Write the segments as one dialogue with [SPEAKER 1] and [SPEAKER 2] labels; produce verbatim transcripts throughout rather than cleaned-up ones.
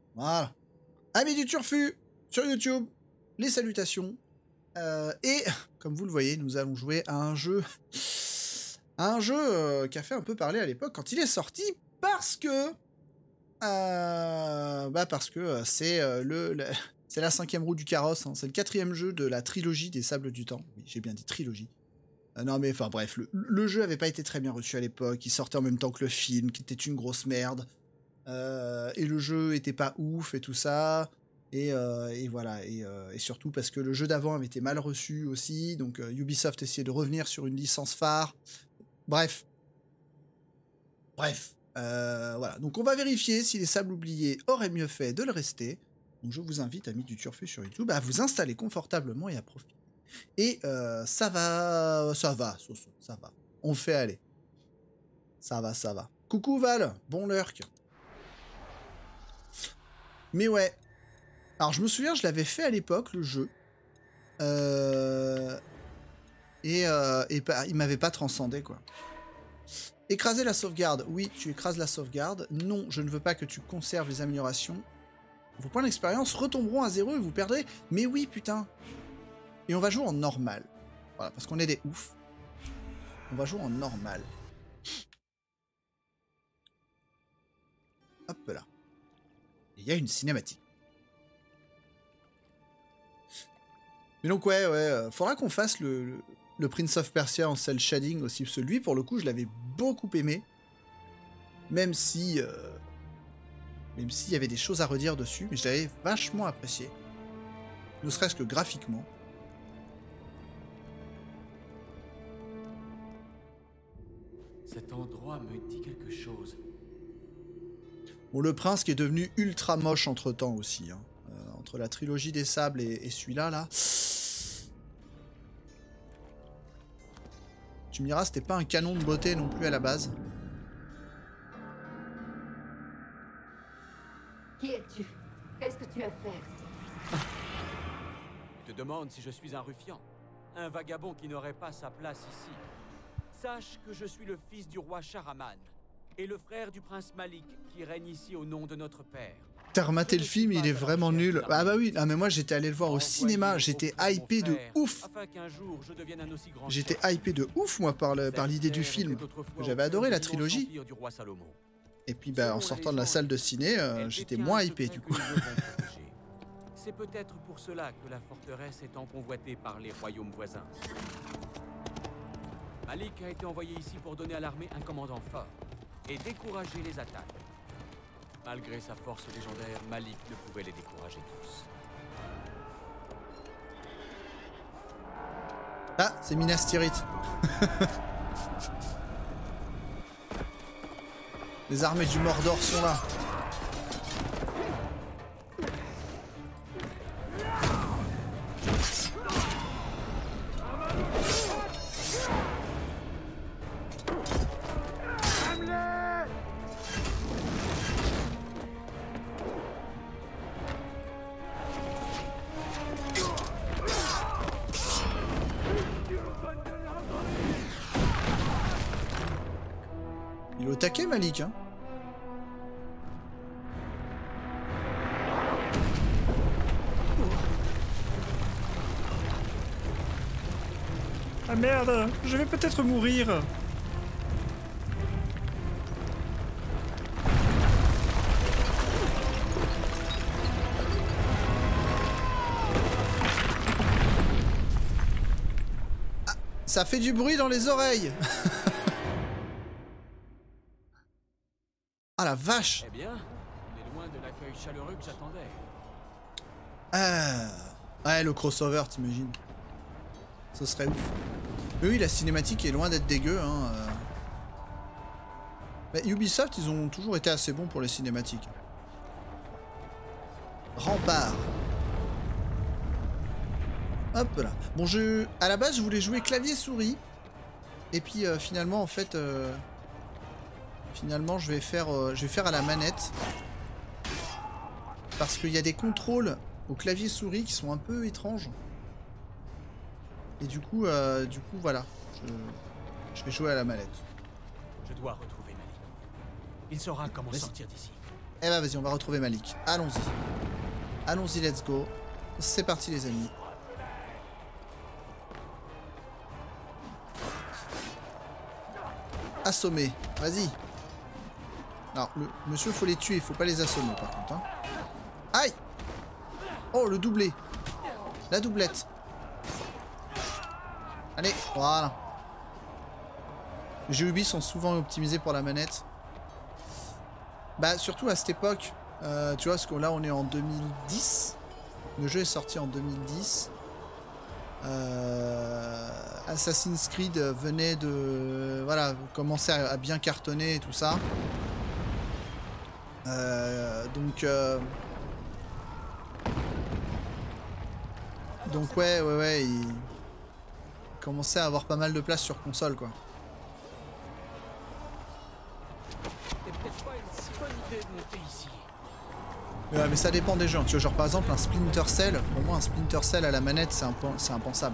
[SPEAKER 1] Voilà. Amis du Turfu, sur YouTube, les salutations. Euh, et, comme vous le voyez, nous allons jouer à un jeu... à un jeu euh, qui a fait un peu parler à l'époque quand il est sorti, parce que... Euh, bah parce que euh, c'est euh, le... le c'est la cinquième roue du carrosse, hein. C'est le quatrième jeu de la trilogie des Sables du Temps. Oui, j'ai bien dit trilogie. Euh, non mais enfin bref, le, le jeu avait pas été très bien reçu à l'époque, il sortait en même temps que le film, qui était une grosse merde. Euh, et le jeu était pas ouf et tout ça. Et, euh, et voilà, et, euh, et surtout parce que le jeu d'avant avait été mal reçu aussi, donc euh, Ubisoft essayait de revenir sur une licence phare. Bref. Bref. Euh, voilà, donc on va vérifier si les Sables oubliés auraient mieux fait de le rester. Donc je vous invite, amis du Turfu sur YouTube, à vous installer confortablement et à profiter. Et euh, ça va, ça va, ça, ça va. On le fait aller. Ça va, ça va. Coucou Val, bon lurk. Mais ouais. Alors je me souviens, je l'avais fait à l'époque, le jeu. Euh... Et, euh, et pas, il m'avait pas transcendé, quoi. Écraser la sauvegarde. Oui, tu écrases la sauvegarde. Non, je ne veux pas que tu conserves les améliorations. Vos points d'expérience retomberont à zéro et vous perdrez. Mais oui, putain. Et on va jouer en normal. Voilà, parce qu'on est des oufs. On va jouer en normal. Hop là. Il y a une cinématique. Mais donc ouais, ouais, euh, faudra qu'on fasse le, le, le Prince of Persia en cel shading aussi. Celui, pour le coup, je l'avais beaucoup aimé. Même si... Euh, même s'il y avait des choses à redire dessus, mais je l'avais vachement apprécié. Ne serait-ce que graphiquement.
[SPEAKER 2] Cet endroit me dit quelque chose.
[SPEAKER 1] Bon, le prince qui est devenu ultra moche entre-temps aussi. Hein. Euh, entre la trilogie des sables et, et celui-là, là... Tu me diras, c'était pas un canon de beauté non plus à la base.
[SPEAKER 3] Qui es-tu? Qu'est-ce que tu as fait?
[SPEAKER 2] Tu te demandes si je suis un ruffian, un vagabond qui n'aurait pas sa place ici. Sache que je suis le fils du roi Shahraman et le frère du prince Malik qui règne ici au nom de notre père.
[SPEAKER 1] T'as rematé le film, il est vraiment nul. Ah bah oui, ah mais moi j'étais allé le voir au cinéma, j'étais hypé de ouf. J'étais hypé de ouf moi par le, par l'idée du film. J'avais adoré la trilogie. Et puis bah en sortant de la salle de ciné, euh, j'étais moins hypé du coup.
[SPEAKER 2] C'est peut-être pour cela que la forteresse est tant convoitée par les royaumes voisins. Malik a été envoyé ici pour donner à l'armée un commandant fort et décourager les attaques. Malgré sa force légendaire, Malik ne pouvait les décourager tous.
[SPEAKER 1] Ah, c'est Minas Tirith. Les armées du Mordor sont là. Il est au taquet, Malik, hein. Ah merde, je vais peut-être mourir. Ah, ça fait du bruit dans les oreilles. Ah la vache!
[SPEAKER 2] Eh bien, on est loin de l'accueil chaleureux que j'attendais.
[SPEAKER 1] Ah ouais, le crossover, t'imagines? Ce serait ouf. Mais oui, la cinématique est loin d'être dégueu, hein. Mais Ubisoft, ils ont toujours été assez bons pour les cinématiques. Rempart. Hop là. Bon, je... à la base, je voulais jouer clavier-souris. Et puis, euh, finalement, en fait... Euh... Finalement, je vais faire, euh, je vais faire à la manette. Parce qu'il y a des contrôles au clavier souris qui sont un peu étranges. Et du coup, euh, du coup, voilà. Je, je vais jouer à la manette.
[SPEAKER 2] Je dois retrouver Malik. Il saura comment sortir d'ici.
[SPEAKER 1] Eh bah vas-y, on va retrouver Malik. Allons-y. Allons-y, let's go. C'est parti les amis. Assommer. Vas-y. Alors, le monsieur, faut les tuer, il faut pas les assommer par contre. Hein. Aïe! Oh, le doublé. La doublette. Allez, voilà. Les jeux Ubi sont souvent optimisés pour la manette. Bah, surtout à cette époque. Euh, tu vois, parce que là, on est en deux mille dix. Le jeu est sorti en deux mille dix. Euh, Assassin's Creed venait de... Voilà, commencer à, à bien cartonner et tout ça. Euh, donc... Euh, donc ouais, ouais, ouais, il commençait à avoir pas mal de place sur console, quoi.
[SPEAKER 2] C'est peut-être pas une si bonne idée de monter ici.
[SPEAKER 1] Ouais, mais ça dépend des gens. Tu vois, genre par exemple un Splinter Cell, pour moi un Splinter Cell à la manette c'est imp c'est impensable.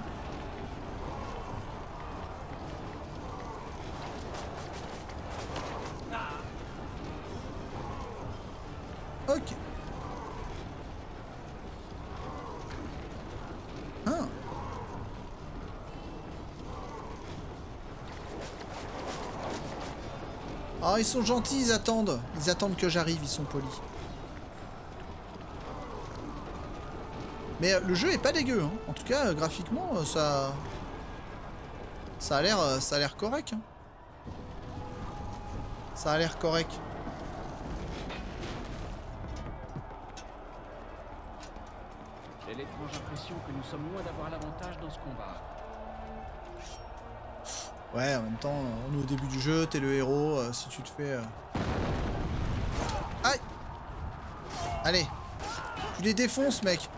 [SPEAKER 1] Ok. Ah. Oh, ils sont gentils, ils attendent. Ils attendent que j'arrive, ils sont polis. Mais euh, le jeu est pas dégueu, hein. En tout cas, euh, graphiquement, euh, ça... Ça a l'air euh, ça a l'air correct. Hein. Ça a l'air correct.
[SPEAKER 2] J'ai l'étrange impression que nous sommes loin d'avoir l'avantage dans ce combat.
[SPEAKER 1] Ouais, en même temps, on est au début du jeu, t'es le héros, euh, si tu te fais... Euh... Aïe! Allez! Tu les défonces, mec!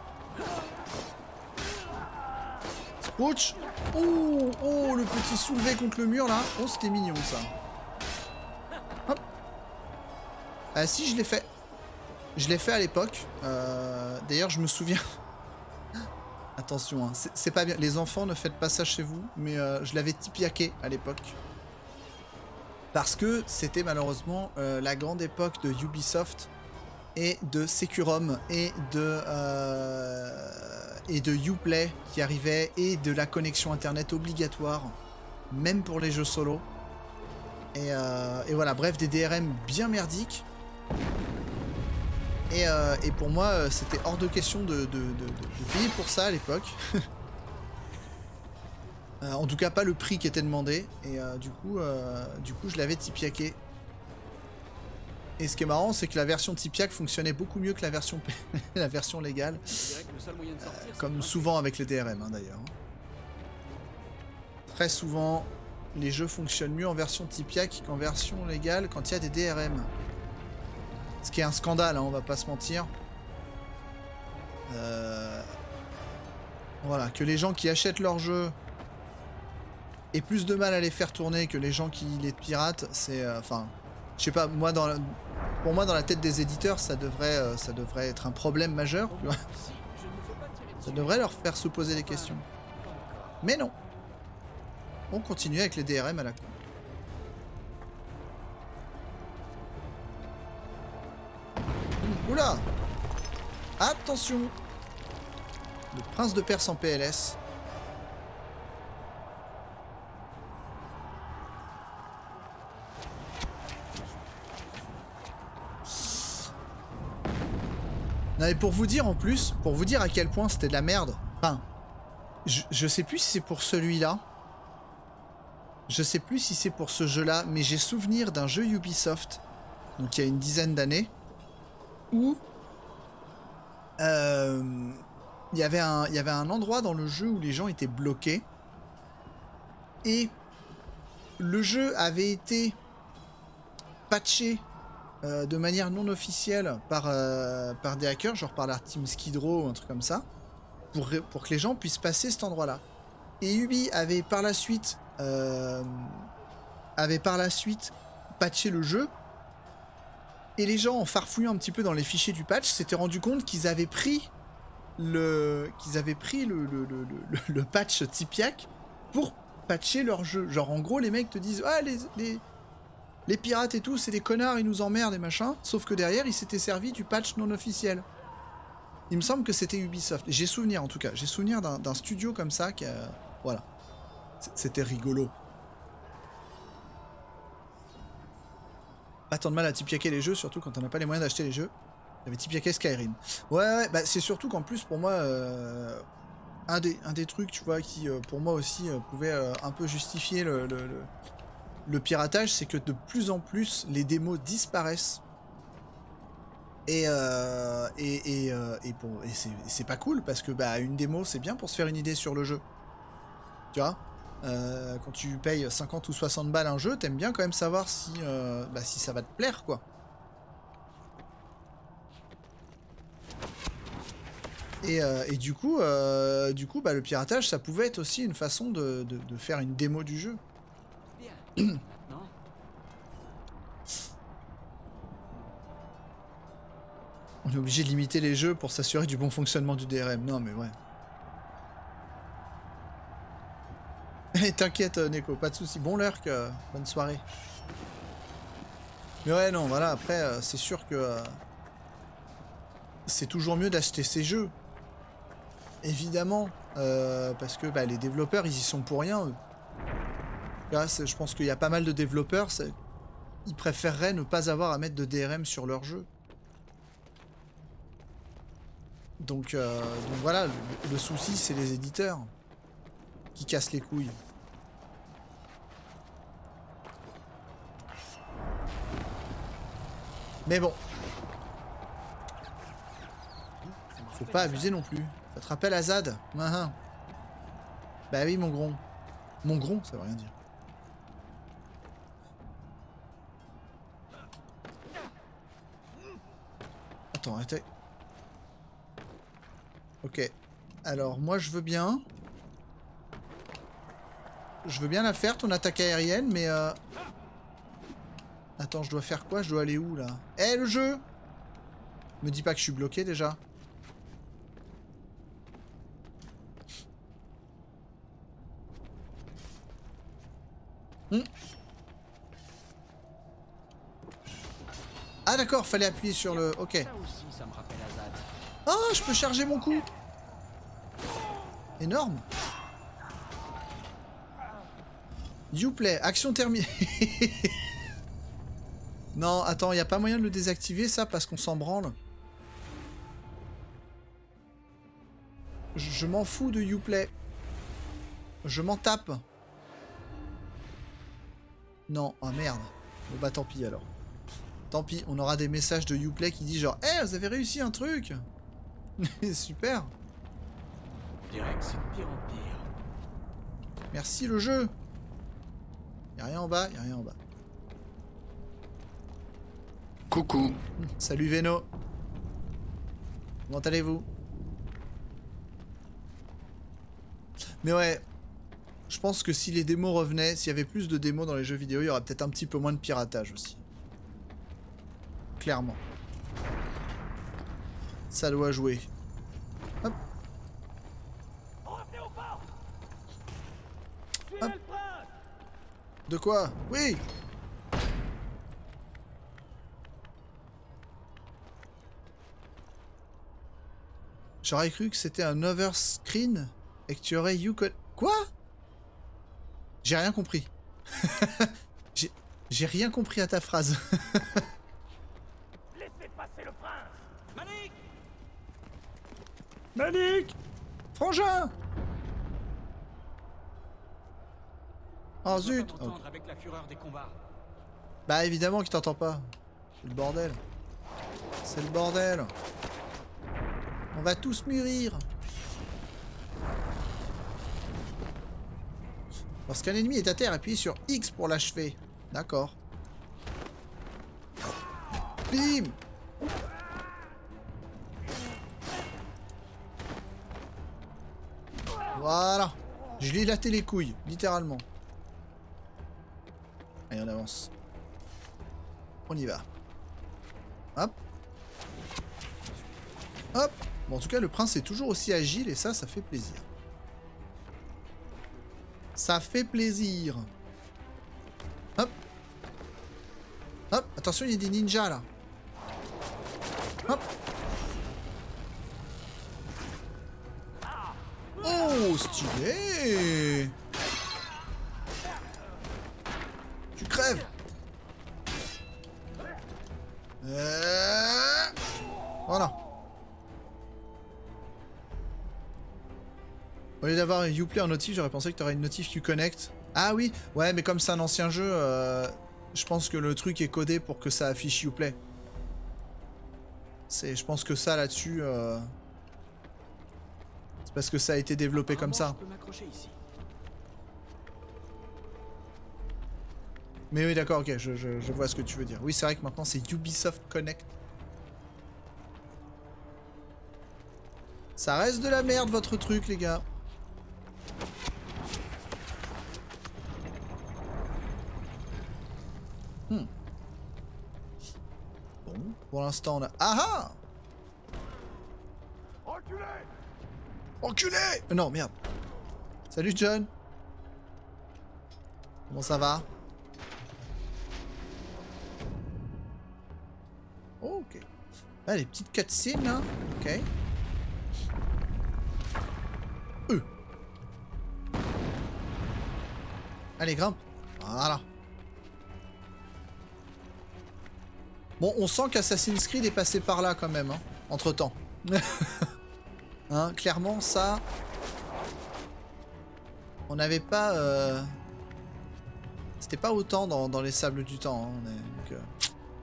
[SPEAKER 1] Spooch! Oh! Oh, le petit soulevé contre le mur, là! Oh, c'était mignon, ça! Hop! Ah si, je l'ai fait! Je l'ai fait à l'époque. Euh... D'ailleurs, je me souviens... Attention, hein. C'est pas bien. Les enfants, ne faites pas ça chez vous. Mais euh, je l'avais tipiaqué à l'époque. Parce que c'était malheureusement euh, la grande époque de Ubisoft et de Securom et de euh, et de Uplay qui arrivait et de la connexion internet obligatoire, même pour les jeux solo. Et, euh, et voilà, bref, des D R M bien merdiques. Et, euh, et pour moi, euh, c'était hors de question de, de, de, de, de payer pour ça à l'époque. euh, en tout cas, pas le prix qui était demandé. Et euh, du coup, euh, du coup, je l'avais tipiaqué. Et ce qui est marrant, c'est que la version tipiaque fonctionnait beaucoup mieux que la version, la version légale. Euh, comme souvent avec les D R M, hein, d'ailleurs. Très souvent, les jeux fonctionnent mieux en version tipiaque qu'en version légale quand il y a des D R M. Ce qui est un scandale, hein, on va pas se mentir. Euh... Voilà, que les gens qui achètent leurs jeux aient plus de mal à les faire tourner que les gens qui les piratent, c'est... Enfin, euh, je sais pas, moi, dans la... pour moi, dans la tête des éditeurs, ça devrait, euh, ça devrait être un problème majeur, tu vois. Ça devrait leur faire se poser des questions. Mais non. On continue avec les D R M à la con. Oula! Attention! Le prince de Perse en P L S. Non mais pour vous dire en plus, pour vous dire à quel point c'était de la merde. Enfin, je, je sais plus si c'est pour celui-là. Je sais plus si c'est pour ce jeu-là, mais j'ai souvenir d'un jeu Ubisoft, donc il y a une dizaine d'années, où euh, il y avait un, il y avait un endroit dans le jeu où les gens étaient bloqués et le jeu avait été patché euh, de manière non officielle par, euh, par des hackers, genre par la team Skid Row ou un truc comme ça, pour, pour que les gens puissent passer cet endroit-là. Et Ubi avait par la suite euh, avait par la suite patché le jeu. Et les gens, en farfouillant un petit peu dans les fichiers du patch, s'étaient rendu compte qu'ils avaient pris le qu'ils avaient pris le, le, le, le, le patch Tipiak pour patcher leur jeu. Genre, en gros, les mecs te disent « Ah, les, les, Les pirates et tout, c'est des connards, ils nous emmerdent et machin. Sauf que derrière, ils s'étaient servis du patch non officiel. Il me semble que c'était Ubisoft. J'ai souvenir en tout cas. J'ai souvenir d'un studio comme ça qui a... Voilà. C'était rigolo. Pas tant de mal à tipiaquer les jeux, surtout quand on n'a pas les moyens d'acheter les jeux. J'avais tipiaqué Skyrim. Ouais, ouais, bah c'est surtout qu'en plus pour moi, euh, un, des, un des trucs, tu vois, qui euh, pour moi aussi euh, pouvait euh, un peu justifier le, le, le, le piratage, c'est que de plus en plus les démos disparaissent. Et, euh, et, et, euh, et, pour, et c'est pas cool parce que bah, une démo c'est bien pour se faire une idée sur le jeu. Tu vois euh, quand tu payes cinquante ou soixante balles un jeu, t'aimes bien quand même savoir si, euh, bah, si ça va te plaire quoi. Et, euh, et du coup, euh, du coup bah, le piratage ça pouvait être aussi une façon de, de, de faire une démo du jeu.
[SPEAKER 2] Bien. Maintenant.
[SPEAKER 1] On est obligé de limiter les jeux pour s'assurer du bon fonctionnement du D R M. Non mais ouais. T'inquiète Neko, pas de soucis. Bon lurk, euh, bonne soirée. Mais ouais non voilà, après euh, c'est sûr que euh, c'est toujours mieux d'acheter ces jeux. Évidemment. Euh, parce que bah, les développeurs ils y sont pour rien eux. Là, je pense qu'il y a pas mal de développeurs, ils préféreraient ne pas avoir à mettre de D R M sur leur jeu. Donc, euh, donc voilà, le, le souci c'est les éditeurs qui cassent les couilles. Mais bon. Faut pas abuser non plus. Ça te rappelle Azad? Ah, ah. Bah oui mon gron. Mon gron, ça veut rien dire. Attends, arrêtez. Ok. Alors, moi, je veux bien. Je veux bien la faire, ton attaque aérienne, mais... Euh... Attends, je dois faire quoi? Je dois aller où, là? Eh, hey, le jeu! Me dis pas que je suis bloqué, déjà. Hmm. Ah, d'accord, fallait appuyer sur le... Ok.
[SPEAKER 2] Ça aussi, ça me rappelle Azad.
[SPEAKER 1] Oh, je peux charger mon coup. Énorme. Uplay, action terminée. Non, attends, il n'y a pas moyen de le désactiver ça parce qu'on s'en branle. Je, je m'en fous de Uplay. Je m'en tape. Non, ah merde. Bon bah tant pis alors. Tant pis, on aura des messages de Uplay qui disent genre « Eh, hey, vous avez réussi un truc !» Super.
[SPEAKER 2] Je dirais que c'est de pire en pire.
[SPEAKER 1] Merci le jeu. Y'a rien en bas, y'a rien en bas.
[SPEAKER 4] Coucou.
[SPEAKER 1] Salut Veno. Comment allez-vous? Mais ouais, je pense que si les démos revenaient, s'il y avait plus de démos dans les jeux vidéo, il y aurait peut-être un petit peu moins de piratage aussi. Clairement. Ça doit jouer. Hop. Hop. De quoi? Oui. J'aurais cru que c'était un overscreen et que tu aurais you could... Quoi? J'ai rien compris. J'ai rien compris à ta phrase.
[SPEAKER 2] Laissez passer le prince. Malik.
[SPEAKER 1] Malik! Frangin! Oh zut!
[SPEAKER 2] On va avec la fureur des combats.
[SPEAKER 1] Bah évidemment qu'il t'entend pas. C'est le bordel. C'est le bordel. On va tous mûrir. Lorsqu'un ennemi est à terre, appuyez sur X pour l'achever. D'accord. Bim! Voilà. Je lui ai laté les couilles, littéralement. Allez, on avance. On y va. Hop. Hop. Bon, en tout cas, le prince est toujours aussi agile et ça, ça fait plaisir. Ça fait plaisir. Hop. Attention, il y a des ninjas là. Hop. Oh, stylé. Tu crèves. Euh... Voilà. Au lieu d'avoir un Uplay en notif, j'aurais pensé que tu aurais une notif Uconnect. Ah oui, ouais, mais comme c'est un ancien jeu, euh, je pense que le truc est codé pour que ça affiche Uplay. C'est, je pense que ça là-dessus, euh, c'est parce que ça a été développé comme ça. Mais oui, d'accord, ok, je, je, je vois ce que tu veux dire. Oui, c'est vrai que maintenant c'est Ubisoft Connect. Ça reste de la merde votre truc, les gars. Hmm. Bon, pour l'instant on a... Ah ah! Enculé! Enculé! euh, Non, merde. Salut John. Comment ça va? Oh, ok. Ah, les petites cutscenes là. Ok. Euh. Allez, grimpe. Voilà. Bon, on sent qu'Assassin's Creed est passé par là quand même, hein, entre temps. Hein, clairement, ça... On n'avait pas... Euh... C'était pas autant dans, dans les sables du temps. Hein, on est... Donc, euh...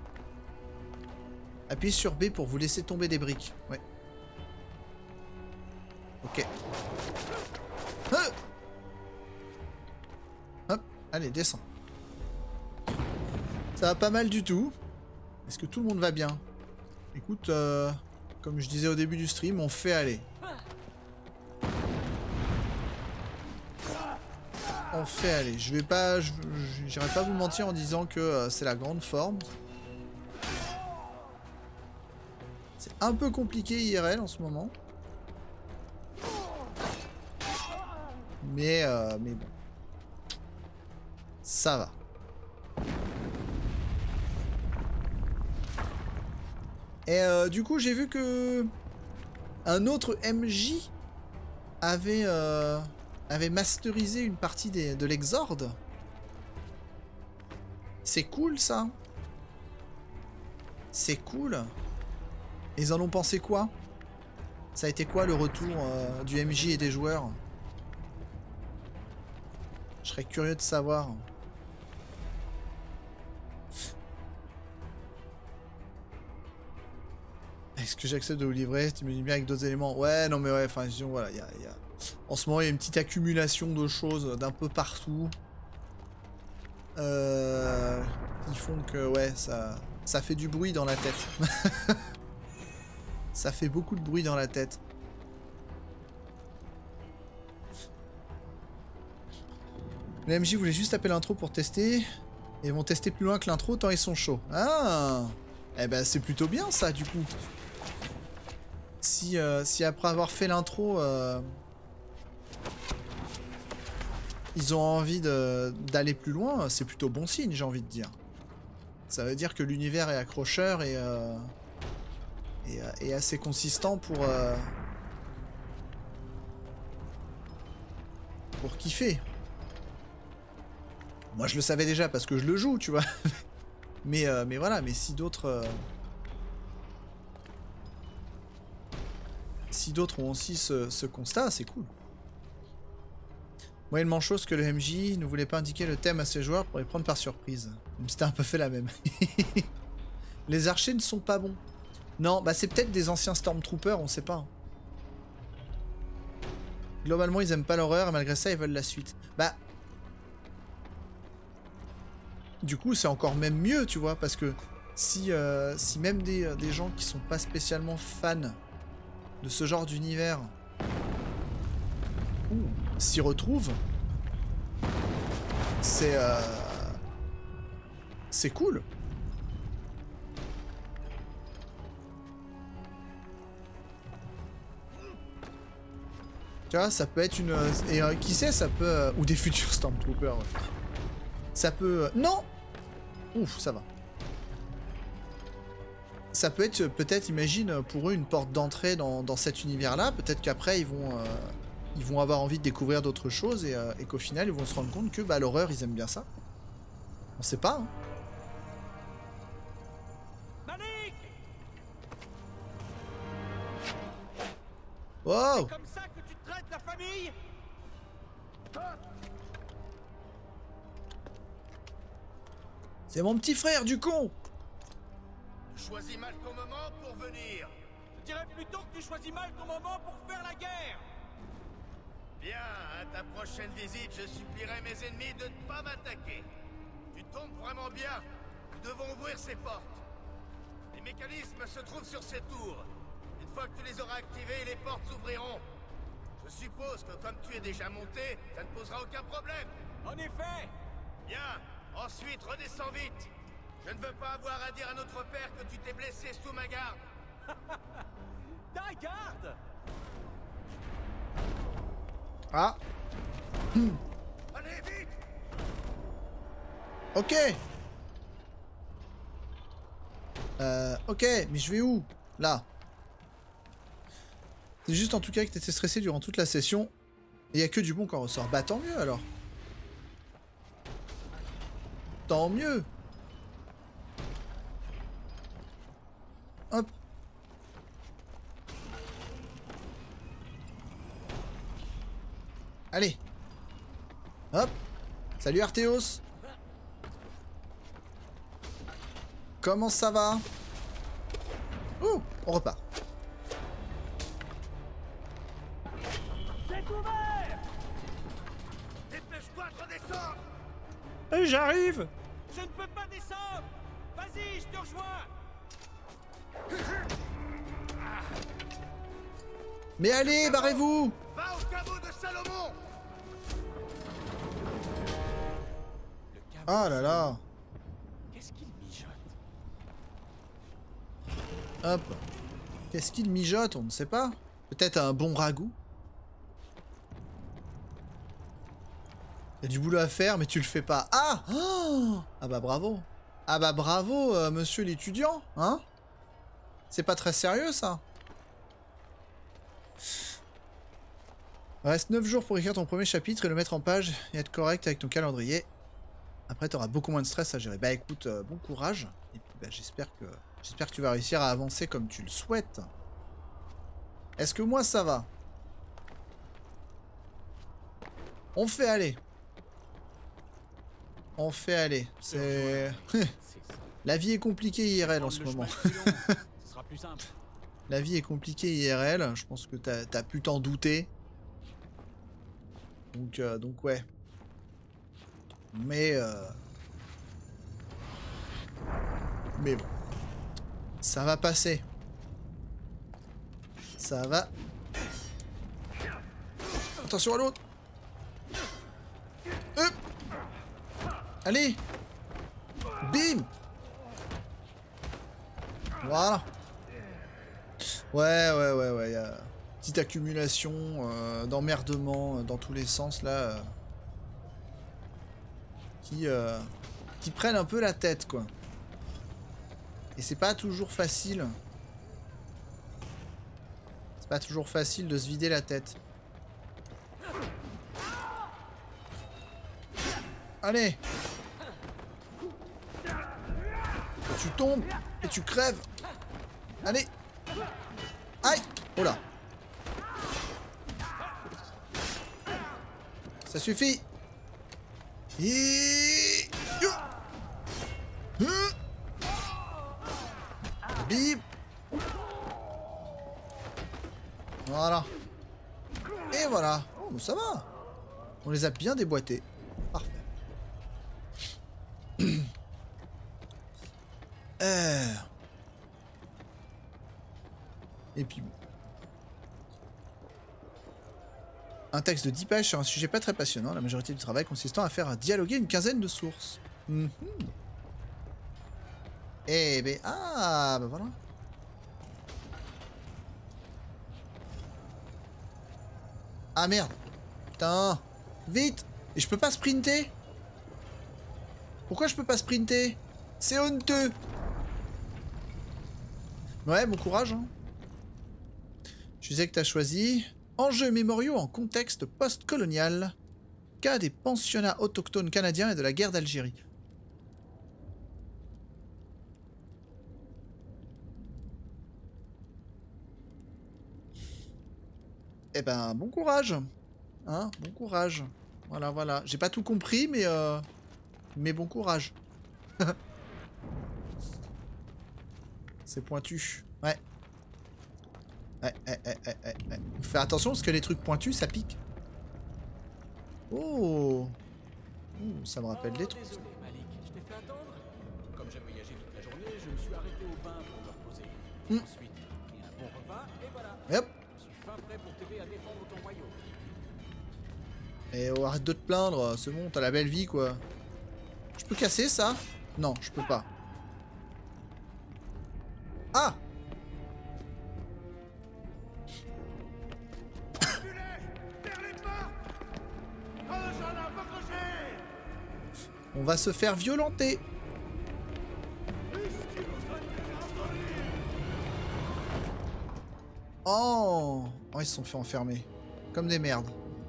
[SPEAKER 1] Appuyez sur B pour vous laisser tomber des briques. Ouais. Ok. Ah, hop, allez, descends. Ça va pas mal du tout. Est-ce que tout le monde va bien? Écoute, euh, comme je disais au début du stream, on fait aller. On fait aller. Je vais pas... J'irai pas vous mentir en disant que euh, c'est la grande forme. C'est un peu compliqué I R L en ce moment. Mais, euh, mais bon. Ça va. Et euh, du coup, j'ai vu que un autre M J avait, euh, avait masterisé une partie des, de l'Exorde. C'est cool, ça. C'est cool. Ils en ont pensé quoi? Ça a été quoi le retour euh, du M J et des joueurs? Je serais curieux de savoir. Est-ce que j'accepte de vous livrer? Tu me dis bien avec d'autres éléments. Ouais, non mais ouais, enfin, disons, voilà, il y a, y a... En ce moment, il y a une petite accumulation de choses d'un peu partout. Euh... Qui font que, ouais, ça... Ça fait du bruit dans la tête. Ça fait beaucoup de bruit dans la tête. Les M J voulaient juste taper l'intro pour tester. Et ils vont tester plus loin que l'intro tant ils sont chauds. Ah! Eh ben, c'est plutôt bien, ça, du coup. Si, euh, si après avoir fait l'intro, euh, ils ont envie d'aller plus loin, c'est plutôt bon signe, j'ai envie de dire. Ça veut dire que l'univers est accrocheur et, euh, et, euh, et assez consistant pour, euh, pour kiffer. Moi, je le savais déjà parce que je le joue, tu vois. mais, euh, mais voilà, mais si d'autres... Euh, Si d'autres ont aussi ce, ce constat, c'est cool. Moyennement chose que le M J ne voulait pas indiquer le thème à ses joueurs pour les prendre par surprise. C'était un peu fait la même. Les archers ne sont pas bons. Non, bah c'est peut-être des anciens Stormtroopers, on sait pas. Globalement, ils aiment pas l'horreur et malgré ça, ils veulent la suite. Bah... Du coup, c'est encore même mieux, tu vois, parce que si, euh, si même des, des gens qui sont pas spécialement fans de ce genre d'univers s'y retrouvent, c'est euh, c'est cool. Tu vois, ça peut être une... Et euh, qui sait, ça peut... Euh, ou des futurs Stormtroopers. Ouais. Ça peut... Euh, non! Ouf, ça va. ça peut être, peut-être, imagine, pour eux, une porte d'entrée dans, dans cet univers-là. Peut-être qu'après, ils vont... Euh, ils vont avoir envie de découvrir d'autres choses et, euh, et qu'au final, ils vont se rendre compte que bah, l'horreur, ils aiment bien ça. On sait pas, hein.
[SPEAKER 2] Malik!
[SPEAKER 1] Wow!
[SPEAKER 2] C'est comme ça que tu traites la famille?
[SPEAKER 1] C'est mon petit frère, du con!
[SPEAKER 4] Tu choisis mal ton moment pour venir.
[SPEAKER 2] Je dirais plutôt que tu choisis mal ton moment pour faire la guerre.
[SPEAKER 4] Bien, à ta prochaine visite, je supplierai mes ennemis de ne pas m'attaquer. Tu tombes vraiment bien. Nous devons ouvrir ces portes. Les mécanismes se trouvent sur ces tours. Une fois que tu les auras activés, les portes s'ouvriront. Je suppose que comme tu es déjà monté, ça ne posera aucun problème.
[SPEAKER 2] En effet.
[SPEAKER 4] Bien, ensuite redescends vite. Je ne veux pas avoir à dire à notre père que tu t'es blessé sous ma garde.
[SPEAKER 2] Ta garde.
[SPEAKER 1] Ah!
[SPEAKER 4] Allez, vite!
[SPEAKER 1] Ok! Euh, ok, mais je vais où? Là. C'est juste en tout cas que t'étais stressé durant toute la session. Et y a que du bon qui en ressort. Bah tant mieux alors. Tant mieux! Hop! Allez. Hop. Salut Arthéos. Comment ça va? Ouh, on repart.
[SPEAKER 4] C'est ouvert! Dépêche-toi de redescendre!
[SPEAKER 1] Et j'arrive.
[SPEAKER 2] Je ne peux pas descendre. Vas-y, je te rejoins.
[SPEAKER 1] Mais allez, barrez-vous.
[SPEAKER 4] Va au caveau de Salomon!
[SPEAKER 1] Oh là là.
[SPEAKER 2] Qu'est-ce qu'il mijote?
[SPEAKER 1] Hop. Qu'est-ce qu'il mijote? On ne sait pas. Peut-être un bon ragoût. Il y a du boulot à faire, mais tu le fais pas. Ah! Oh, ah bah bravo. Ah bah bravo, euh, monsieur l'étudiant. Hein? C'est pas très sérieux, ça. Reste neuf jours pour écrire ton premier chapitre et le mettre en page et être correct avec ton calendrier. Après, tu auras beaucoup moins de stress à gérer. Bah écoute, euh, bon courage. Et puis bah, j'espère que j'espère que tu vas réussir à avancer comme tu le souhaites. Est-ce que moi ça va? On fait aller. On fait aller. C'est... La vie est compliquée I R L en ce moment.
[SPEAKER 2] Ce sera plus simple.
[SPEAKER 1] La vie est compliquée I R L. Je pense que t'as t'as pu t'en douter. Donc, euh, donc ouais. Mais... Euh... Mais bon. Ça va passer. Ça va. Attention à l'autre. Hop. Allez. Bim. Voilà. Ouais, ouais, ouais, ouais. Y a petite accumulation euh, d'emmerdement euh, dans tous les sens là. Euh, qui, euh, qui prennent un peu la tête, quoi. Et c'est pas toujours facile. C'est pas toujours facile de se vider la tête. Allez. Et tu tombes et tu crèves. Allez. Aïe. Oh là. Ça suffit. Et... Bip. Voilà. Et voilà. Oh, ça va. On les a bien déboîtés. Parfait. euh... Et puis bon. Un texte de dix pages sur un sujet pas très passionnant, la majorité du travail consistant à faire dialoguer une quinzaine de sources. Mm-hmm. Eh ben... Ah, bah voilà. Ah merde. Putain. Vite. Et je peux pas sprinter? Pourquoi je peux pas sprinter? C'est honteux. Ouais, bon courage. Hein. Je sais que t'as choisi. Enjeux mémoriaux en contexte post-colonial. Cas des pensionnats autochtones canadiens et de la guerre d'Algérie. Eh ben, bon courage. Hein, bon courage. Voilà, voilà. J'ai pas tout compris, mais... Euh... Mais bon courage. C'est pointu. Ouais. Ouais, ouais, ouais, ouais, ouais. Faut faire attention parce que les trucs pointus, ça pique. Oh. Ouh, ça me rappelle des trucs.
[SPEAKER 2] Désolé, Malik, je t'ai fait attendre. Comme j'ai voyagé toute la journée, je me suis arrêté au bain pour me reposer.
[SPEAKER 1] Mm.
[SPEAKER 2] Ensuite, j'ai pris un bon repas et voilà.
[SPEAKER 1] Et hop.
[SPEAKER 2] Je suis fin prêt pour t'aider à défendre ton royaume.
[SPEAKER 1] Et oh, arrête de te plaindre, c'est bon, t'as la belle vie quoi. Je peux casser ça? Non, je peux pas. Ah! On va se faire violenter. Oh, oh, ils se sont fait enfermer. Comme des merdes.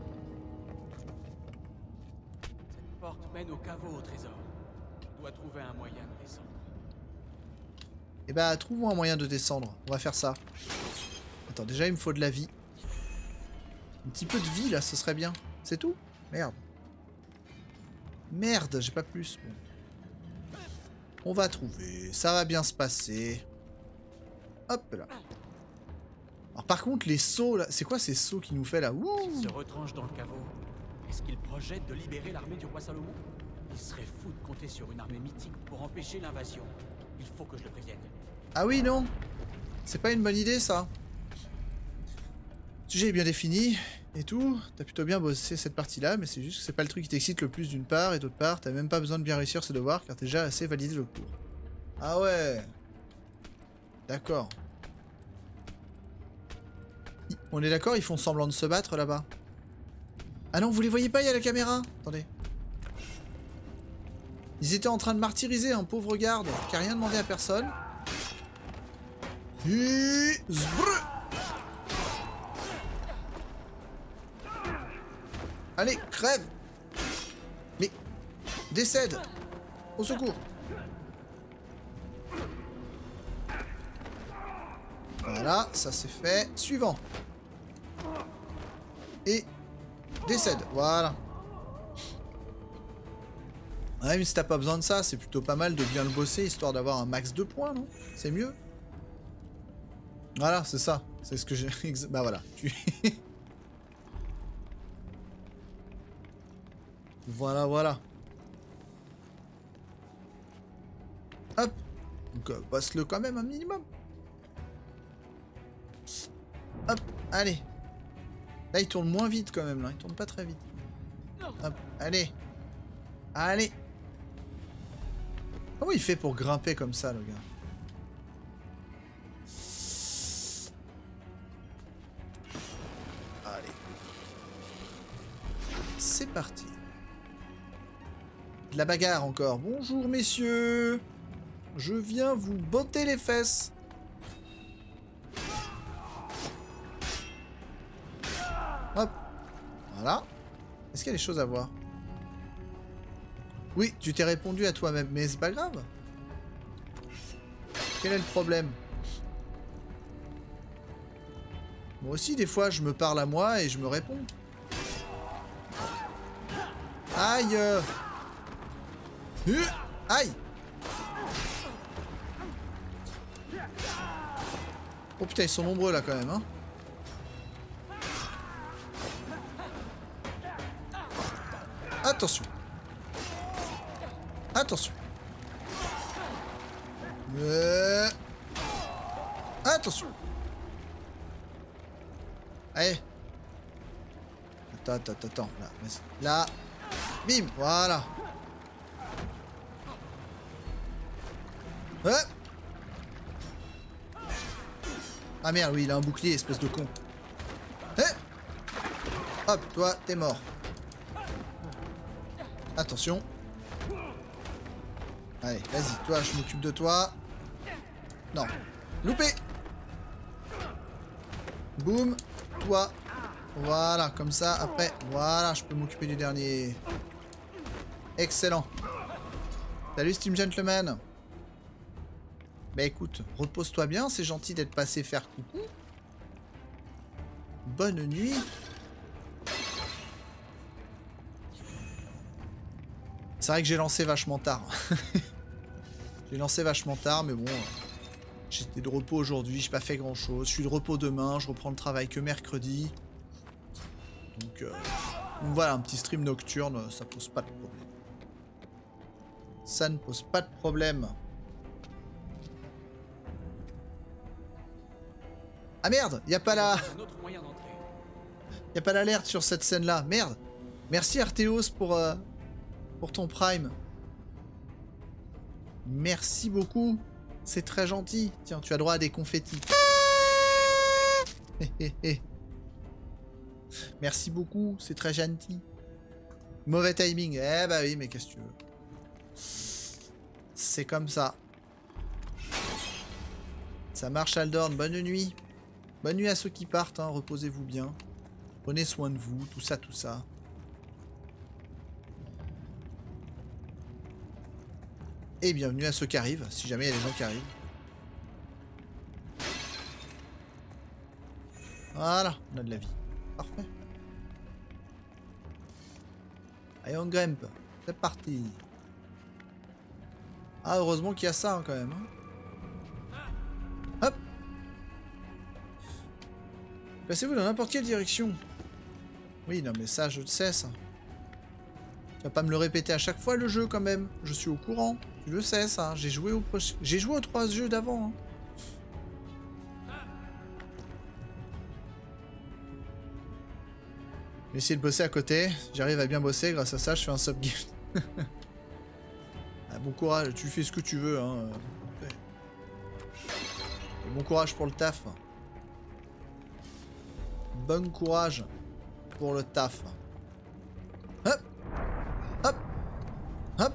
[SPEAKER 2] Cette porte mène au caveau au trésor. Je dois trouver un moyen de descendre.
[SPEAKER 1] Eh bah, trouvons un moyen de descendre. On va faire ça. Attends, déjà, il me faut de la vie. Un petit peu de vie, là, ce serait bien. C'est tout? Merde. Merde, j'ai pas plus. Bon. On va trouver. Ça va bien se passer. Hop là. Alors par contre, les sauts, là... C'est quoi ces sauts qu'il nous fait, là? Ouh.
[SPEAKER 2] S'il se retranche dans le caveau, est-ce qu'il projette de libérer l'armée du roi Salomon? Il serait fou de compter sur une armée mythique pour empêcher l'invasion. Il faut que je le prévienne.
[SPEAKER 1] Ah oui, non. C'est pas une bonne idée, ça. Le sujet est bien défini et tout. T'as plutôt bien bossé cette partie-là, mais c'est juste que c'est pas le truc qui t'excite le plus d'une part, et d'autre part, t'as même pas besoin de bien réussir ce devoir, car t'as déjà assez validé le cours. Ah ouais. D'accord. On est d'accord, ils font semblant de se battre là-bas. Ah non, vous les voyez pas, il y a la caméra. Attendez. Ils étaient en train de martyriser un pauvre garde qui a rien demandé à personne. Et... Zbrr. Allez, crève. Mais... Décède. Au secours. Voilà, ça c'est fait. Suivant. Et... Décède, voilà. Ouais, mais si t'as pas besoin de ça, c'est plutôt pas mal de bien le bosser, histoire d'avoir un max de points, non? C'est mieux. Voilà, c'est ça. C'est ce que j'ai... Bah voilà. Tu... voilà, voilà. Hop. Donc, euh, bosse-le quand même un minimum. Hop, allez. Là, il tourne moins vite quand même, là. Il tourne pas très vite. Hop, allez. Allez. Comment il fait pour grimper comme ça, le gars? Allez. C'est parti. De la bagarre encore. Bonjour, messieurs. Je viens vous botter les fesses. Hop. Voilà. Est-ce qu'il y a des choses à voir? Oui, tu t'es répondu à toi-même, mais c'est pas grave. Quel est le problème? Moi aussi, des fois, je me parle à moi et je me réponds. Aïe. Euh, aïe. Oh putain, ils sont nombreux là quand même, hein. Attention. Attention. Euh... Attention. Allez. Attends, attends, attends. Là, vas-y. Là. Bim. Voilà. Ouais. Ah merde, oui, il a un bouclier, espèce de con. Eh. Hop, toi, t'es mort. Attention. Allez, vas-y, toi, je m'occupe de toi. Non. Loupé. Boum. Toi. Voilà, comme ça, après, voilà, je peux m'occuper du dernier. Excellent. Salut Steam Gentleman. Bah écoute, repose-toi bien, c'est gentil d'être passé faire coucou. Bonne nuit. C'est vrai que j'ai lancé vachement tard. J'ai lancé vachement tard, mais bon... J'étais de repos aujourd'hui, j'ai pas fait grand chose. Je suis de repos demain, je reprends le travail que mercredi. Donc, euh, donc voilà, un petit stream nocturne, ça pose pas de problème. Ça ne pose pas de problème. Ah merde, y a pas la... Y a pas l'alerte sur cette scène-là. Merde. Merci Arthéos pour, euh, pour ton prime. Merci beaucoup. C'est très gentil. Tiens, tu as droit à des confettis. Merci beaucoup, c'est très gentil. Mauvais timing. Eh bah oui, mais qu'est-ce que tu veux. C'est comme ça. Ça marche, Aldorn. Bonne nuit. Bonne nuit à ceux qui partent, hein. Reposez-vous bien. Prenez soin de vous, tout ça, tout ça. Et bienvenue à ceux qui arrivent, si jamais il y a des gens qui arrivent. Voilà, on a de la vie. Parfait. Allez, on grimpe. C'est parti. Ah, heureusement qu'il y a ça hein, quand même. Hop. Placez-vous dans n'importe quelle direction. Oui, non mais ça, je le sais ça. Tu vas pas me le répéter à chaque fois le jeu quand même. Je suis au courant. Tu le sais ça. J'ai joué au proche... J'ai joué aux trois jeux d'avant. Hein. Je vais essayer de bosser à côté. J'arrive à bien bosser. Grâce à ça, je fais un subgift. Ah, bon courage. Tu fais ce que tu veux. Hein. Et bon courage pour le taf. Bon courage pour le taf. Hop. Hop. Hop.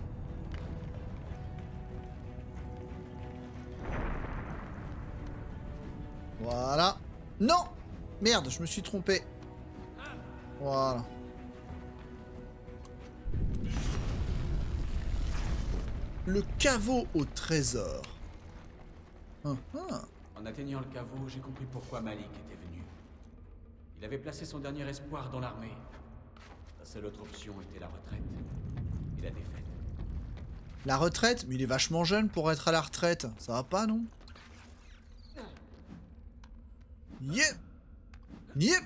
[SPEAKER 1] Voilà. Non. Merde, je me suis trompé. Voilà. Le caveau au trésor. Hum, hum.
[SPEAKER 2] En atteignant le caveau, j'ai compris pourquoi Malik était venu. Il avait placé son dernier espoir dans l'armée. Sa seule autre option était la retraite. Et la défaite.
[SPEAKER 1] La retraite? Mais il est vachement jeune pour être à la retraite. Ça va pas, non? Yep. Yep.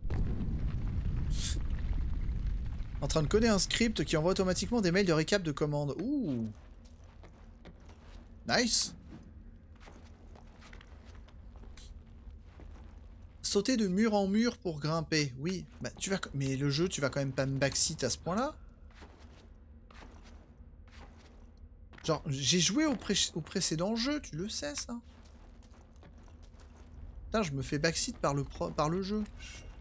[SPEAKER 1] En train de coder un script qui envoie automatiquement des mails de récap de commandes. Ouh. Nice. Sauter de mur en mur pour grimper. Oui. Bah, tu vas... Mais le jeu, tu vas quand même pas me backseat à ce point-là? Genre, j'ai joué au, pré... au précédent jeu, tu le sais, ça? Putain, je me fais backseat par le, pro... par le jeu.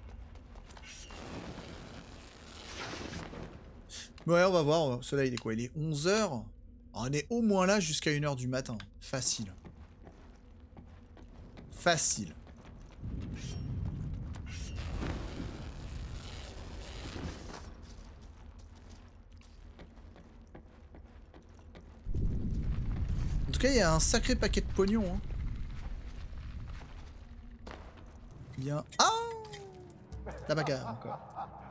[SPEAKER 1] Ouais, on va voir. Cela, il est quoi? Il est onze heures. On est au moins là jusqu'à une heure du matin. Facile. Facile. En tout cas, il y a un sacré paquet de pognon. Hein. Bien. Ah! La bagarre encore.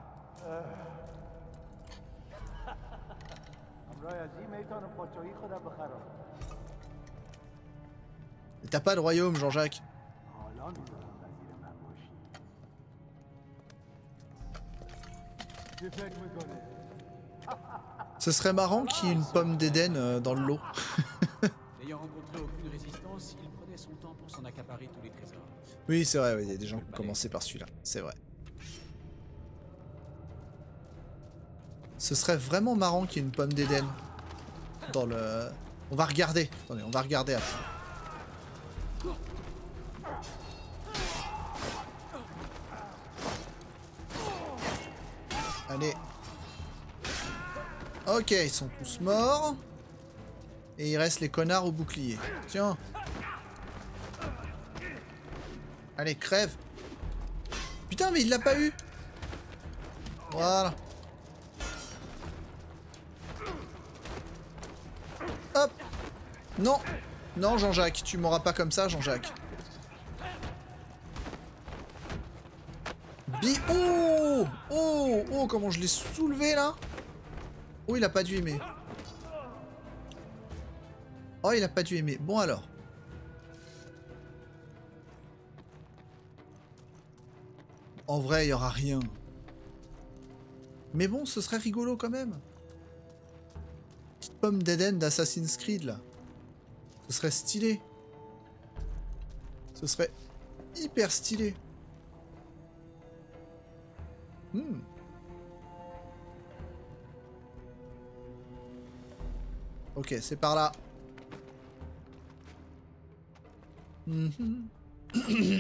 [SPEAKER 1] T'as pas de royaume, Jean-Jacques. Ce serait marrant qu'il y ait une pomme d'Éden euh, dans le lot.
[SPEAKER 2] N'ayant rencontré aucune résistance, il prenait son temps pour s'en accaparer tous les trésors.
[SPEAKER 1] Oui, c'est vrai, il y a des gens qui ont commencé par celui-là. C'est vrai. Ce serait vraiment marrant qu'il y ait une pomme d'Éden dans le... On va regarder. Attendez, on va regarder après. Allez. Ok, ils sont tous morts. Et il reste les connards au bouclier. Tiens. Allez, crève. Putain, mais il l'a pas eu. Voilà. Hop. Non. Non, Jean-Jacques, tu m'auras pas comme ça, Jean-Jacques. Bi... Oh. Oh. Oh, comment je l'ai soulevé, là. Oh, il a pas dû aimer. Oh, il a pas dû aimer. Bon, alors. En vrai, il y aura rien. Mais bon, ce serait rigolo quand même. Petite pomme d'Éden d'Assassin's Creed, là. Ce serait stylé. Ce serait hyper stylé. Hmm. Ok, c'est par là. Mm-hmm.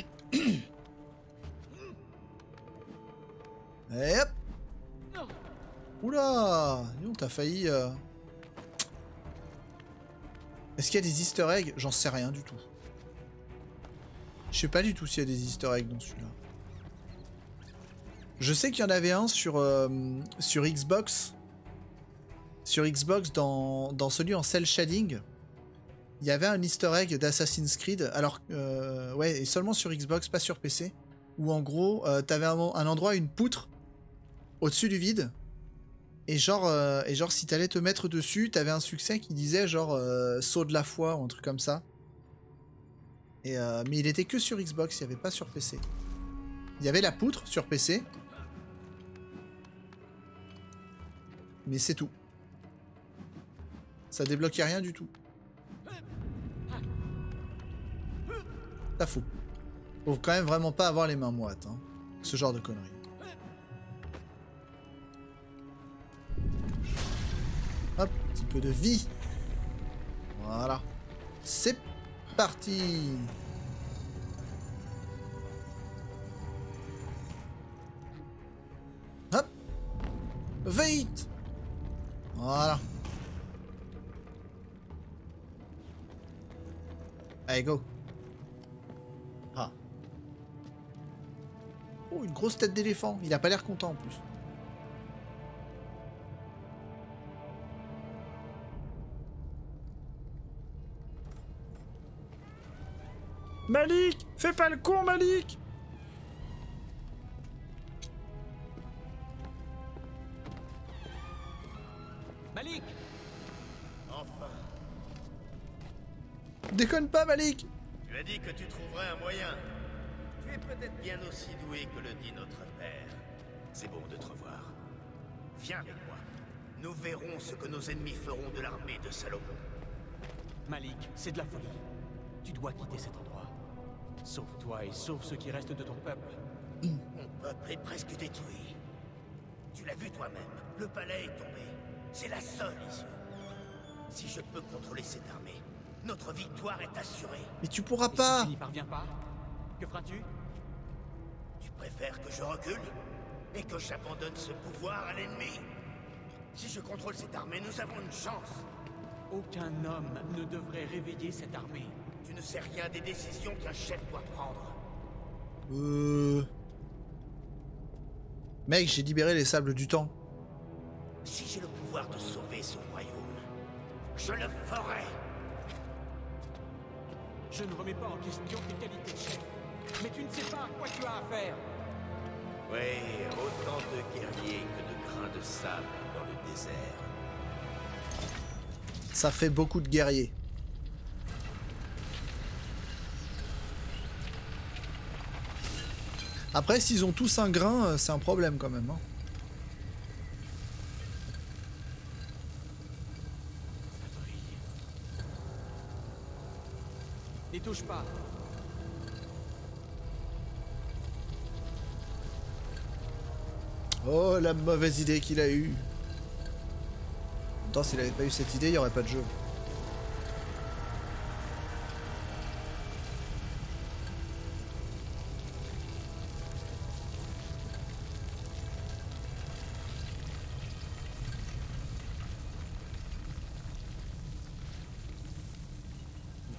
[SPEAKER 1] Et hop. Oula, nous t'as failli... Euh... Est-ce qu'il y a des easter eggs? J'en sais rien du tout. Je sais pas du tout s'il y a des easter eggs dans celui-là. Je sais qu'il y en avait un sur, euh, sur Xbox. Sur Xbox, dans, dans celui en cel shading. Il y avait un easter egg d'Assassin's Creed. Alors, euh, ouais, et seulement sur Xbox, pas sur P C. Où en gros, euh, t'avais un, un endroit, une poutre, au-dessus du vide. Et genre, euh, et genre si t'allais te mettre dessus, t'avais un succès qui disait genre euh, saut de la foi ou un truc comme ça. Et euh, mais il était que sur Xbox, il n'y avait pas sur P C. Il y avait la poutre sur P C. Mais c'est tout. Ça débloquait rien du tout. Ça fout. Faut quand même vraiment pas avoir les mains moites, hein. Ce genre de conneries. Hop, un petit peu de vie. Voilà. C'est parti. Hop. Vite. Voilà. Allez, go. Ah. Oh, une grosse tête d'éléphant. Il a pas l'air content en plus. Malik! Fais pas le con, Malik!
[SPEAKER 2] Malik!
[SPEAKER 4] Enfin,
[SPEAKER 1] Déconne pas, Malik!
[SPEAKER 4] tu as dit que tu trouverais un moyen. Tu es peut-être bien aussi doué que le dit notre père. C'est bon de te revoir. Viens avec moi. Nous verrons ce que nos ennemis feront de l'armée de Salomon.
[SPEAKER 2] Malik, c'est de la folie. Tu dois quitter cet endroit. Sauve toi et sauve ceux qui restent de ton peuple.
[SPEAKER 4] Mon peuple est presque détruit. Tu l'as vu toi-même. Le palais est tombé. C'est la seule issue. Si je peux contrôler cette armée, notre victoire est assurée.
[SPEAKER 1] Mais tu pourras
[SPEAKER 2] Et
[SPEAKER 1] pas!
[SPEAKER 2] si tu n'y parviens pas, que feras-tu?
[SPEAKER 4] Tu préfères que je recule et que j'abandonne ce pouvoir à l'ennemi? Si je contrôle cette armée, nous avons une chance.
[SPEAKER 2] Aucun homme ne devrait réveiller cette armée.
[SPEAKER 4] Tu ne sais rien des décisions qu'un chef doit prendre.
[SPEAKER 1] Euh... Mec, j'ai libéré les sables du temps.
[SPEAKER 4] Si j'ai le pouvoir de sauver ce royaume, je le ferai.
[SPEAKER 2] Je ne remets pas en question tes qualités de chef. Mais tu ne sais pas à quoi tu as affaire.
[SPEAKER 4] Oui, autant de guerriers que de grains de sable dans le désert.
[SPEAKER 1] Ça fait beaucoup de guerriers. Après, s'ils ont tous un grain, c'est un problème quand même, hein.
[SPEAKER 2] Ça brille. N'y touche pas.
[SPEAKER 1] Oh, la mauvaise idée qu'il a eue. Attends, s'il avait pas eu cette idée, il n'y aurait pas de jeu.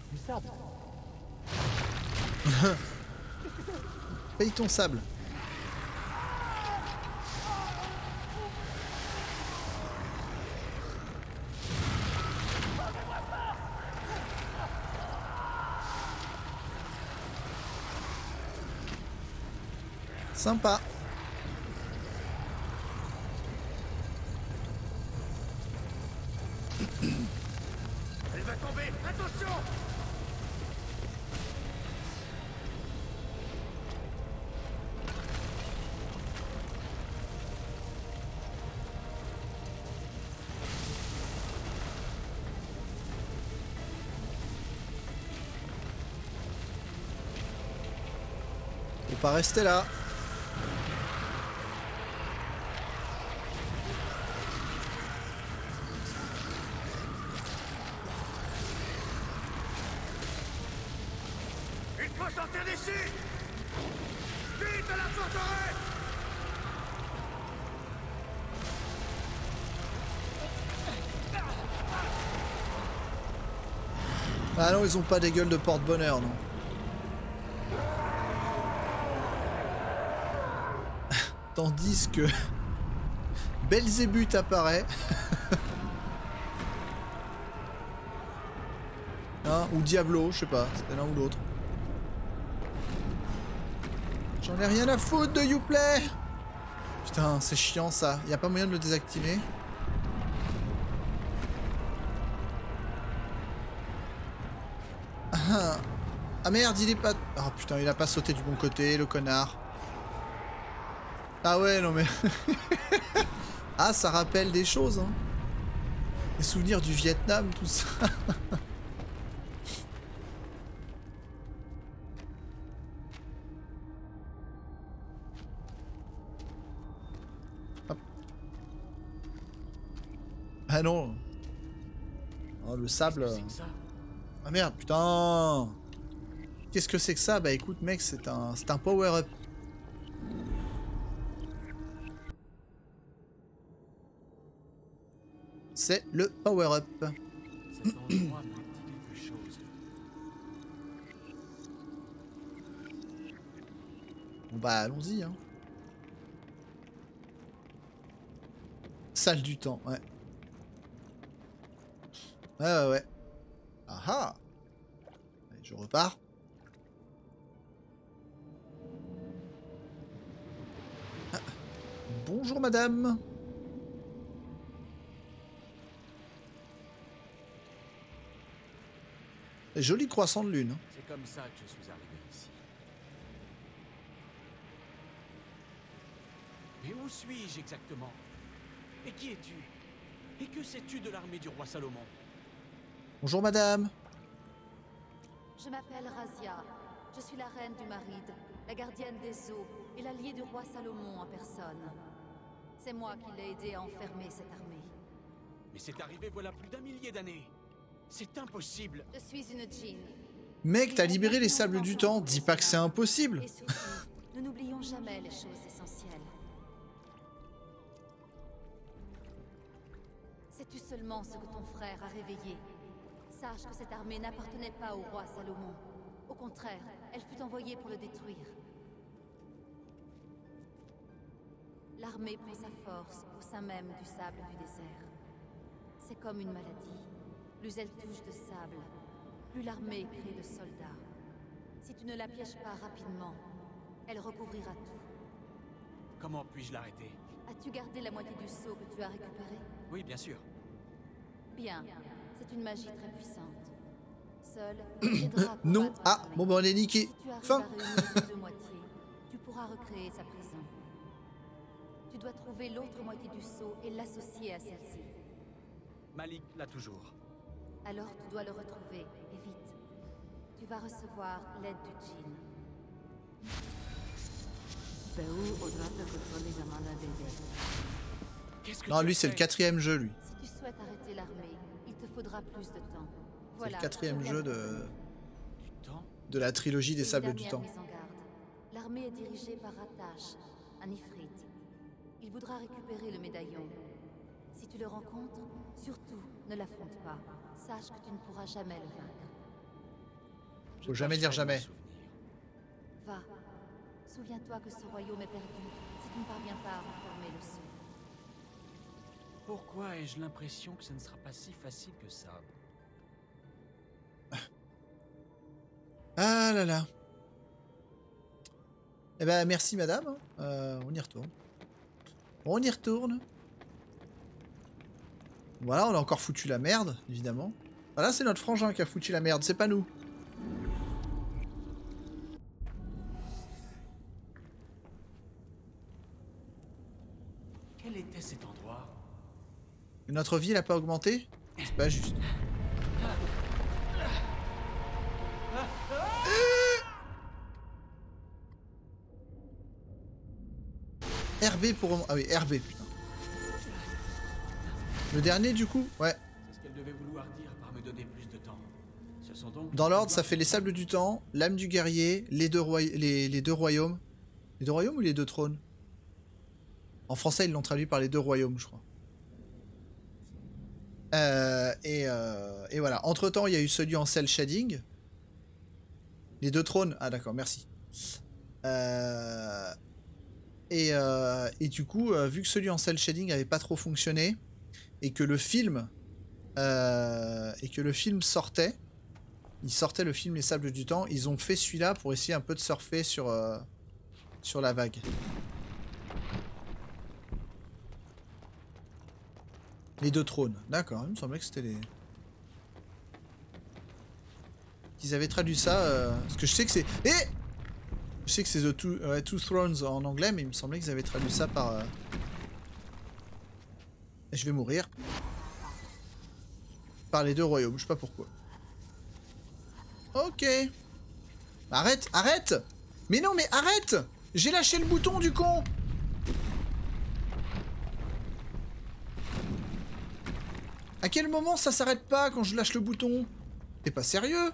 [SPEAKER 1] Paye ton sable. Sympa.
[SPEAKER 4] Elle va tomber. Attention!
[SPEAKER 1] Faut pas rester là.
[SPEAKER 4] Il faut sortir d'ici! Vite à la forteresse!
[SPEAKER 1] Ah non, ils ont pas des gueules de porte-bonheur, non. Tandis que Belzébuth apparaît. Hein, ou Diablo, je sais pas, c'était l'un ou l'autre. J'en ai rien à foutre de Youplay. Putain, c'est chiant ça. Y a pas moyen de le désactiver? Ah, ah merde, il est pas... Oh putain, il a pas sauté du bon côté, le connard. Ah ouais, non mais... Ah, ça rappelle des choses, hein. Les souvenirs du Vietnam, tout ça. Hop. Ah non. Oh, le sable...
[SPEAKER 2] Qu'est-ce que c'est que ça?
[SPEAKER 1] Ah merde, putain. Qu'est-ce que c'est que ça? Bah écoute mec, c'est un, c'est un power-up. C'est le power-up.
[SPEAKER 2] Cet endroit me dit quelque chose.
[SPEAKER 1] Bon bah allons-y hein. Salle du temps, ouais. Ouais ouais ouais. Ah ah. Allez, je repars. Ah. Bonjour madame. Joli croissant de lune.
[SPEAKER 2] C'est comme ça que je suis arrivé ici. Mais où suis-je exactement? Et qui es-tu? Et que sais-tu de l'armée du roi Salomon?
[SPEAKER 1] Bonjour madame.
[SPEAKER 3] Je m'appelle Razia. Je suis la reine du Maride, la gardienne des eaux et l'alliée du roi Salomon en personne. C'est moi qui l'ai aidé à enfermer cette armée.
[SPEAKER 2] Mais c'est arrivé voilà plus d'un millier d'années. C'est impossible.
[SPEAKER 3] Je suis une djinn.
[SPEAKER 1] Mec, t'as libéré les sables du temps. Dis pas que c'est impossible.
[SPEAKER 3] Et surtout, nous n'oublions jamais les choses essentielles. Sais-tu seulement ce que ton frère a réveillé? Sache que cette armée n'appartenait pas au roi Salomon. Au contraire, elle fut envoyée pour le détruire. L'armée prend sa force au sein même du sable du désert. C'est comme une maladie. Plus elle touche de sable, plus l'armée crée de soldats. Si tu ne la pièges pas rapidement, elle recouvrira tout.
[SPEAKER 2] Comment puis-je l'arrêter?
[SPEAKER 3] As-tu gardé la moitié du sceau que tu as récupéré?
[SPEAKER 2] Oui, bien sûr.
[SPEAKER 3] Bien, c'est une magie très puissante. Seul, elle t'aidera à
[SPEAKER 1] Non.
[SPEAKER 3] combattre
[SPEAKER 1] Ah,
[SPEAKER 3] l'armée.
[SPEAKER 1] bon bah on est niqué.
[SPEAKER 3] Si tu arrives
[SPEAKER 1] Fin.
[SPEAKER 3] à réunir les deux moitiés, tu pourras recréer sa prison. Tu dois trouver l'autre moitié du sceau et l'associer à celle-ci.
[SPEAKER 2] Malik l'a toujours.
[SPEAKER 3] Alors tu dois le retrouver, et vite. Tu vas recevoir l'aide du djinn.
[SPEAKER 2] Qu'est-ce que
[SPEAKER 1] Non,
[SPEAKER 2] tu
[SPEAKER 1] lui
[SPEAKER 2] as
[SPEAKER 1] c'est le
[SPEAKER 2] fait?
[SPEAKER 1] quatrième jeu lui.
[SPEAKER 3] Si tu souhaites arrêter l'armée, il te faudra plus de temps.
[SPEAKER 1] C'est
[SPEAKER 3] Voilà,
[SPEAKER 1] le quatrième jeu de,
[SPEAKER 2] Du temps?
[SPEAKER 1] de la trilogie des
[SPEAKER 3] Une
[SPEAKER 1] sables du
[SPEAKER 3] dernière
[SPEAKER 1] temps.
[SPEAKER 3] mise en garde. L'armée est dirigée par Ratash, un ifrit. Il voudra récupérer le médaillon. Si tu le rencontres, surtout ne l'affronte pas. Sache que tu ne pourras jamais le vaincre.
[SPEAKER 1] Faut jamais dire
[SPEAKER 2] tâcherai de m'en
[SPEAKER 1] jamais.
[SPEAKER 2] souvenir.
[SPEAKER 3] Va. Souviens-toi que ce royaume est perdu si tu ne parviens pas à reformer le sceau.
[SPEAKER 2] Pourquoi ai-je l'impression que ce ne sera pas si facile que ça?
[SPEAKER 1] Ah là là. Eh ben merci madame. Euh, on y retourne. On y retourne. Voilà, on a encore foutu la merde, évidemment. Voilà, c'est notre frangin qui a foutu la merde, c'est pas nous.
[SPEAKER 2] Quel était cet endroit?
[SPEAKER 1] Notre vie n'a pas augmenté? C'est pas juste. R B pour... Ah oui, R B, putain. Le dernier, du coup? Ouais.
[SPEAKER 2] C'est ce qu'elle devait vouloir dire par me donner plus de temps. Ce sont donc...
[SPEAKER 1] Dans l'ordre, ça fait les sables du temps, l'âme du guerrier, les deux, roi... les... les deux royaumes. Les deux royaumes ou les deux trônes? En français, ils l'ont traduit par les deux royaumes, je crois. Euh, et, euh, et voilà. Entre-temps, il y a eu celui en cel shading. Les deux trônes. Ah d'accord, merci. Euh, et, euh, et du coup, euh, vu que celui en cel shading n'avait pas trop fonctionné, et que le film... Euh, et que le film sortait, il sortait le film Les Sables du Temps, ils ont fait celui-là pour essayer un peu de surfer sur, euh, sur la vague. Les deux trônes, d'accord, il me semblait que c'était les... Qu'ils avaient traduit ça, euh... parce que je sais que c'est... Eh je sais que c'est The Two, euh, Two Thrones en anglais, mais il me semblait qu'ils avaient traduit ça par... Euh... Et je vais mourir. Par les deux royaumes, je sais pas pourquoi. Ok. Arrête, arrête. Mais non, mais arrête. J'ai lâché le bouton du con. À quel moment ça s'arrête pas quand je lâche le bouton? T'es pas sérieux?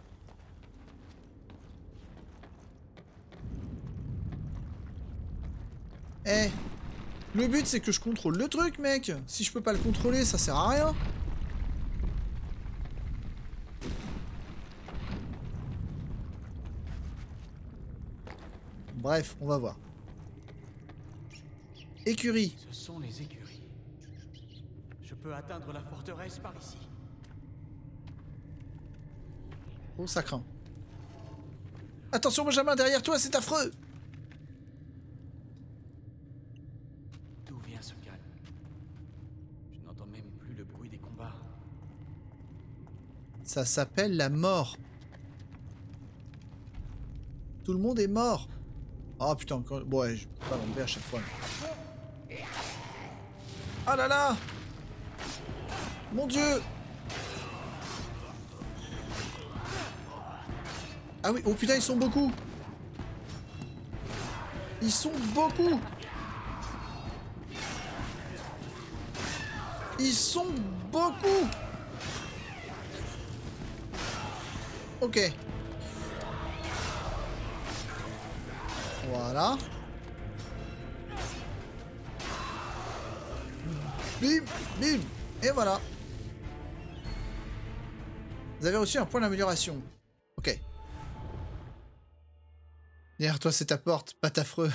[SPEAKER 1] Eh, le but c'est que je contrôle le truc, mec. Si je peux pas le contrôler, ça sert à rien. Bref, on va voir. Écurie.
[SPEAKER 2] Ce sont les écuries. Je peux atteindre la forteresse par ici.
[SPEAKER 1] Oh, ça craint. Attention, Benjamin, derrière toi, c'est affreux.
[SPEAKER 2] D'où vient ce calme? Je n'entends même plus le bruit des combats.
[SPEAKER 1] Ça s'appelle la mort. Tout le monde est mort. Oh putain, encore... Bon, ouais, je peux pas l'enlever à chaque fois. Ah là là. Mon Dieu. Ah oui, oh putain, ils sont beaucoup. Ils sont beaucoup. Ils sont beaucoup. Ok. Voilà. Bim, bim. Et voilà. Vous avez reçu un point d'amélioration. Ok. Derrière toi, c'est ta porte, pas affreux.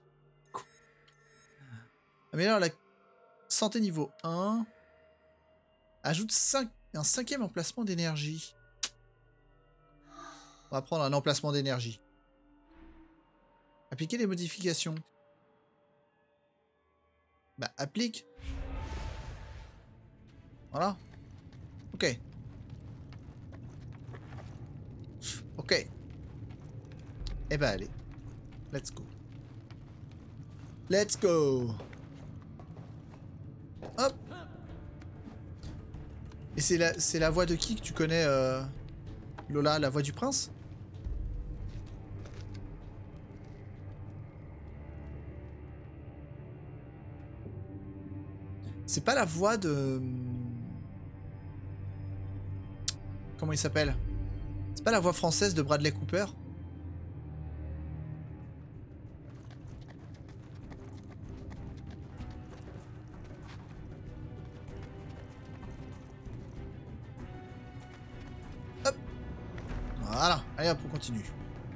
[SPEAKER 1] Améliore la santé niveau un. Ajoute cinq... un cinquième emplacement d'énergie. On va prendre un emplacement d'énergie. Appliquer les modifications. Bah, applique. Voilà. Ok. Ok. Eh ben allez. Let's go. Let's go. Hop. Et c'est la, c'est la voix de qui que tu connais, euh, Lola, la voix du prince? C'est pas la voix de... Comment il s'appelle? C'est pas la voix française de Bradley Cooper? Hop. Voilà. Allez hop, on continue.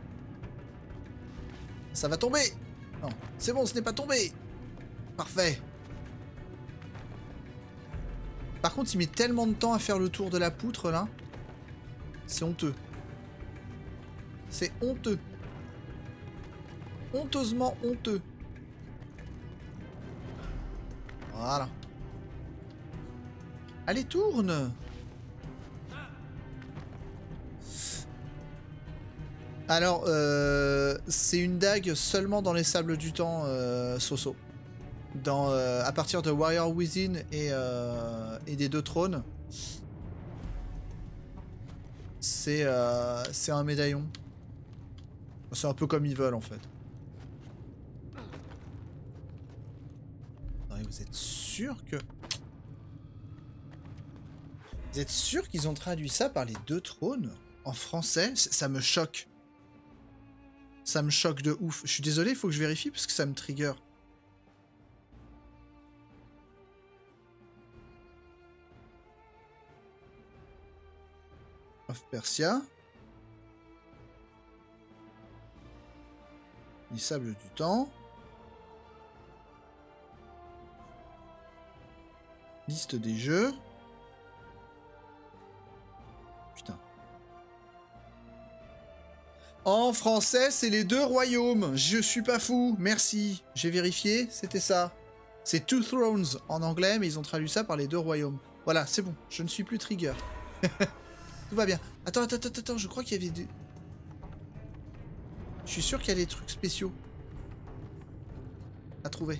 [SPEAKER 1] Ça va tomber. Non, c'est bon, ce n'est pas tombé. Parfait. Par contre, il met tellement de temps à faire le tour de la poutre, là. C'est honteux. C'est honteux. honteusement honteux. Voilà. Allez, tourne. Alors, euh, c'est une dague seulement dans les sables du temps, euh, Soso. Dans, euh, à partir de Warrior Within et, euh, et des deux trônes, c'est euh, c'est un médaillon. C'est un peu comme Evil en fait. Non, vous êtes sûr que... Vous êtes sûr qu'ils ont traduit ça par les deux trônes en français? Ça me choque. Ça me choque de ouf. Je suis désolé, il faut que je vérifie parce que ça me trigger. Of Persia. Les sables du temps. Liste des jeux. Putain. En français, c'est les deux royaumes. Je suis pas fou. Merci. J'ai vérifié, c'était ça. C'est Two Thrones en anglais, mais ils ont traduit ça par les deux royaumes. Voilà, c'est bon. Je ne suis plus trigger. Tout va bien. Attends, attends, attends, attends. Je crois qu'il y avait des... Je suis sûr qu'il y a des trucs spéciaux à trouver.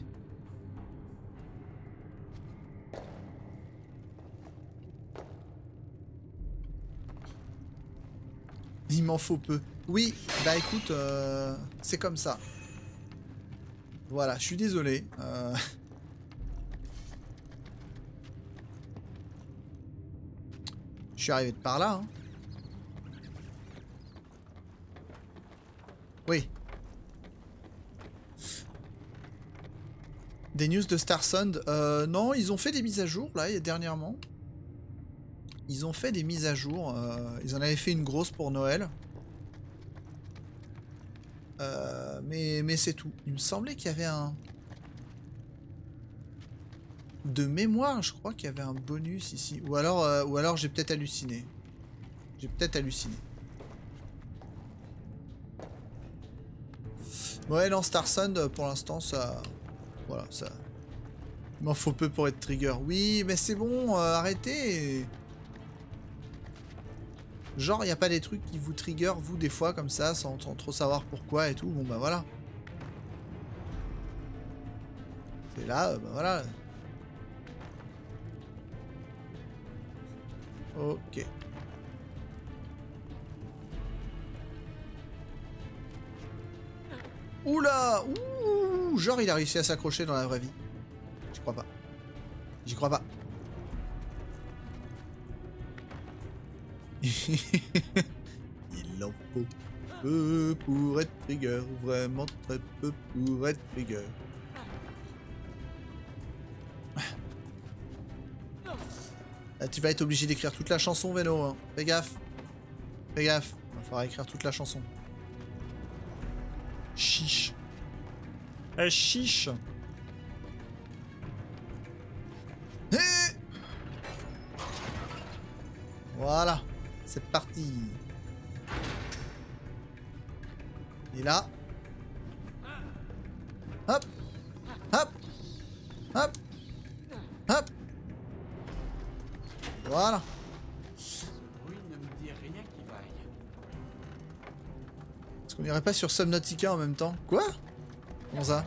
[SPEAKER 1] Il m'en faut peu. Oui, bah écoute, euh, c'est comme ça. Voilà, je suis désolé. Euh... Je suis arrivé de par là. Hein. Oui. Des news de Starsound. Euh, non, ils ont fait des mises à jour, là, dernièrement. Ils ont fait des mises à jour. Euh, ils en avaient fait une grosse pour Noël. Euh, mais mais c'est tout. Il me semblait qu'il y avait un... De mémoire, je crois qu'il y avait un bonus ici. Ou alors, euh, ou alors j'ai peut-être halluciné. J'ai peut-être halluciné. Ouais, non, Starsound, pour l'instant, ça... Voilà, ça... Il m'en faut peu pour être trigger. Oui, mais c'est bon, euh, arrêtez. Genre, il n'y a pas des trucs qui vous trigger, vous, des fois, comme ça, sans, sans trop savoir pourquoi et tout. Bon, bah voilà. C'est là, euh, bah voilà. Ok. Oula! Ouh! Genre, il a réussi à s'accrocher dans la vraie vie. J'y crois pas. J'y crois pas. Il en faut peu pour être trigger. Vraiment très peu pour être trigger. Là, tu vas être obligé d'écrire toute la chanson, Véno. Hein. Fais gaffe. Fais gaffe. Il va falloir écrire toute la chanson. Chiche. Eh, chiche. Eh voilà. C'est parti. Et là. Hop. Hop. Hop. Hop. Voilà.
[SPEAKER 2] Ce bruit ne me dit rien qui vaille.
[SPEAKER 1] Est-ce qu'on irait pas sur Subnautica en même temps? Quoi? Comment ça?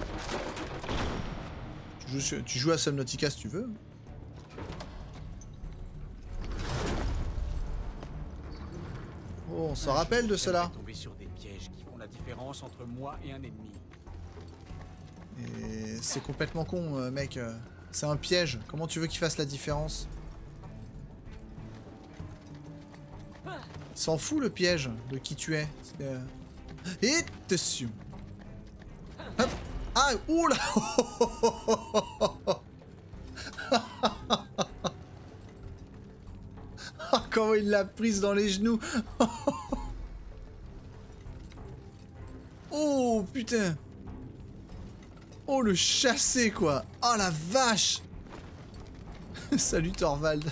[SPEAKER 1] tu joues, sur... tu joues à Subnautica si tu veux. Oh, on se rappelle de cela.
[SPEAKER 2] Tomber sur des pièges qui font la différence entre moi et un ennemi.
[SPEAKER 1] Et c'est complètement con, euh, mec. C'est un piège. Comment tu veux qu'il fasse la différence? Il s'en fout le piège de qui tu es. Euh... Et attention. Hop. Ah, oula. Comment il l'a prise dans les genoux. Oh putain. Oh le chassé quoi. Oh la vache. Salut Thorvald.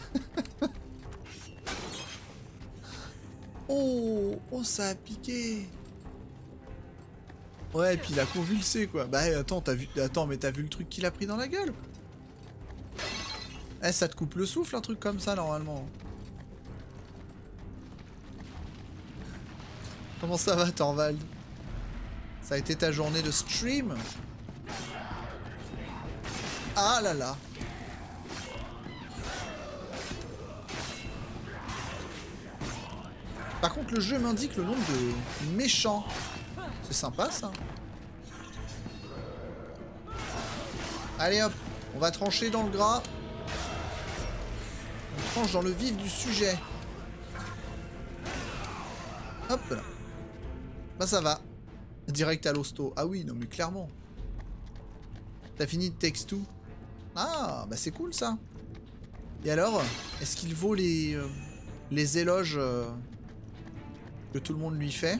[SPEAKER 1] Oh, oh ça a piqué. Ouais, et puis il a convulsé, quoi. Bah attends, t'as vu... Attends, mais t'as vu le truc qu'il a pris dans la gueule? Eh, ça te coupe le souffle, un truc comme ça, normalement. Comment ça va, Thorvald? Ça a été ta journée de stream? Ah là là. Par contre, le jeu m'indique le nombre de méchants. C'est sympa, ça. Allez hop, on va trancher dans le gras. On tranche dans le vif du sujet. Hop là. Bah ça va. Direct à l'hosto. Ah oui, non mais clairement. T'as fini de Takes Two? Ah, bah c'est cool ça. Et alors, est-ce qu'il vaut les, euh, les éloges euh, que tout le monde lui fait?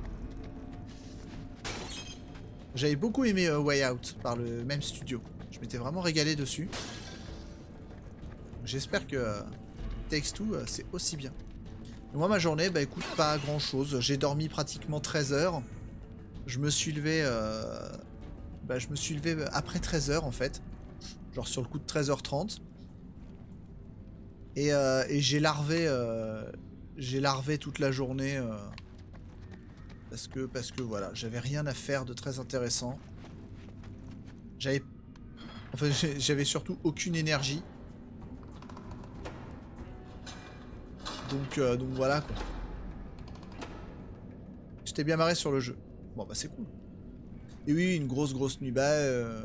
[SPEAKER 1] J'avais beaucoup aimé euh, Way Out par le même studio. Je m'étais vraiment régalé dessus. J'espère que euh, Takes Two euh, c'est aussi bien. Et moi ma journée, bah écoute, pas grand chose. J'ai dormi pratiquement treize heures. Je me suis levé... Euh, bah je me suis levé après treize heures en fait. Genre sur le coup de treize heures trente. Et, euh, et j'ai larvé... Euh, j'ai larvé toute la journée... Euh, Parce que, parce que voilà, j'avais rien à faire de très intéressant. J'avais... Enfin, j'avais surtout aucune énergie. Donc, euh, donc voilà quoi. J'étais bien marré sur le jeu. Bon bah c'est cool. Et oui, une grosse grosse nuit. Bah... Euh...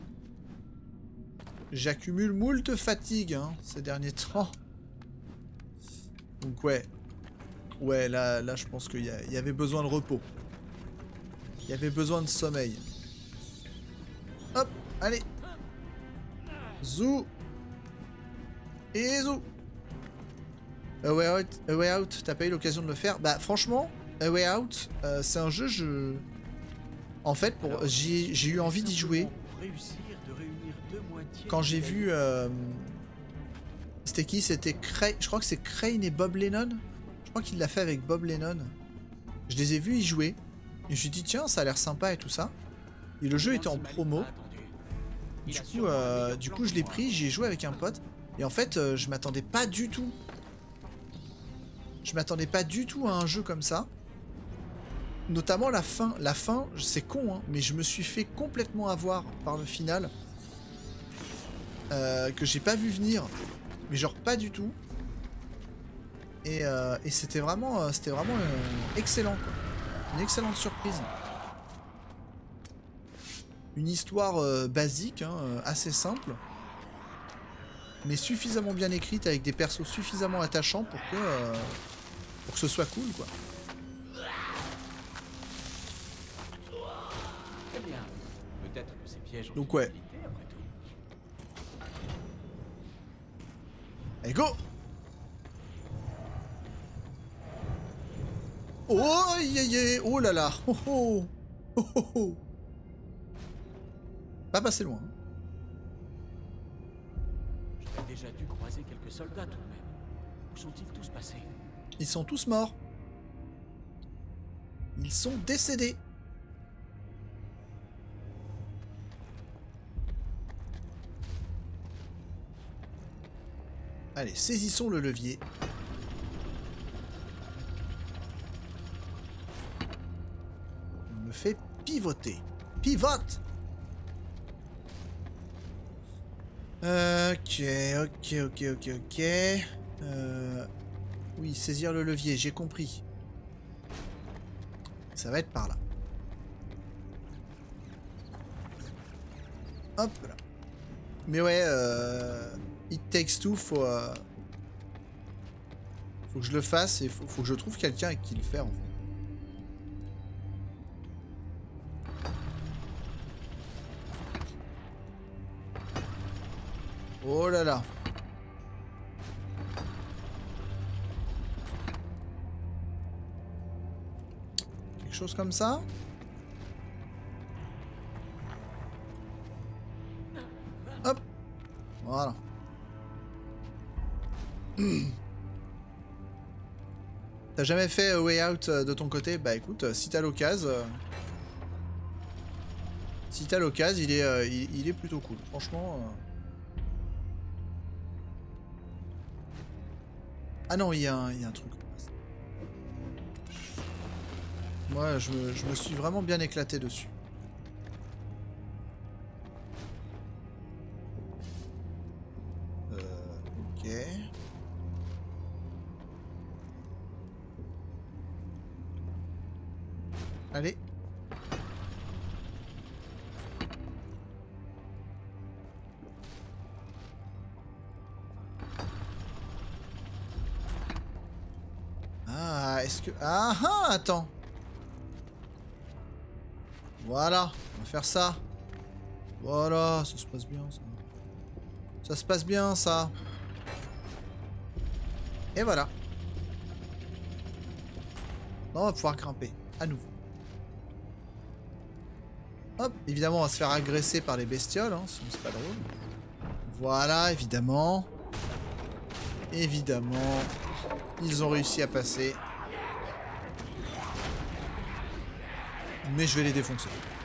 [SPEAKER 1] J'accumule moult fatigue hein, ces derniers temps. Donc ouais. Ouais, là, là je pense qu'il y, y avait besoin de repos. Il y avait besoin de sommeil. Hop, allez. Zou. Et zou. A Way Out, A Way Out, t'as pas eu l'occasion de le faire? Bah franchement, A Way Out, euh, c'est un jeu, je... En fait, pour j'ai eu envie d'y jouer. Quand j'ai vu... Euh... C'était qui? C'était Crane... Je crois que c'est Crane et Bob Lennon. Je crois qu'il l'a fait avec Bob Lennon. Je les ai vus y jouer. Et je me suis dit, tiens, ça a l'air sympa et tout ça. Et le jeu était en promo. Du coup, euh, du coup je l'ai pris, j'y ai joué avec un pote. Et en fait, euh, je m'attendais pas du tout. Je m'attendais pas du tout à un jeu comme ça. Notamment la fin. La fin, c'est con, hein, mais je me suis fait complètement avoir par le final. Euh, que j'ai pas vu venir. Mais genre pas du tout. Et, euh, et c'était vraiment, euh, c'était vraiment euh, excellent, quoi. Une excellente surprise. Une histoire euh, basique, hein, euh, assez simple, mais suffisamment bien écrite avec des persos suffisamment attachants pour que, euh, pour que ce soit cool, quoi.
[SPEAKER 2] Eh bien, peut-être que ces pièges ont
[SPEAKER 1] Donc ouais.
[SPEAKER 2] après tout.
[SPEAKER 1] Allez, go! Oh, yeah, yeah. Oh là là. Oh, oh. Oh, oh, oh. Pas passer loin.
[SPEAKER 2] J'avais déjà dû croiser quelques soldats tout de même. Où sont-ils tous passés?
[SPEAKER 1] Ils sont tous morts. Ils sont décédés. Allez, saisissons le levier. On me fait pivoter. Pivote! Euh, ok, ok, ok, ok, ok. Euh, oui, saisir le levier, j'ai compris. Ça va être par là. Hop là. Mais ouais, euh, It Takes Two, faut, euh, faut que je le fasse et faut, faut que je trouve quelqu'un avec qui le faire en fait. Oh là là. Quelque chose comme ça. Hop. Voilà. T'as jamais fait A Way Out de ton côté? Bah écoute, si t'as l'occasion, euh, Si t'as l'occasion, il, est, euh, il, il est plutôt cool. Franchement... Euh... Ah non, il y, y a un truc. Moi, je me, je me suis vraiment bien éclaté dessus. Euh, ok. Allez. Ah, est-ce que... Ah, ah, attends. Voilà, on va faire ça. Voilà, ça se passe bien, ça. Ça se passe bien, ça. Et voilà. Là, on va pouvoir grimper, à nouveau. Hop, évidemment, on va se faire agresser par les bestioles, hein, sinon c'est pas drôle. Voilà, évidemment. Évidemment. Ils ont réussi à passer. Mais je vais les défoncer.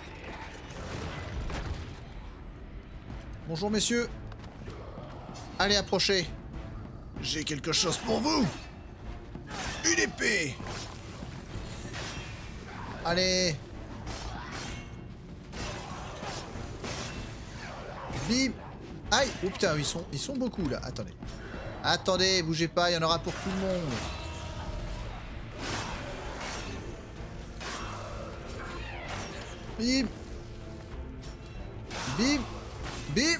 [SPEAKER 1] Bonjour messieurs. Allez, approchez. J'ai quelque chose pour vous. Une épée. Allez. Bim. Aïe. Oh putain, ils sont, ils sont beaucoup là. Attendez. Attendez, bougez pas, il y en aura pour tout le monde. Bim. Bim. Bim.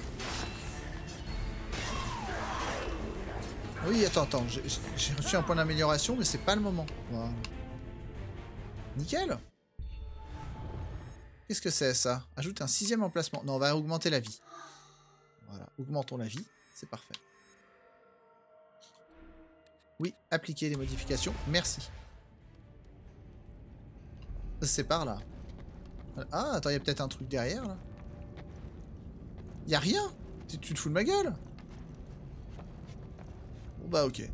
[SPEAKER 1] Oui, attends, attends. J'ai reçu un point d'amélioration, mais c'est pas le moment. Voilà. Nickel. Qu'est-ce que c'est ça? Ajoute un sixième emplacement. Non, on va augmenter la vie. Voilà, augmentons la vie. C'est parfait. Oui, appliquer les modifications. Merci. C'est par là. Ah, attends, il y a peut-être un truc derrière, là. Il y a rien. Tu, tu te fous de ma gueule? Bon, bah, ok.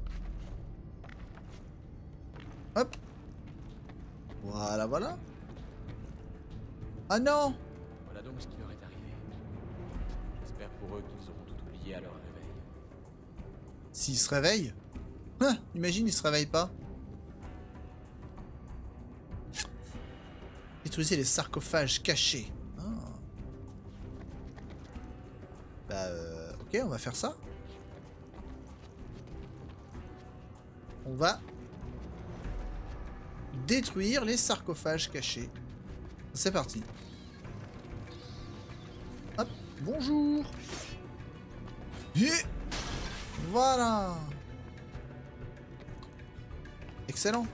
[SPEAKER 1] Hop. Voilà, voilà. Ah non!
[SPEAKER 2] Voilà donc ce qui leur est arrivé. J'espère pour eux qu'ils auront tout oublié à leur réveil.
[SPEAKER 1] S'ils se réveillent? Hein, imagine, ils se réveillent pas. Détruisez les sarcophages cachés. Ah. Bah, euh, ok, on va faire ça. On va détruire les sarcophages cachés. C'est parti. Hop, bonjour. Et voilà. Excellent.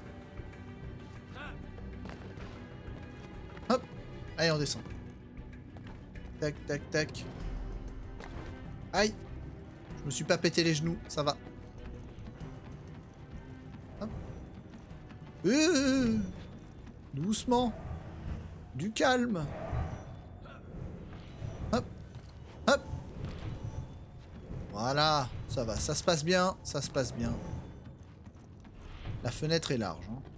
[SPEAKER 1] Hop. Allez, on descend. Tac, tac, tac. Aïe. Je me suis pas pété les genoux, ça va. Hop. Euh, doucement. Du calme. Hop. Hop. Voilà. Ça va, ça se passe bien. Ça se passe bien. La fenêtre est large. Hein.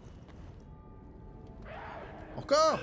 [SPEAKER 1] Encore.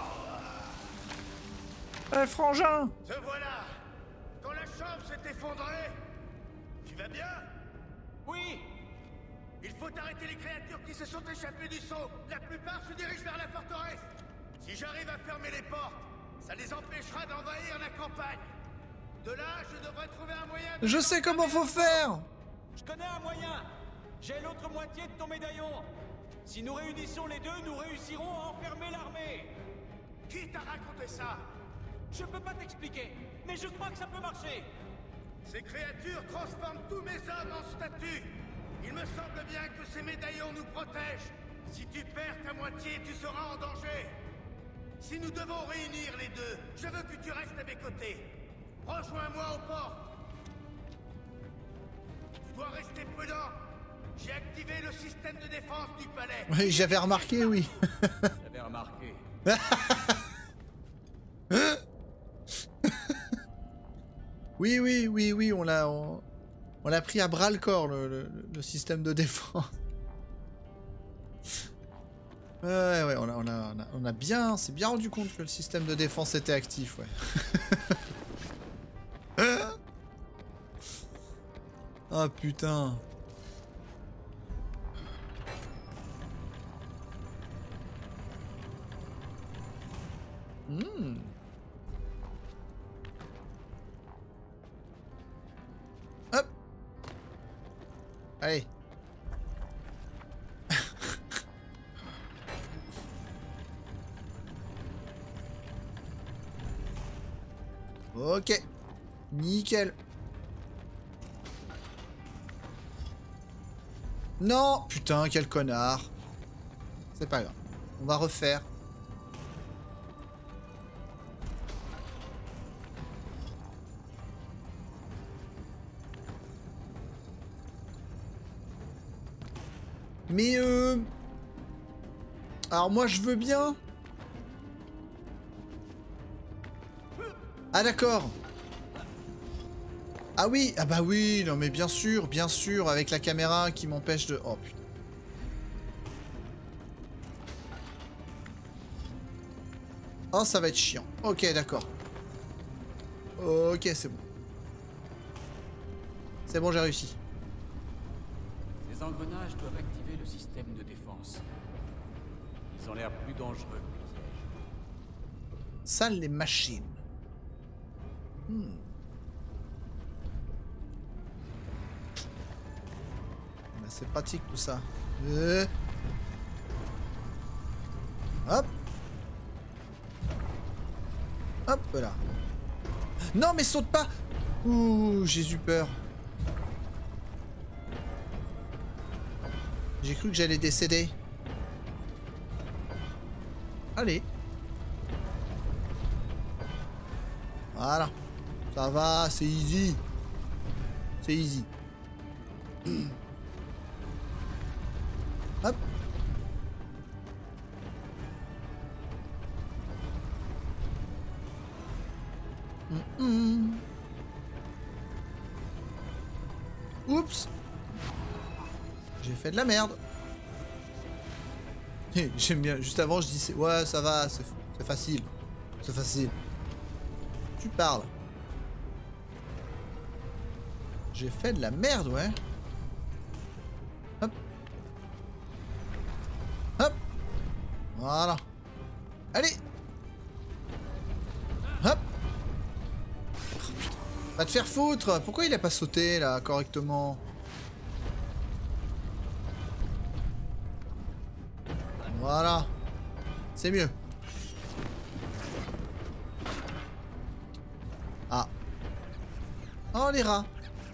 [SPEAKER 1] Eh, frangin.
[SPEAKER 4] Te voilà. Quand la chambre s'est effondrée. Tu vas bien?
[SPEAKER 2] Oui!
[SPEAKER 4] Il faut arrêter les créatures qui se sont échappées du saut. La plupart se dirigent vers la forteresse. Si j'arrive à fermer les portes, ça les empêchera d'envahir la campagne. De là, je devrais trouver un moyen de...
[SPEAKER 1] Je sais comment faut faire.
[SPEAKER 2] Je connais un moyen! J'ai l'autre moitié de ton médaillon! Si nous réunissons les deux, nous réussirons à enfermer l'armée!
[SPEAKER 4] Qui t'a raconté ça?
[SPEAKER 2] Je peux pas t'expliquer, mais je crois que ça peut marcher!
[SPEAKER 4] Ces créatures transforment tous mes hommes en statues. Il me semble bien que ces médaillons nous protègent. Si tu perds ta moitié, tu seras en danger. Si nous devons réunir les deux, je veux que tu restes à mes côtés. Rejoins-moi aux portes. Tu dois rester prudent. J'ai activé le système de défense du palais.
[SPEAKER 1] Oui, j'avais remarqué, oui.
[SPEAKER 2] J'avais remarqué.
[SPEAKER 1] Oui, oui, oui, oui, on l'a on, on l'a pris à bras le corps, le, le, le système de défense. Ouais, ouais, on a, on a, on a, on a bien, c'est bien rendu compte que le système de défense était actif, ouais. Ah putain. Hmm. Hop. Allez. Ok. Nickel. Non. Putain, quel connard. C'est pas grave. On va refaire. Mais euh... alors moi je veux bien. Ah d'accord. Ah oui, ah bah oui, non mais bien sûr, bien sûr, avec la caméra qui m'empêche de... Oh putain. Oh ça va être chiant. Ok d'accord. Ok c'est bon. C'est bon j'ai réussi.
[SPEAKER 2] Les engrenages doivent activer le système de défense. Ils ont l'air plus dangereux que les pièges.
[SPEAKER 1] Ça les machines. Hmm. Ben, c'est pratique tout ça. Euh. Hop. Hop là. Non mais saute pas. Ouh, j'ai eu peur. J'ai cru que j'allais décéder. Allez. Voilà. Ça va, c'est easy. C'est easy. Hop. Mm -mm. Oups. J'ai fait de la merde. J'aime bien. Juste avant, je dis ouais, ça va, c'est facile. C'est facile. Tu parles. J'ai fait de la merde, ouais. Hop. Hop. Voilà. Allez. Hop. Oh, putain. Va te faire foutre. Pourquoi il a pas sauté, là, correctement? Voilà. C'est mieux. Ah. Oh, les rats.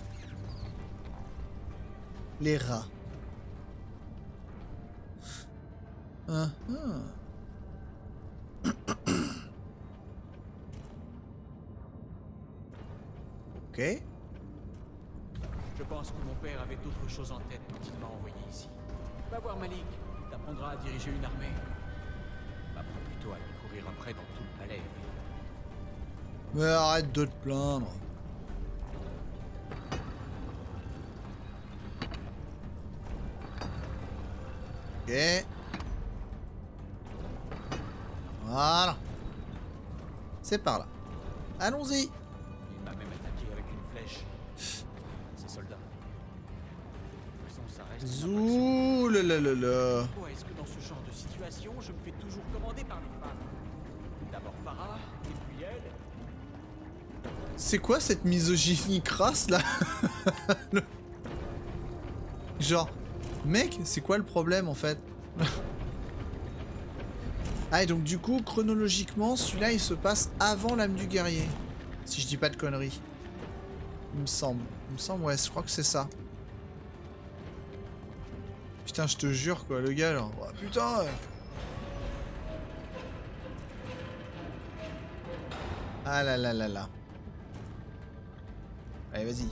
[SPEAKER 1] Les rats. Uh -huh. Ok.
[SPEAKER 2] Je pense que mon père avait d'autres choses en tête quand il m'a envoyé ici. Va voir Malik. T'apprendras à diriger une armée. Apprends plutôt à lui courir après dans tout le palais.
[SPEAKER 1] Mais arrête de te plaindre. Ok. Voilà. C'est par là. Allons-y.
[SPEAKER 2] Il m'a même attaqué avec une flèche. Ces soldats. De toute façon, ça reste.
[SPEAKER 1] Zou là là là là.
[SPEAKER 2] Pourquoi est-ce que dans ce genre de situation, je me fais toujours commander par les femmes? D'abord Farah, et puis elle.
[SPEAKER 1] C'est quoi cette misogynie crasse là? Le... Genre, mec, c'est quoi le problème en fait? Ah et donc du coup, chronologiquement, celui-là il se passe avant l'âme du guerrier. Si je dis pas de conneries. Il me semble. Il me semble, ouais, je crois que c'est ça. Putain, je te jure quoi, le gars là. Oh, putain ouais. Ah là là là là. Allez, vas-y.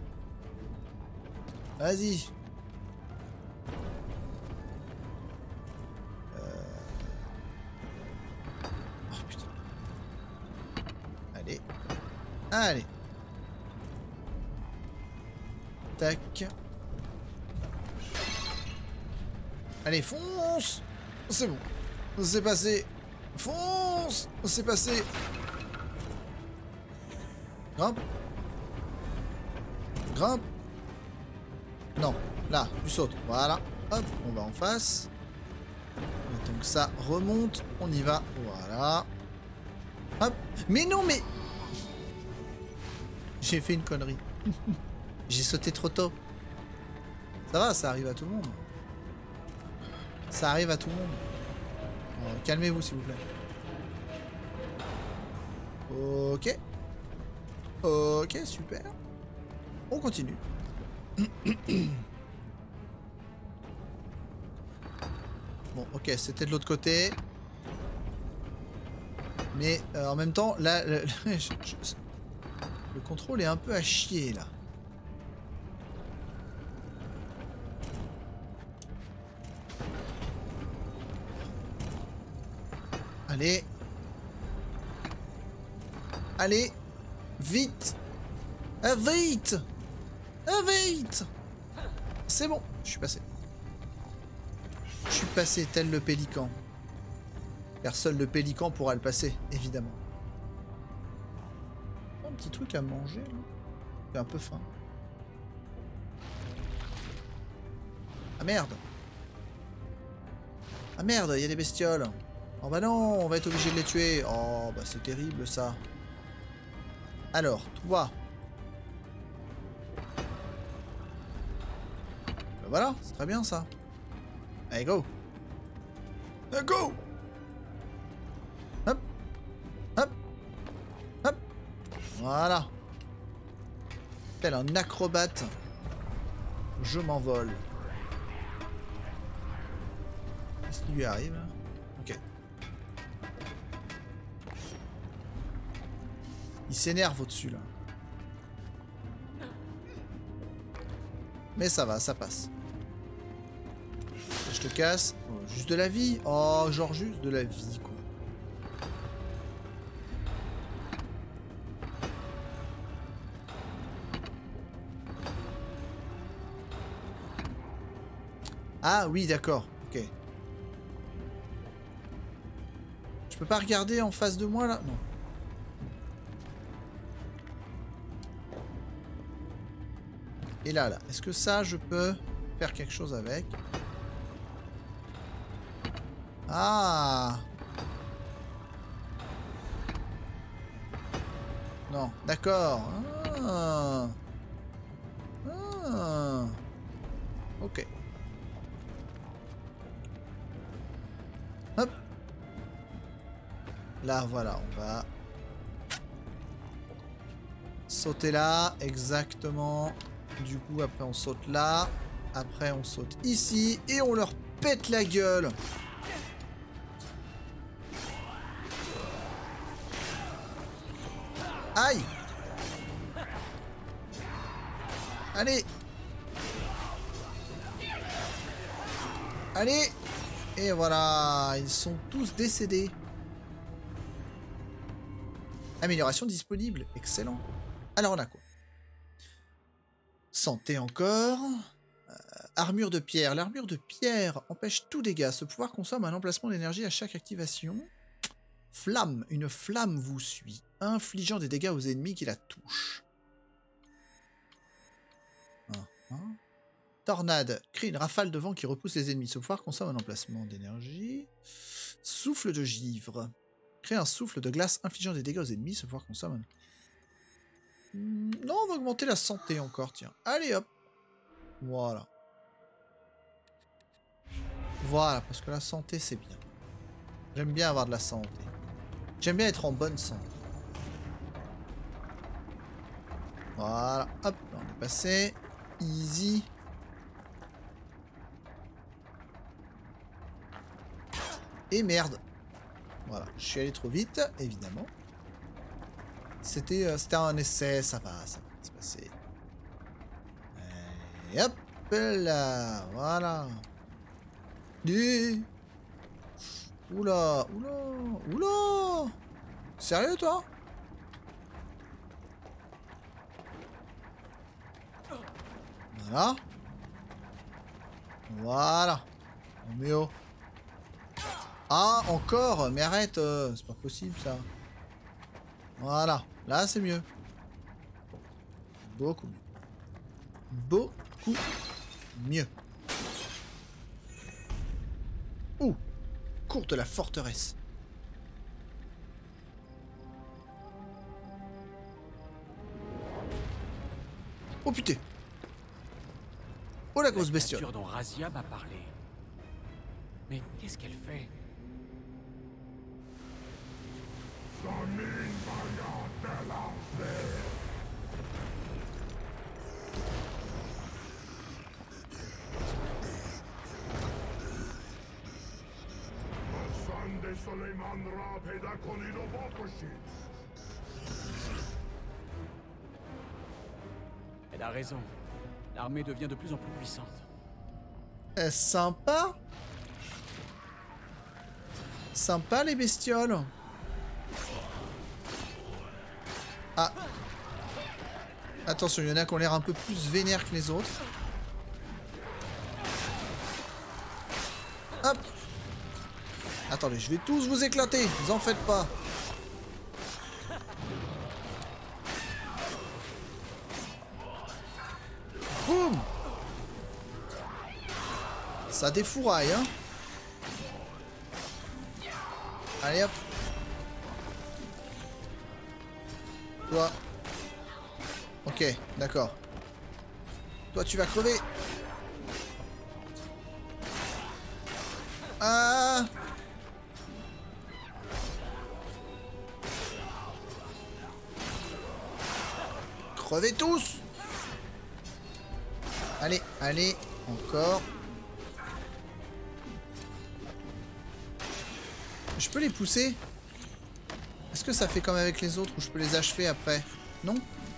[SPEAKER 1] Vas-y. Euh... Oh putain. Allez. Allez. Tac. Allez, fonce. C'est bon. C'est passé. Fonce. C'est passé. Grimpe. Grimpe. Non. Là, tu sautes. Voilà. Hop, on va en face. Donc ça remonte. On y va. Voilà. Hop. Mais non, mais... J'ai fait une connerie. J'ai sauté trop tôt. Ça va, ça arrive à tout le monde. Ça arrive à tout le monde. Euh, Calmez-vous, s'il vous plaît. Ok. Ok, super. On continue. Bon, ok, c'était de l'autre côté. Mais euh, en même temps, là, le, le, je, je, le contrôle est un peu à chier, là. Allez. Allez. Vite. Ah, vite. Ah, vite. C'est bon, je suis passé. Je suis passé tel le pélican. Car seul le pélican pourra le passer, évidemment. Un petit truc à manger, là. J'ai un peu faim. Ah merde. Ah merde, il y a des bestioles. Oh bah non, on va être obligé de les tuer. Oh bah c'est terrible ça. Alors, toi. Bah voilà, c'est très bien ça. Allez, go. Allez, go. Hop. Hop. Hop. Voilà. Tel un acrobate. Je m'envole. Qu'est-ce qui lui arrive? Ok. Il s'énerve au-dessus là. Mais ça va, ça passe. Je te casse. Oh, juste de la vie. Oh, genre juste de la vie quoi. Ah oui, d'accord. Ok. Je peux pas regarder en face de moi là? Non. Et là, là. Est-ce que ça, je peux faire quelque chose avec? Ah! Non, d'accord. Ah. Ah. Ok. Hop. Là, voilà, on va sauter là, exactement. Du coup, après, on saute là. Après, on saute ici. Et on leur pète la gueule. Aïe! Allez! Allez! Et voilà, ils sont tous décédés. Amélioration disponible. Excellent. Alors, on a quoi? Santé encore. Euh, armure de pierre. L'armure de pierre empêche tout dégât. Ce pouvoir consomme un emplacement d'énergie à chaque activation. Flamme. Une flamme vous suit, infligeant des dégâts aux ennemis qui la touchent. Ah, ah. Tornade. Crée une rafale de vent qui repousse les ennemis. Ce pouvoir consomme un emplacement d'énergie. Souffle de givre. Crée un souffle de glace infligeant des dégâts aux ennemis. Ce pouvoir consomme un... Non, on va augmenter la santé encore, tiens. Allez, hop. Voilà. Voilà, parce que la santé, c'est bien. J'aime bien avoir de la santé. J'aime bien être en bonne santé. Voilà, hop, on est passé. Easy. Et merde. Voilà, je suis allé trop vite, évidemment. C'était euh, c'était un essai, ça va, ça va se passer. Et hop là, voilà. Et... Oula, oula, oula. Sérieux toi? Voilà. Voilà. On met haut. Ah, encore? Mais arrête, euh, c'est pas possible ça. Voilà, là c'est mieux. Beaucoup mieux. Beaucoup mieux. Ouh, cour de la forteresse. Oh putain. Oh la grosse bestiole.
[SPEAKER 2] La créature dont Razia m'a parlé. Mais qu'est-ce qu'elle fait? Elle a raison. L'armée devient de plus en plus puissante.
[SPEAKER 1] Eh, sympa. Sympa les bestioles. Ah. Attention, il y en a qui ont l'air un peu plus vénères que les autres. Hop. Attendez, je vais tous vous éclater. Vous en faites pas. Boum. Ça défouraille, hein. Allez hop. Toi. Ok, d'accord. Toi, tu vas crever. Ah. Crevez tous. Allez, allez, encore. Je peux les pousser? Est-ce que ça fait comme avec les autres ou je peux les achever après? Non?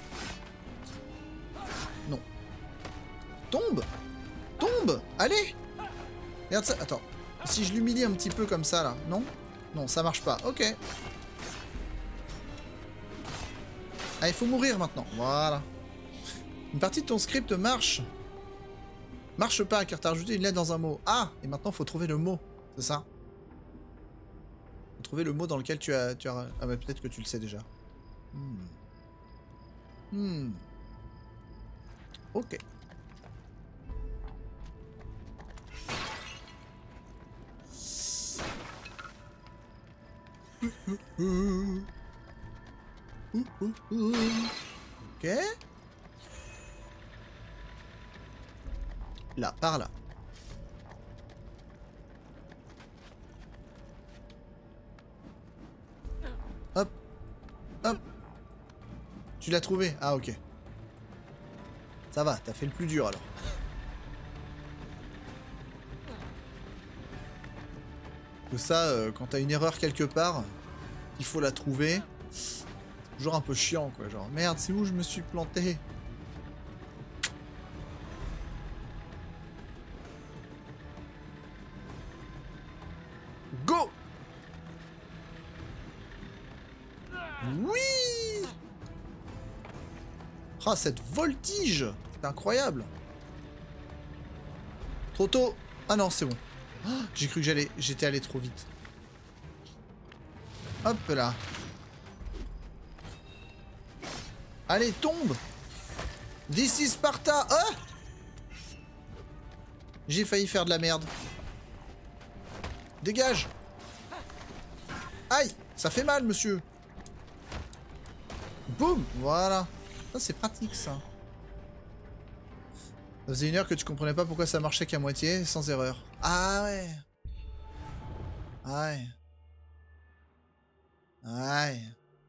[SPEAKER 1] Non. Tombe! Tombe! Allez! Regarde ça. Attends. Si je l'humilie un petit peu comme ça, là. Non? Non, ça marche pas. Ok. Ah, il faut mourir maintenant. Voilà. Une partie de ton script marche. Marche pas car t'as rajouté une lettre dans un mot. Ah! Et maintenant, faut trouver le mot. C'est ça? Faut trouver le mot dans lequel tu as... Tu as... Ah bah peut-être que tu le sais déjà. Hmm. Hmm. Ok. Ok. Là, par là. Hop. Hop. Tu l'as trouvé? Ah, ok. Ça va, t'as fait le plus dur alors. Que ça, euh, quand t'as une erreur quelque part, il faut la trouver. C'est toujours un peu chiant, quoi. Genre, merde, c'est où je me suis planté? Go! Oui! Ah, cette voltige! C'est incroyable! Trop tôt! Ah non, c'est bon. Oh, j'ai cru que j'allais, j'étais allé trop vite. Hop là. Allez, tombe! This is Sparta! Oh! J'ai failli faire de la merde. Dégage! Aïe! Ça fait mal, monsieur! Boum! Voilà. Ça, c'est pratique, ça. Ça faisait une heure que tu comprenais pas pourquoi ça marchait qu'à moitié, sans erreur. Ah ouais! Ah ouais. Ah ouais.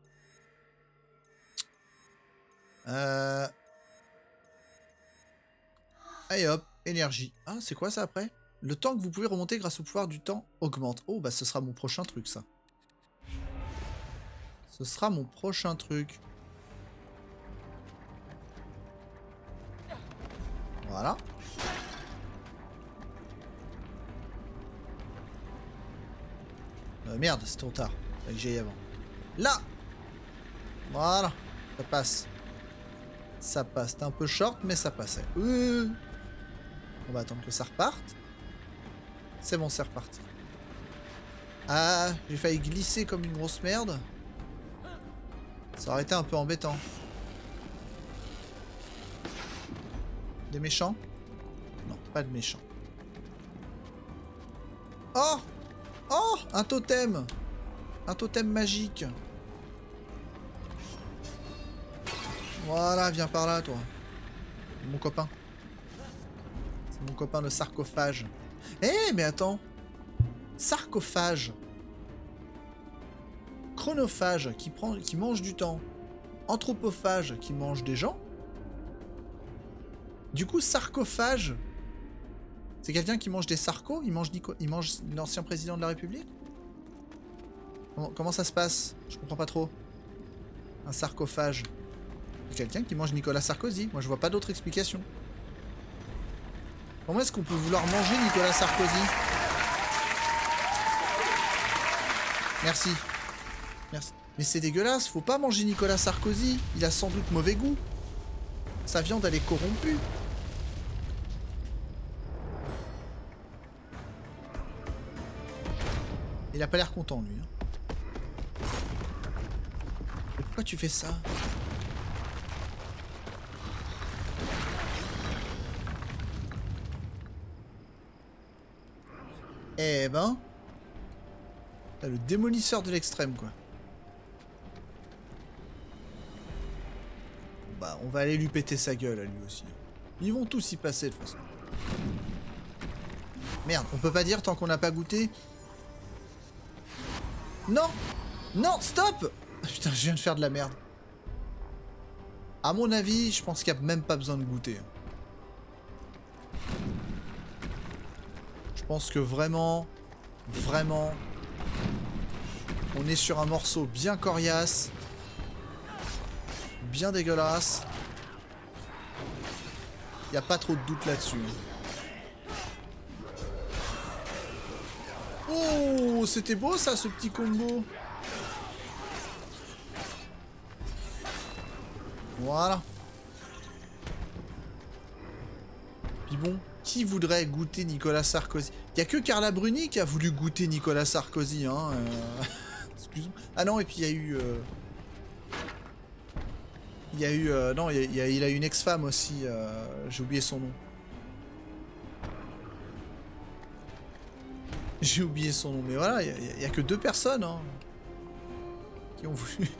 [SPEAKER 1] Euh... Allez hop, énergie. Ah, c'est quoi ça après? Le temps que vous pouvez remonter grâce au pouvoir du temps augmente. Oh, bah ce sera mon prochain truc, ça. Ce sera mon prochain truc. Voilà. Euh, merde, c'est trop tard. Fallait que j'y aille avant. Là! Voilà. Ça passe. Ça passe. C'était un peu short, mais ça passait. Euh... On va attendre que ça reparte. C'est bon, c'est reparti. Ah, j'ai failli glisser comme une grosse merde. Ça aurait été un peu embêtant. Des méchants? Non, pas de méchants. Oh! Oh! Un totem! Un totem magique. Voilà, viens par là, toi. Mon copain. C'est mon copain le sarcophage. Eh, mais attends. Sarcophage. Chronophage, qui, prend, qui mange du temps. Anthropophage, qui mange des gens. Du coup, sarcophage, c'est quelqu'un qui mange des sarcos? Il mange, Nico il mange l'ancien président de la République? comment, comment ça se passe? Je comprends pas trop. Un sarcophage. C'est quelqu'un qui mange Nicolas Sarkozy. Moi, je vois pas d'autre explication. Comment est-ce qu'on peut vouloir manger Nicolas Sarkozy? Merci. Merci. Mais c'est dégueulasse, faut pas manger Nicolas Sarkozy. Il a sans doute mauvais goût. Sa viande, elle est corrompue. Il a pas l'air content, lui. Hein. Mais pourquoi tu fais ça? Eh ben... Le démolisseur de l'extrême, quoi. Bah, on va aller lui péter sa gueule, à lui aussi. Ils vont tous y passer, de toute façon. Merde, on peut pas dire tant qu'on n'a pas goûté. Non! Non, stop! Putain, je viens de faire de la merde. À mon avis, je pense qu'il n'y a même pas besoin de goûter. Je pense que vraiment, vraiment, on est sur un morceau bien coriace, bien dégueulasse. Il n'y a pas trop de doute là-dessus. Oh, c'était beau ça, ce petit combo. Voilà. Puis bon, qui voudrait goûter Nicolas Sarkozy? Il n'y a que Carla Bruni qui a voulu goûter Nicolas Sarkozy, hein. Euh... Excuse-moi. Ah non, et puis il y a eu... Euh... Il y a eu... Euh... Non, il, y a, il a eu une ex-femme aussi. Euh... J'ai oublié son nom. J'ai oublié son nom, mais voilà, il n'y a, a que deux personnes hein, qui ont voulu.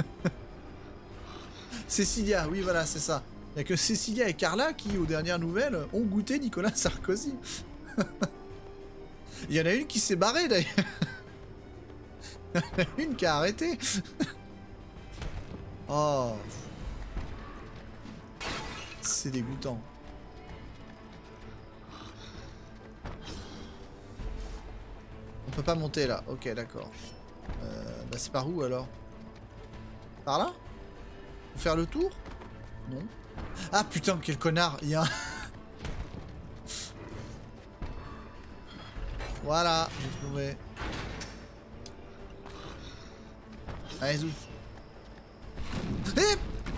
[SPEAKER 1] Cécilia, oui, voilà, c'est ça. Il n'y a que Cécilia et Carla qui, aux dernières nouvelles, ont goûté Nicolas Sarkozy. Il y en a une qui s'est barrée, d'ailleurs. Il y en a une qui a arrêté. Oh. C'est dégoûtant. On peut pas monter là, ok d'accord. Euh, bah c'est par où alors? Par là? Faut faire le tour? Non. Ah putain quel connard, il y a un... Voilà, j'ai trouvé. Allez zou. Eh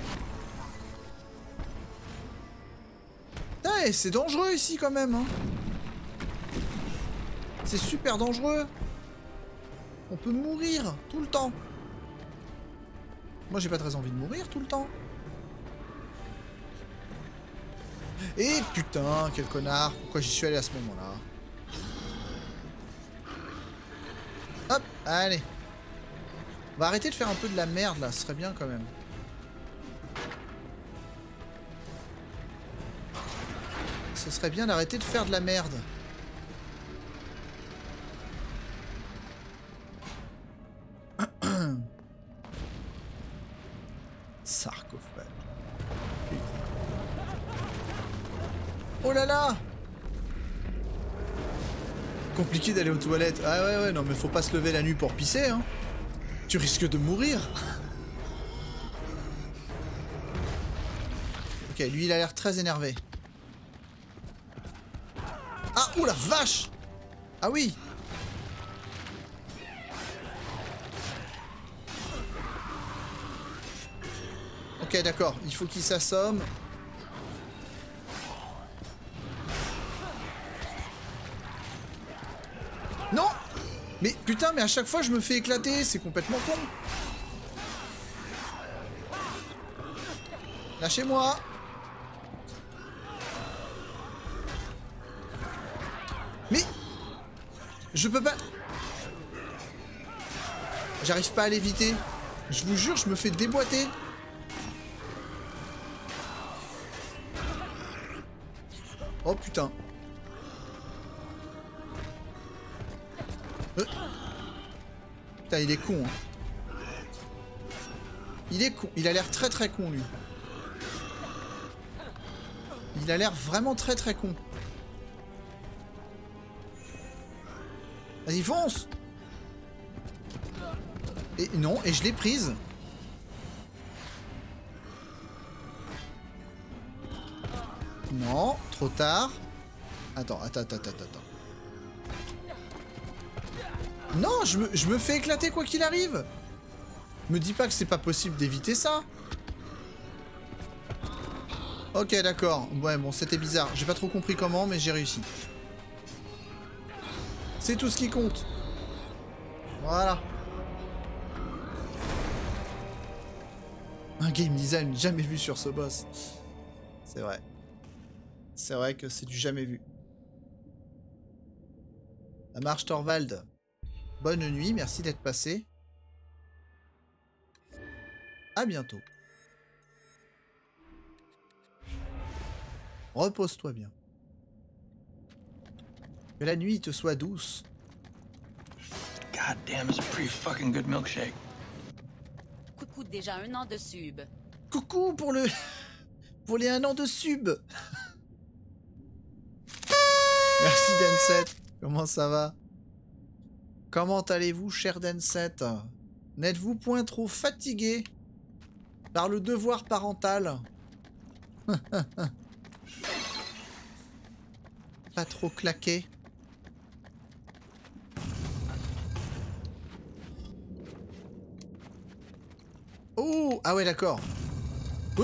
[SPEAKER 1] Putain, c'est dangereux ici quand même hein. C'est super dangereux. On peut mourir tout le temps. Moi, j'ai pas très envie de mourir tout le temps. Et putain, quel connard. Pourquoi j'y suis allé à ce moment-là? Hop, allez. On va arrêter de faire un peu de la merde, là. Ce serait bien, quand même. Ce serait bien d'arrêter de faire de la merde. Sarcophage. Oh là là! Compliqué d'aller aux toilettes. Ah ouais ouais non mais faut pas se lever la nuit pour pisser hein. Tu risques de mourir. Ok, lui il a l'air très énervé. Ah oh la vache! Ah oui! Ok, d'accord. Il faut qu'il s'assomme. Non! Mais putain, mais à chaque fois je me fais éclater, c'est complètement con. Lâchez-moi. Mais je peux pas... J'arrive pas à l'éviter. Je vous jure, je me fais déboîter. Oh putain. Euh. Putain, il est con. Hein. Il est con. Il a l'air très très con, lui. Il a l'air vraiment très très con. Vas-y, fonce! Et non, et je l'ai prise. Non, trop tard. Attends, attends, attends, attends, attends. Non, je me, je me fais éclater quoi qu'il arrive. Me dis pas que c'est pas possible d'éviter ça. Ok, d'accord. Ouais, bon, c'était bizarre. J'ai pas trop compris comment, mais j'ai réussi. C'est tout ce qui compte. Voilà. Un game design jamais vu sur ce boss. C'est vrai. C'est vrai que c'est du jamais vu. La marche Thorvald. Bonne nuit, merci d'être passé. À bientôt. Repose-toi bien. Que la nuit te soit douce.
[SPEAKER 5] God damn, it's a pretty fucking good milkshake.
[SPEAKER 6] Coucou, déjà un an de sub.
[SPEAKER 1] Coucou pour le... pour les un an de sub. Merci Denset. Comment ça va? Comment allez-vous, cher Denset? N'êtes-vous point trop fatigué par le devoir parental? Pas trop claqué? Oh! Ah ouais, d'accord. Ouais,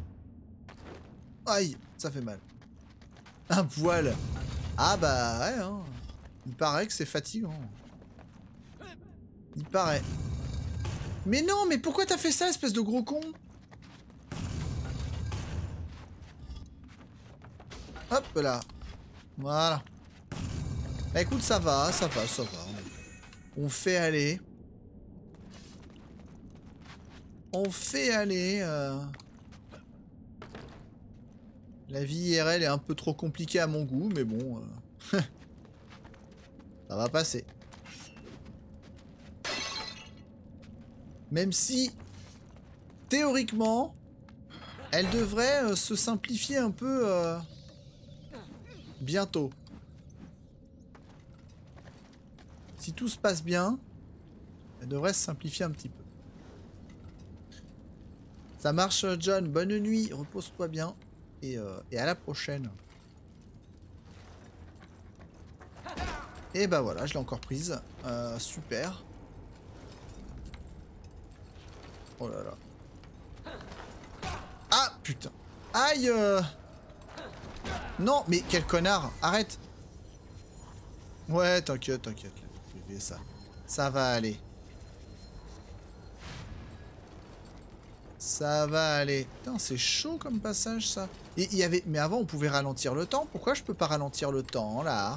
[SPEAKER 1] aïe, ça fait mal. Un poil. Ah bah ouais, hein. Il paraît que c'est fatigant. Il paraît. Mais non, mais pourquoi t'as fait ça, espèce de gros con? Hop là. Voilà. Bah écoute, ça va, ça va, ça va. On fait aller. On fait aller. Euh... La vie I R L est un peu trop compliquée à mon goût, mais bon. Euh... ça va passer. Même si, théoriquement, elle devrait euh, se simplifier un peu euh, bientôt. Si tout se passe bien, elle devrait se simplifier un petit peu. Ça marche, John. Bonne nuit. Repose-toi bien. Et, euh, et à la prochaine. Et bah voilà, je l'ai encore prise. Euh, super. Oh là là. Ah, putain. Aïe euh... Non, mais quel connard. Arrête. Ouais, t'inquiète, t'inquiète. Ça, ça va aller. Ça va aller. Putain, c'est chaud comme passage, ça. Et il y avait... Mais avant, on pouvait ralentir le temps. Pourquoi je peux pas ralentir le temps, là?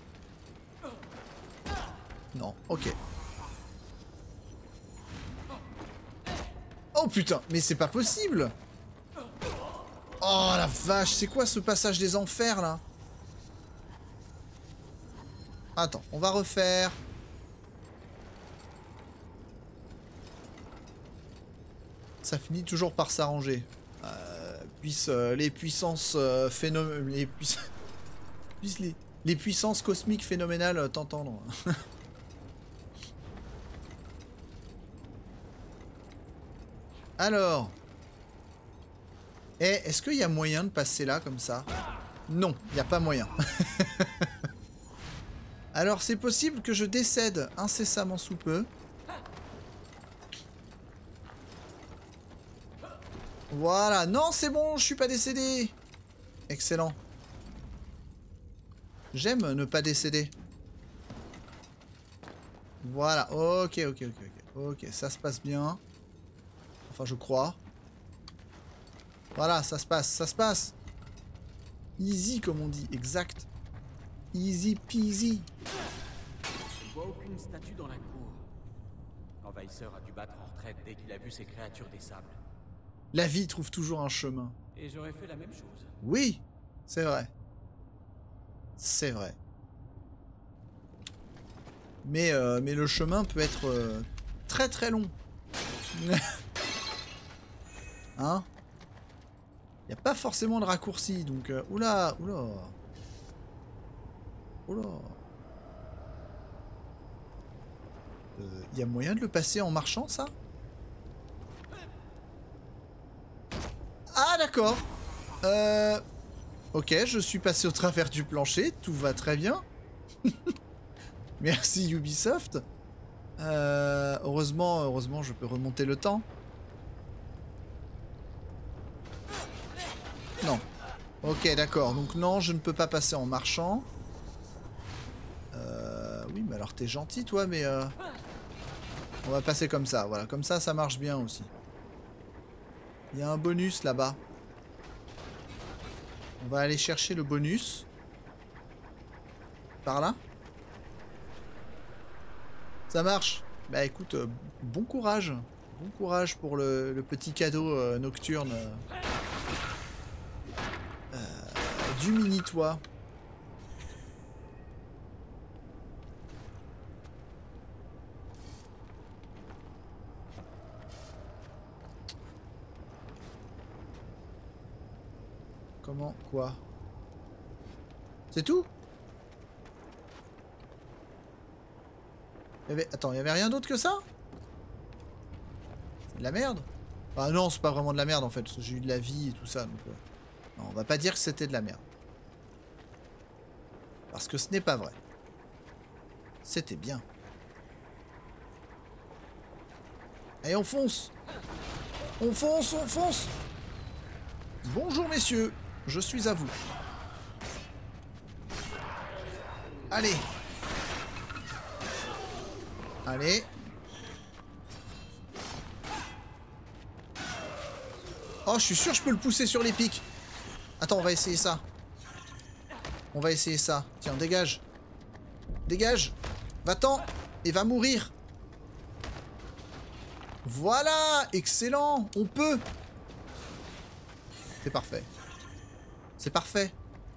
[SPEAKER 1] Non, ok. Oh, putain, mais c'est pas possible. Oh, la vache. C'est quoi ce passage des enfers, là? Attends, on va refaire... Ça finit toujours par s'arranger. Euh, puisse euh, les puissances euh, phénom... les, puiss... puisse les... les puissances cosmiques phénoménales euh, t'entendre. Alors. Eh, est-ce qu'il y a moyen de passer là comme ça? Non, il n'y a pas moyen. Alors c'est possible que je décède incessamment sous peu. Voilà, non c'est bon, je suis pas décédé. Excellent. J'aime ne pas décéder. Voilà, ok, ok, ok, ok. Ok, ça se passe bien. Enfin, je crois. Voilà, ça se passe, ça se passe. Easy, comme on dit, exact. Easy peasy.
[SPEAKER 2] Je ne vois aucune statue dans la cour. L'envahisseur a dû battre en retraite dès qu'il a vu ces créatures des sables.
[SPEAKER 1] La vie trouve toujours un chemin.
[SPEAKER 2] Et j'aurais fait la même chose.
[SPEAKER 1] Oui, c'est vrai. C'est vrai. Mais, euh, mais le chemin peut être euh, très très long. Hein? Il n'y a pas forcément de raccourci, donc... Euh, oula, oula. Oula. Il euh, y a moyen de le passer en marchant, ça? Ah, d'accord. Euh... Ok, je suis passé au travers du plancher, tout va très bien. Merci Ubisoft. Euh, heureusement, heureusement, je peux remonter le temps. Non. Ok, d'accord. Donc non, je ne peux pas passer en marchant. Euh, oui, mais alors t'es gentil, toi, mais... Euh, on va passer comme ça. Voilà, comme ça, ça marche bien aussi. Il y a un bonus là-bas. On va aller chercher le bonus. Par là. Ça marche. Bah écoute, euh, bon courage. Bon courage pour le, le petit cadeau euh, nocturne euh, euh, du mini-toit. Comment? Quoi? C'est tout? Il y avait... Attends, il y avait rien d'autre que ça? C'est de la merde? Ah non, c'est pas vraiment de la merde en fait, parce que j'ai eu de la vie et tout ça. Donc, euh... non, on va pas dire que c'était de la merde. Parce que ce n'est pas vrai. C'était bien. Allez, on fonce! On fonce, on fonce! Bonjour messieurs, je suis à vous. Allez! Allez. Oh, je suis sûr que je peux le pousser sur les pics. Attends, on va essayer ça. On va essayer ça. Tiens, dégage. Dégage. Va-t'en. Et va mourir. Voilà. Excellent. On peut. C'est parfait. C'est parfait.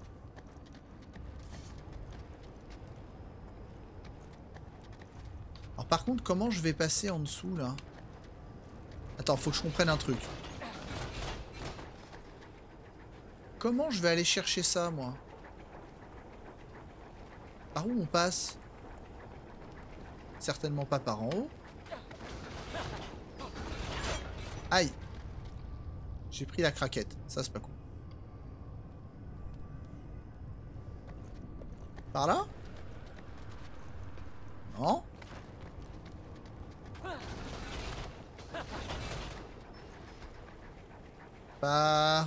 [SPEAKER 1] Alors par contre, comment je vais passer en dessous là? Attends, faut que je comprenne un truc. Comment je vais aller chercher ça, moi? Par où on passe? Certainement pas par en haut. Aïe! J'ai pris la craquette. Ça, c'est pas cool. Par là? Non? Pas...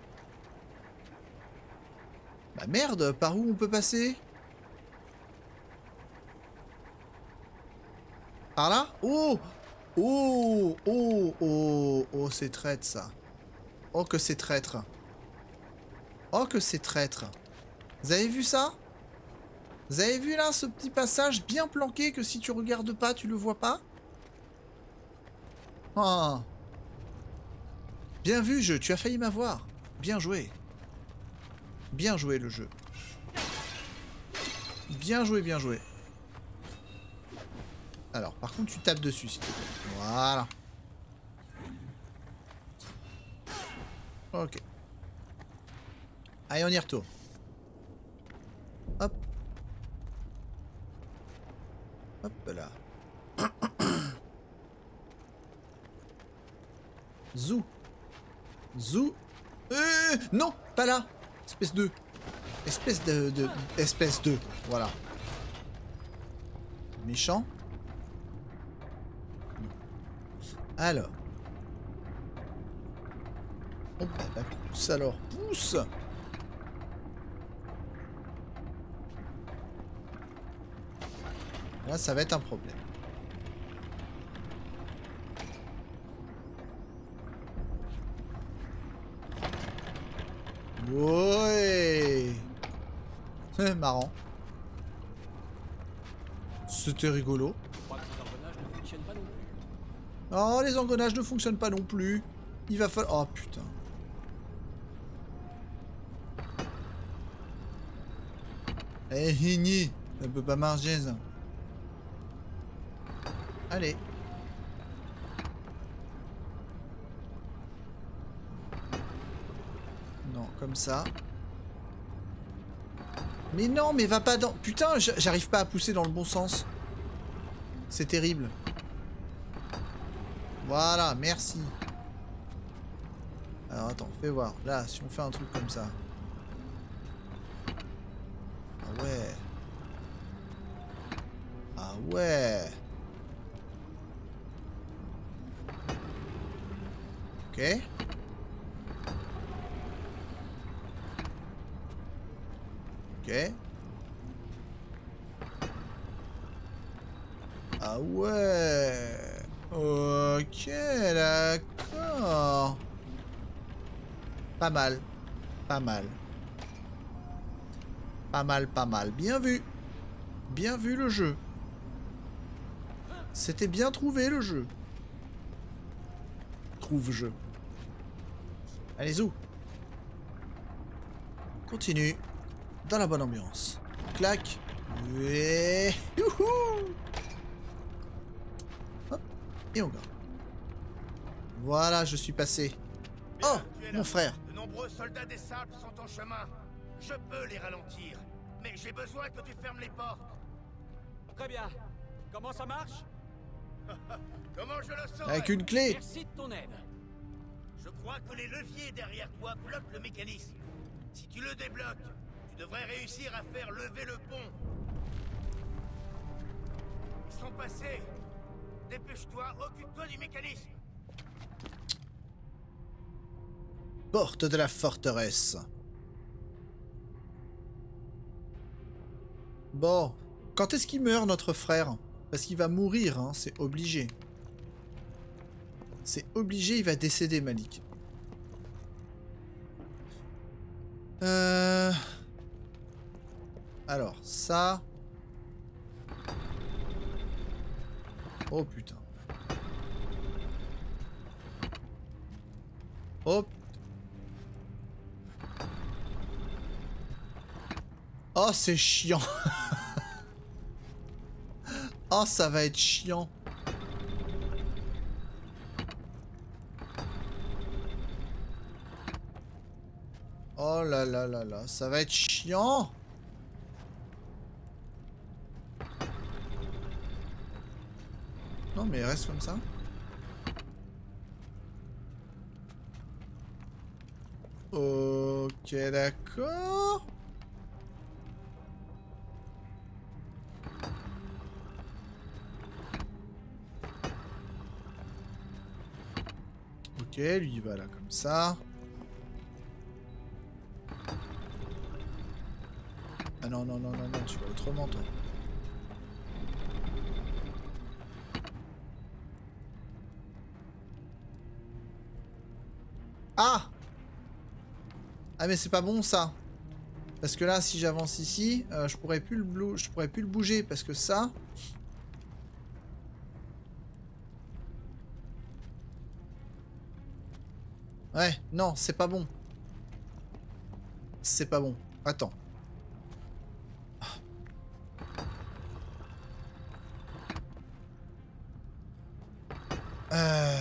[SPEAKER 1] Bah merde, par où on peut passer? Par là? Oh! Oh! Oh! Oh! Oh, c'est traître, ça. Oh, que c'est traître. Oh, que c'est traître. Vous avez vu ça? Vous avez vu là, ce petit passage bien planqué que si tu regardes pas, tu le vois pas? Oh! Bien vu, jeu, tu as failli m'avoir. Bien joué. Bien joué, le jeu. Bien joué, bien joué. Alors, par contre, tu tapes dessus, s'il te plaît. Voilà. Ok. Allez, on y retourne. Hop. Hop là. Zou. Zou. Euh, non, pas là. Espèce de... Espèce de... de... Espèce de... Voilà. Méchant. Alors. Oh bah, bah pousse alors. Pousse. Là, ça va être un problème. Ouais. Marrant. C'était rigolo.
[SPEAKER 2] Je crois que ces engrenages ne fonctionnent pas non plus.
[SPEAKER 1] Oh, les engrenages ne fonctionnent pas non plus. Il va falloir... Oh, putain. Eh, Hini. Ça peut pas marcher, ça. Allez. Non, comme ça. Mais non, mais va pas dans... Putain, j'arrive pas à pousser dans le bon sens. C'est terrible. Voilà, merci. Alors attends, fais voir. Là, si on fait un truc comme ça. Ah ouais. Ah ouais. Ok. Ok. Ah ouais. Ok, d'accord. Pas mal. Pas mal. Pas mal, pas mal. Bien vu. Bien vu le jeu. C'était bien trouvé le jeu. Trouve-jeu. Allez, zou. Continue. Dans la bonne ambiance. Clac. Et... Youhou. Hop. Et on garde. Voilà, je suis passé.
[SPEAKER 4] Bien,
[SPEAKER 1] Oh,
[SPEAKER 4] tu es
[SPEAKER 1] mon
[SPEAKER 4] là.
[SPEAKER 1] frère.
[SPEAKER 4] De nombreux soldats des sables sont en chemin. Je peux les ralentir. Mais j'ai besoin que tu fermes les portes.
[SPEAKER 2] Très bien. Comment ça marche?
[SPEAKER 4] Comment je le saurai?
[SPEAKER 1] Avec une clé.
[SPEAKER 2] Merci de ton aide.
[SPEAKER 4] Je crois que les leviers derrière toi bloquent le mécanisme. Si tu le débloques, tu devrais réussir à faire lever le pont. Ils sont passés. Dépêche-toi, occupe-toi du mécanisme.
[SPEAKER 1] Porte de la forteresse. Bon. Quand est-ce qu'il meurt, notre frère? Parce qu'il va mourir, hein, c'est obligé. C'est obligé, il va décéder, Malik. Euh... Alors, ça... Oh, putain. Oh, oh, c'est chiant. Oh, ça va être chiant. Oh là là là là, ça va être chiant. Non mais reste comme ça. Ok, d'accord. Ok, lui il va là comme ça. Ah non, non, non, non, non, tu vas autrement toi. Ah! Ah mais c'est pas bon ça. Parce que là, si j'avance ici, euh, je pourrais plus le blou- je pourrais plus le bouger parce que ça... Ouais, non, c'est pas bon. C'est pas bon. Attends. Euh...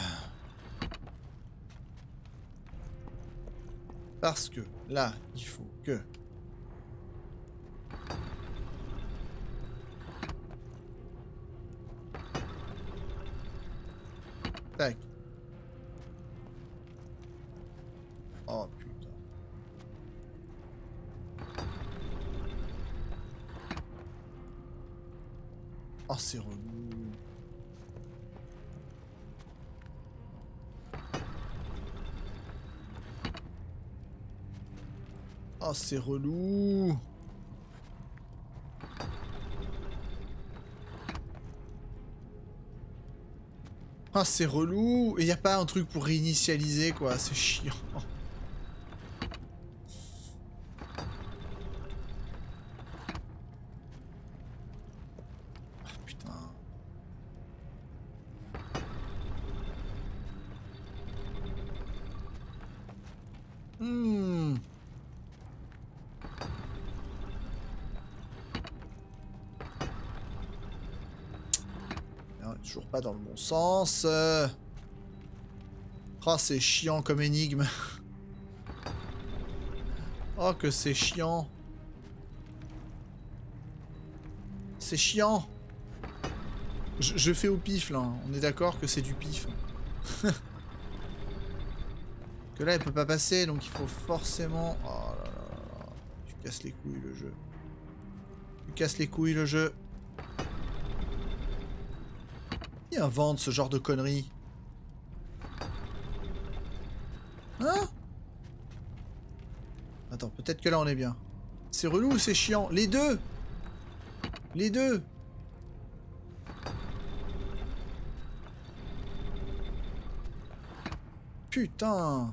[SPEAKER 1] Parce que là, il faut que... Tac. Oh putain. Oh c'est relou. Oh c'est relou. Ah, c'est relou. Et y a pas un truc pour réinitialiser, quoi. C'est chiant. Ah, putain. Hmm. Toujours pas dans le bon sens. Euh... Oh, c'est chiant comme énigme. Oh, que c'est chiant. C'est chiant. Je, je fais au pif, là. On est d'accord que c'est du pif. Que là, elle peut pas passer, donc il faut forcément... Oh là là là là. Tu casses les couilles, le jeu. Tu casses les couilles, le jeu. Qui invente ce genre de conneries? Hein? Attends, peut-être que là on est bien. C'est relou ou c'est chiant? Les deux! Les deux! Putain!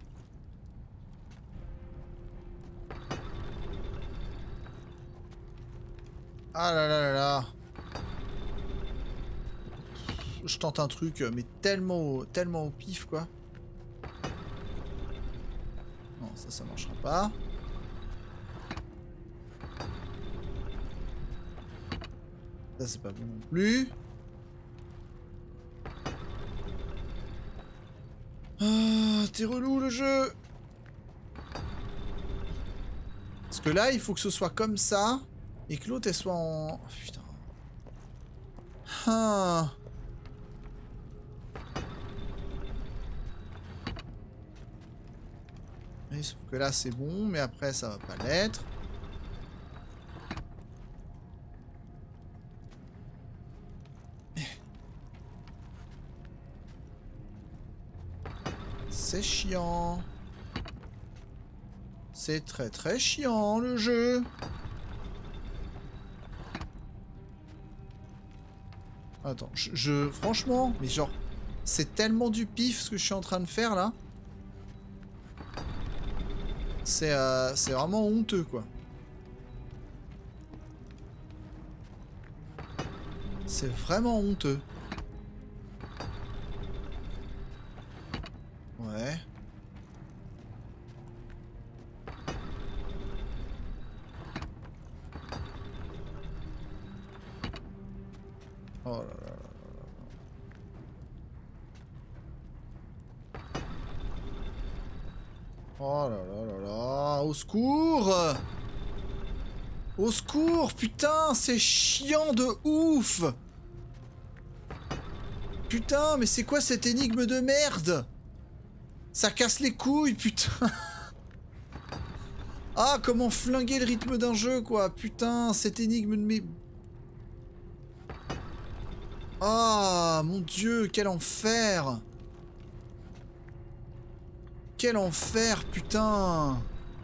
[SPEAKER 1] Ah là là là là! Je tente un truc, mais tellement, tellement au pif, quoi. Non, ça, ça marchera pas. Ça, c'est pas bon non plus. Ah, t'es relou, le jeu. Parce que là, il faut que ce soit comme ça, et que l'autre, elle soit en... Oh, putain. Ah. Et sauf que là c'est bon, mais après ça va pas l'être. C'est chiant. C'est très très chiant le jeu. Attends, je, je... Franchement, mais genre... C'est tellement du pif ce que je suis en train de faire là. C'est euh, c'est vraiment honteux, quoi. C'est vraiment honteux. Ouais. Oh là là là là. Oh là là là là, au secours! Au secours, putain, c'est chiant de ouf! Putain, mais c'est quoi cette énigme de merde? Ça casse les couilles, putain! Ah, comment flinguer le rythme d'un jeu, quoi! Putain, cette énigme de mes... Ah, mon Dieu, quel enfer! Quel enfer, putain!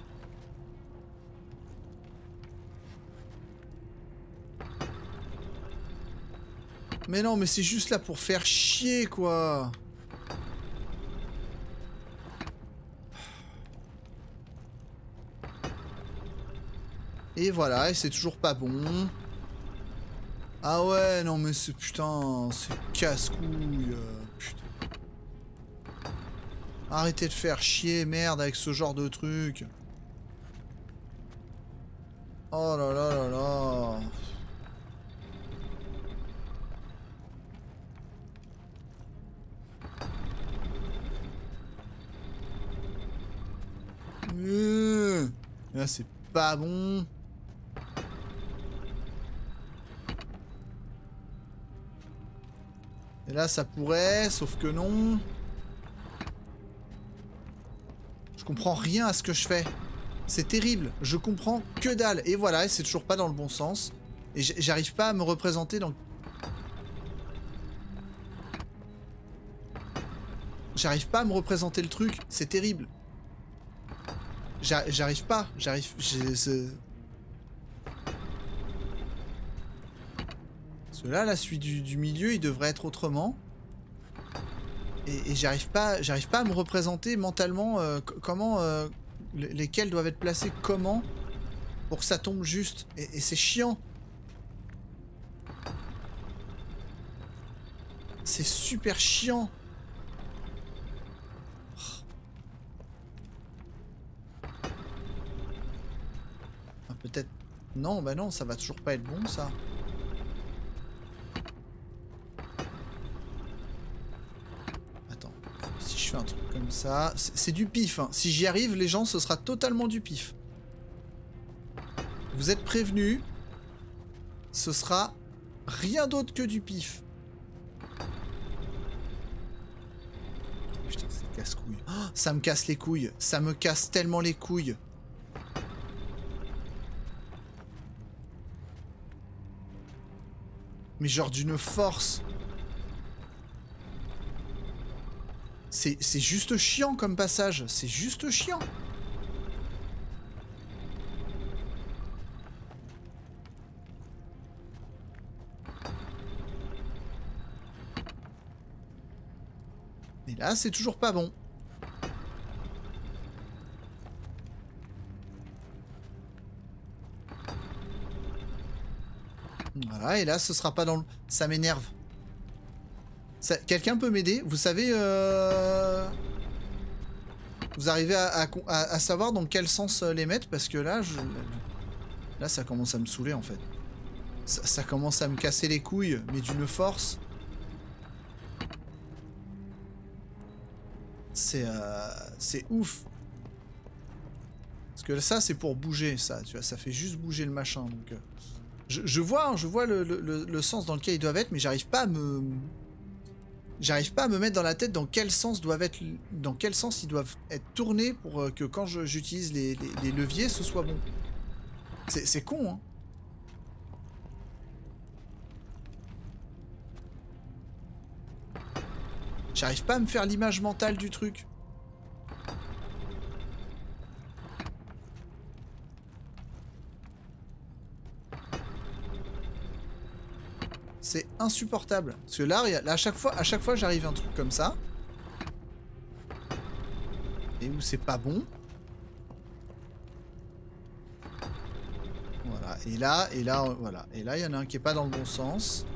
[SPEAKER 1] Mais non, mais c'est juste là pour faire chier, quoi! Et voilà, et c'est toujours pas bon. Ah ouais, non mais c'est... Putain, c'est casse-couille, euh, putain. Arrêtez de faire chier, merde, avec ce genre de truc. Oh là là là là. Euh, là, c'est pas bon. Et là, ça pourrait, sauf que non. Je comprends rien à ce que je fais. C'est terrible. Je comprends que dalle. Et voilà, et c'est toujours pas dans le bon sens. Et j'arrive pas à me représenter dans... J'arrive pas à me représenter le truc. C'est terrible. J'arrive pas. J'arrive... Parce que là, la suite du, du milieu, il devrait être autrement. Et, et j'arrive pas, j'arrive pas à me représenter mentalement euh, comment euh, lesquels doivent être placés comment pour que ça tombe juste. Et, et c'est chiant. C'est super chiant. Ah, peut-être... Non, bah non, ça va toujours pas être bon, ça. Attends, si je fais un truc comme ça... C'est du pif, hein. Si j'y arrive, les gens, ce sera totalement du pif. Vous êtes prévenus. Ce sera rien d'autre que du pif. Putain, c'est casse-couille. Oh, ça me casse les couilles. Ça me casse tellement les couilles. Mais genre d'une force. C'est c'est juste chiant comme passage. C'est juste chiant. Et là, c'est toujours pas bon. Voilà, et là, ce sera pas dans le... Ça m'énerve. Ça... Quelqu'un peut m'aider? Vous savez... Euh... Vous arrivez à, à, à, à savoir dans quel sens les mettre? Parce que là, je... Là, ça commence à me saouler, en fait. Ça, ça commence à me casser les couilles, mais d'une force... C'est euh, c'est ouf. Parce que ça, c'est pour bouger, ça. Tu vois, ça fait juste bouger le machin. Donc, euh, je, je vois, hein, je vois le, le, le sens dans lequel ils doivent être, mais j'arrive pas à me, j'arrive pas à me mettre dans la tête dans quel sens doivent être, dans quel sens ils doivent être tournés pour que quand j'utilise les, les, les leviers, ce soit bon. C'est con, hein. J'arrive pas à me faire l'image mentale du truc. C'est insupportable. Parce que là, là à chaque fois, à chaque fois j'arrive à un truc comme ça. Et où c'est pas bon. Voilà. Et là, et là, voilà. Et là, il y en a un qui est pas dans le bon sens.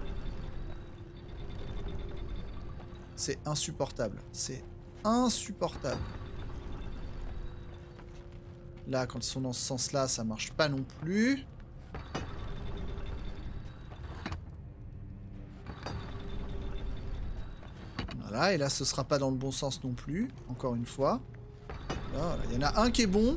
[SPEAKER 1] C'est insupportable. C'est insupportable. Là, quand ils sont dans ce sens-là, ça marche pas non plus. Voilà, et là, ce sera pas dans le bon sens non plus. Encore une fois. Voilà, il y en a un qui est bon.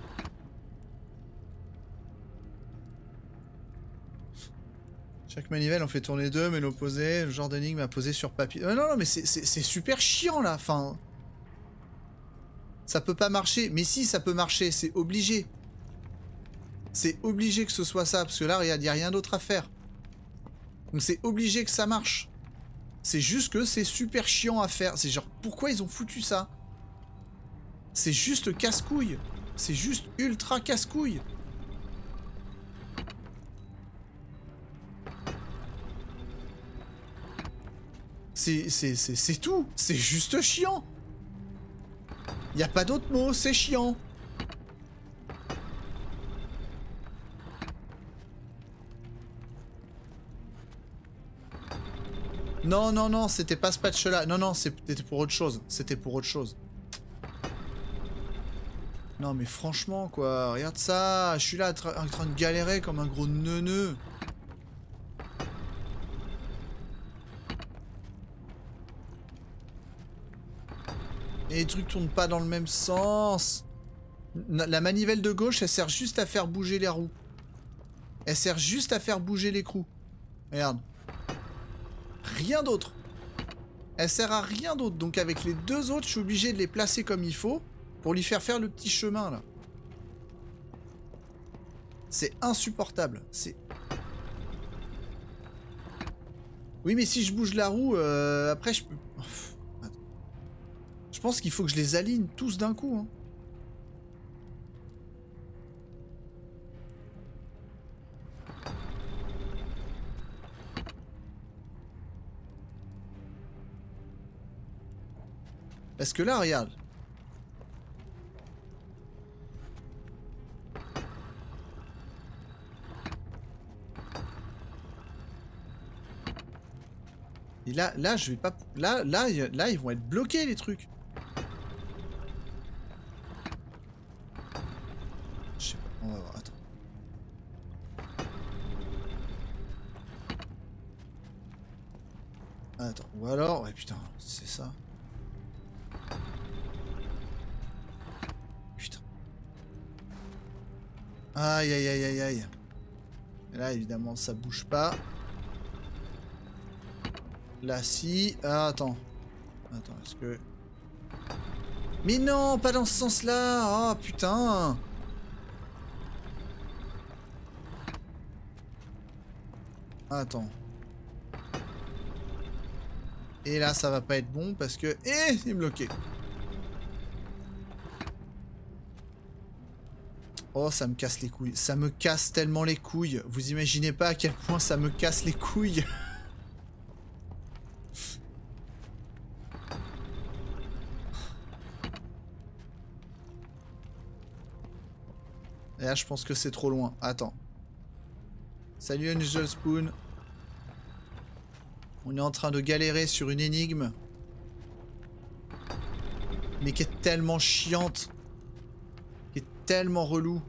[SPEAKER 1] Chaque manivelle en fait tourner deux, mais l'opposé, le genre d'énigme à poser sur papier. Euh, non, non, mais c'est super chiant là. Enfin, ça peut pas marcher. Mais si, ça peut marcher, c'est obligé. C'est obligé que ce soit ça, parce que là, il n'y a, a rien d'autre à faire. Donc c'est obligé que ça marche. C'est juste que c'est super chiant à faire. C'est genre, pourquoi ils ont foutu ça? C'est juste casse-couille. C'est juste ultra casse-couille. C'est tout. C'est juste chiant. Y a pas d'autre mot, c'est chiant. Non, non, non, c'était pas ce patch-là. Non, non, c'était pour autre chose. C'était pour autre chose. Non, mais franchement, quoi. Regarde ça. Je suis là en train de galérer comme un gros neuneu. Et les trucs tournent pas dans le même sens. La manivelle de gauche, elle sert juste à faire bouger les roues. Elle sert juste à faire bouger l'écrou. Regarde. Rien d'autre. Elle sert à rien d'autre. Donc avec les deux autres, je suis obligé de les placer comme il faut pour lui faire faire le petit chemin là. C'est insupportable. C'est... Oui, mais si je bouge la roue, euh, après je peux... Je pense qu'il faut que je les aligne tous d'un coup. Hein. Parce que là, regarde. Et là, là, je vais pas... Là, là, là, ils vont être bloqués, les trucs. Je sais pas, on va voir, attends. Attends, ou alors... Ouais, putain, c'est ça. Putain. Aïe, aïe, aïe, aïe, aïe. Et là, évidemment, ça bouge pas. Là, si... Ah, attends. Attends, est-ce que... Mais non, pas dans ce sens-là. Ah, oh, putain. Attends. Et là, ça va pas être bon parce que... Eh, il est bloqué. Oh, ça me casse les couilles. Ça me casse tellement les couilles. Vous imaginez pas à quel point ça me casse les couilles. Et là, je pense que c'est trop loin. Attends. Salut Angel Spoon. On est en train de galérer sur une énigme. Mais qui est tellement chiante. Qui est tellement relou.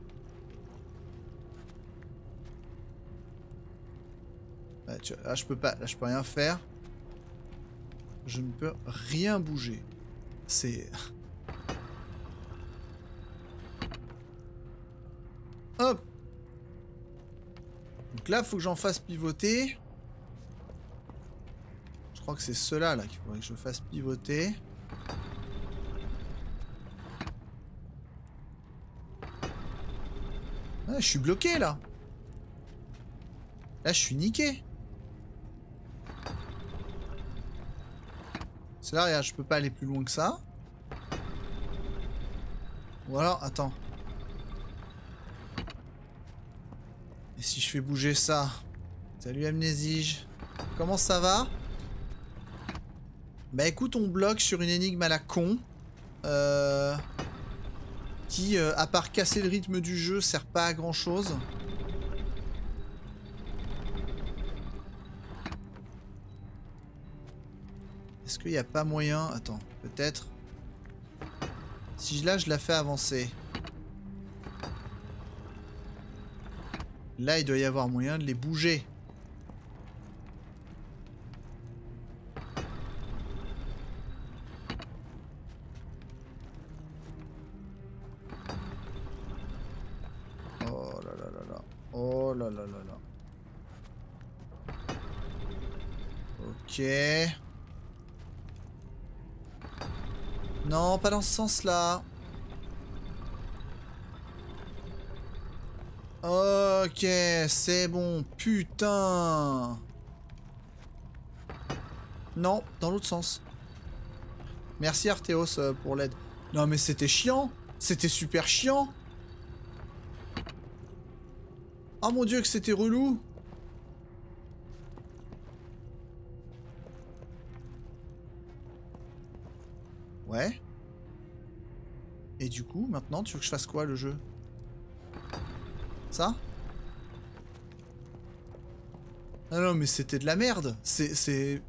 [SPEAKER 1] Là, tu... là, je peux pas. Là, je peux rien faire. Je ne peux rien bouger. C'est... Hop. Donc là, faut que j'en fasse pivoter. Je crois que c'est cela là qu'il faudrait que je fasse pivoter. Ah, je suis bloqué là. Là, je suis niqué. C'est là, regarde, je peux pas aller plus loin que ça. Ou alors, attends. Et si je fais bouger ça? Salut Amnésige. Comment ça va? Bah écoute, on bloque sur une énigme à la con. Euh... Qui, euh, à part casser le rythme du jeu, sert pas à grand chose. Est-ce qu'il n'y a pas moyen? Attends, peut-être. Si là, je la fais avancer. Là, il doit y avoir moyen de les bouger. Oh là là là là. Oh là là là là. Ok. Non, pas dans ce sens-là. Ok, c'est bon. Putain. Non, dans l'autre sens. Merci Arthéos euh, pour l'aide. Non mais c'était chiant. C'était super chiant. Oh mon dieu que c'était relou. Ouais. Et du coup, maintenant, tu veux que je fasse quoi le jeu? Ça? Ah non, mais c'était de la merde. C'est... C'est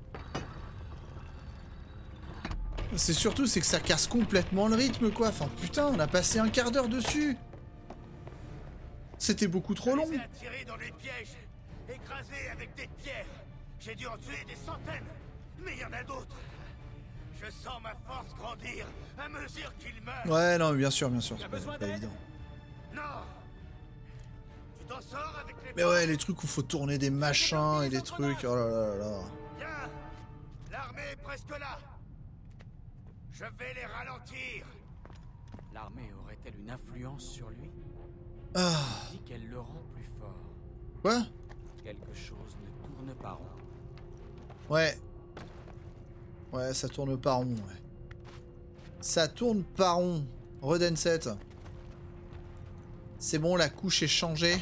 [SPEAKER 1] C'est surtout, c'est que ça casse complètement le rythme, quoi. Enfin, putain, on a passé un quart d'heure dessus. C'était beaucoup trop long.
[SPEAKER 4] Attiré dans des pièges, écrasé avec des pierres. J'ai dû en tuer des centaines, mais il y en a d'autres. Je sens ma force grandir à mesure qu'il meurt.
[SPEAKER 1] Ouais, non, bien sûr, bien sûr, c'est pas, pas évident.
[SPEAKER 4] Non. Tu t'en sors avec les...
[SPEAKER 1] Mais ouais, les trucs où faut tourner des machins et des trucs, oh là là là.
[SPEAKER 4] Bien. L'armée est presque là. Je vais les ralentir.
[SPEAKER 2] L'armée aurait-elle une influence sur lui?
[SPEAKER 1] Ah.
[SPEAKER 2] Il dit qu'elle le rend plus fort.
[SPEAKER 1] Quoi?
[SPEAKER 2] Quelque chose ne tourne pas rond.
[SPEAKER 1] Ouais. Ouais, ça tourne pas rond, ouais. Ça tourne pas rond. Redenset. C'est bon, la couche est changée.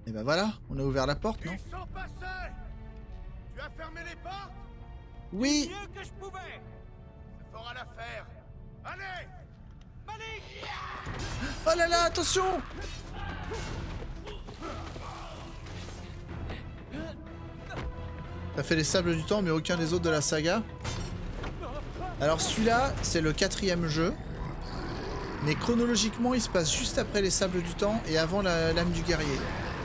[SPEAKER 1] Et bah voilà, on a ouvert la porte, non?
[SPEAKER 4] Ils sont passés. Tu as fermé les portes?
[SPEAKER 1] Oui.
[SPEAKER 2] Mieux que je pouvais.
[SPEAKER 4] Ça fera l'affaire. Allez!
[SPEAKER 2] Malik!
[SPEAKER 1] Oh là là, attention! T'as fait les sables du temps, mais aucun des autres de la saga. Alors celui-là, c'est le quatrième jeu. Mais chronologiquement, il se passe juste après les sables du temps et avant la lame du guerrier.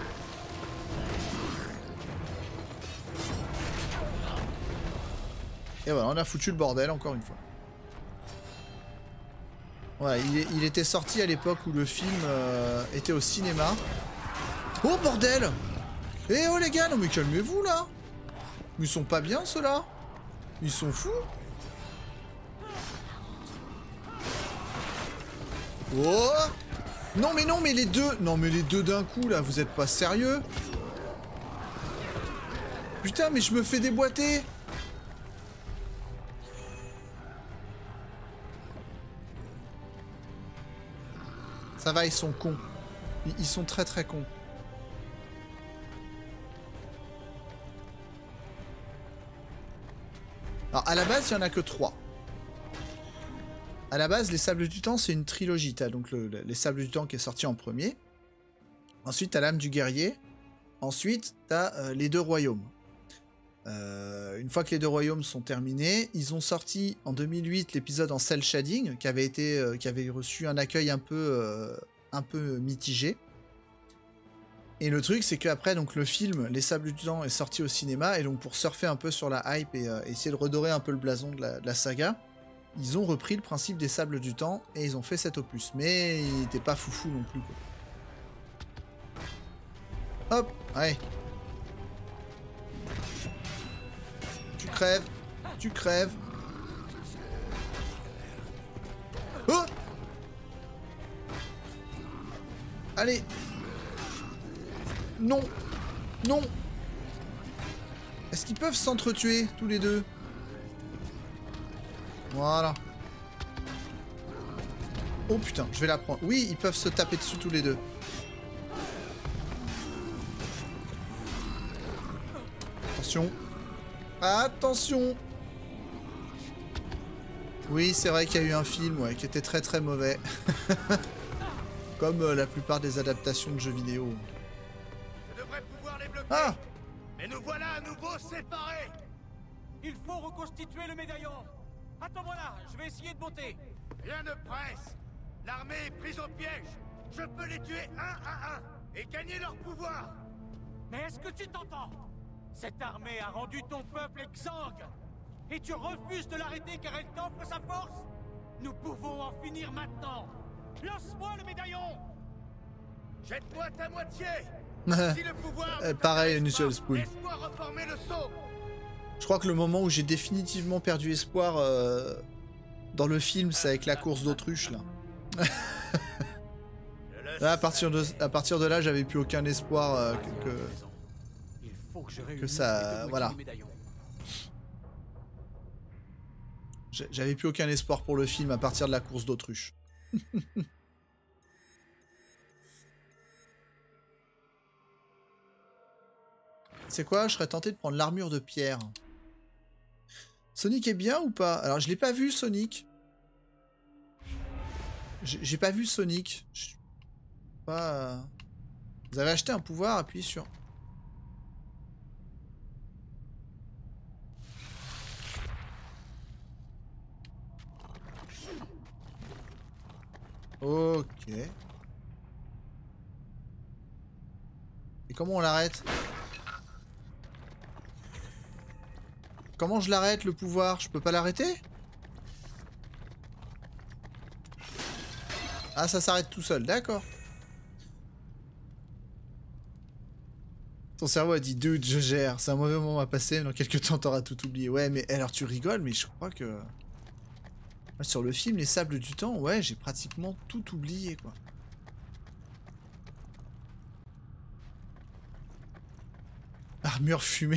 [SPEAKER 1] Et voilà, on a foutu le bordel encore une fois. Ouais, il, il était sorti à l'époque où le film euh, était au cinéma. Oh bordel! Eh oh les gars, non mais calmez-vous là! Ils sont pas bien ceux-là! Ils sont fous! Oh! Non mais non mais les deux! Non mais les deux d'un coup là, vous êtes pas sérieux? Putain mais je me fais déboîter! Ça va, ils sont cons. Ils, ils sont très très cons. Alors à la base, il n'y en a que trois. À la base, les Sables du Temps, c'est une trilogie. T'as donc le, le, les Sables du Temps qui est sorti en premier. Ensuite, t'as l'âme du guerrier. Ensuite, t'as euh, les deux royaumes. Euh, une fois que les deux royaumes sont terminés, ils ont sorti en deux mille huit l'épisode en cel shading qui avait été, euh, qui avait reçu un accueil un peu, euh, un peu mitigé. Et le truc, c'est qu'après, donc le film Les Sables du Temps est sorti au cinéma et donc pour surfer un peu sur la hype et euh, essayer de redorer un peu le blason de la, de la saga, ils ont repris le principe des Sables du Temps et ils ont fait cet opus. Mais il n'était pas foufou non plus, quoi. Hop, allez. Tu crèves, tu crèves. Oh! Allez. Non. Non. Est-ce qu'ils peuvent s'entretuer tous les deux? Voilà. Oh putain, je vais la prendre. Oui, ils peuvent se taper dessus tous les deux. Attention. Attention. Oui, c'est vrai qu'il y a eu un film ouais, qui était très très mauvais. Comme euh, la plupart des adaptations de jeux vidéo.
[SPEAKER 4] Je devrais pouvoir les bloquer.
[SPEAKER 1] Ah!
[SPEAKER 4] Mais nous voilà à nouveau séparés.
[SPEAKER 2] Il faut reconstituer le médaillon. Attends-moi là, je vais essayer de monter.
[SPEAKER 4] Rien ne presse. L'armée est prise au piège. Je peux les tuer un à un et gagner leur pouvoir.
[SPEAKER 2] Mais est-ce que tu t'entends? Cette armée a rendu ton peuple exsangue. Et tu refuses de l'arrêter car elle t'offre sa force? Nous pouvons en finir maintenant. Lance-moi le médaillon.
[SPEAKER 4] Jette-moi ta moitié. Si le pouvoir
[SPEAKER 1] Euh, pareil, Unusual
[SPEAKER 4] pas,
[SPEAKER 1] Spoon.
[SPEAKER 4] laisse-moi reformer le sceau.
[SPEAKER 1] Je crois que le moment où j'ai définitivement perdu espoir euh, dans le film, c'est avec la course d'autruche là. Là, à partir de, à partir de là, j'avais plus aucun espoir euh, que, que...
[SPEAKER 2] Il faut que je
[SPEAKER 1] que
[SPEAKER 2] réunisse
[SPEAKER 1] ça-
[SPEAKER 2] les deux moitiés
[SPEAKER 1] voilà.
[SPEAKER 2] du médaillon.
[SPEAKER 1] J'avais plus aucun espoir pour le film à partir de la course d'autruche. C'est quoi? Je serais tenté de prendre l'armure de pierre. Sonic est bien ou pas? Alors je l'ai pas vu Sonic. J'ai j'ai pas vu Sonic. Je- Pas... Vous avez acheté un pouvoir, appuyez sur... Ok. Et comment on l'arrête? Comment je l'arrête, le pouvoir? Je peux pas l'arrêter? Ah, ça s'arrête tout seul, d'accord. Ton cerveau a dit, dude, je gère. C'est un mauvais moment à passer, mais dans quelques temps, t'auras tout oublié. Ouais, mais alors tu rigoles, mais je crois que... Sur le film Les Sables du Temps, ouais, j'ai pratiquement tout oublié, quoi. Armure fumée.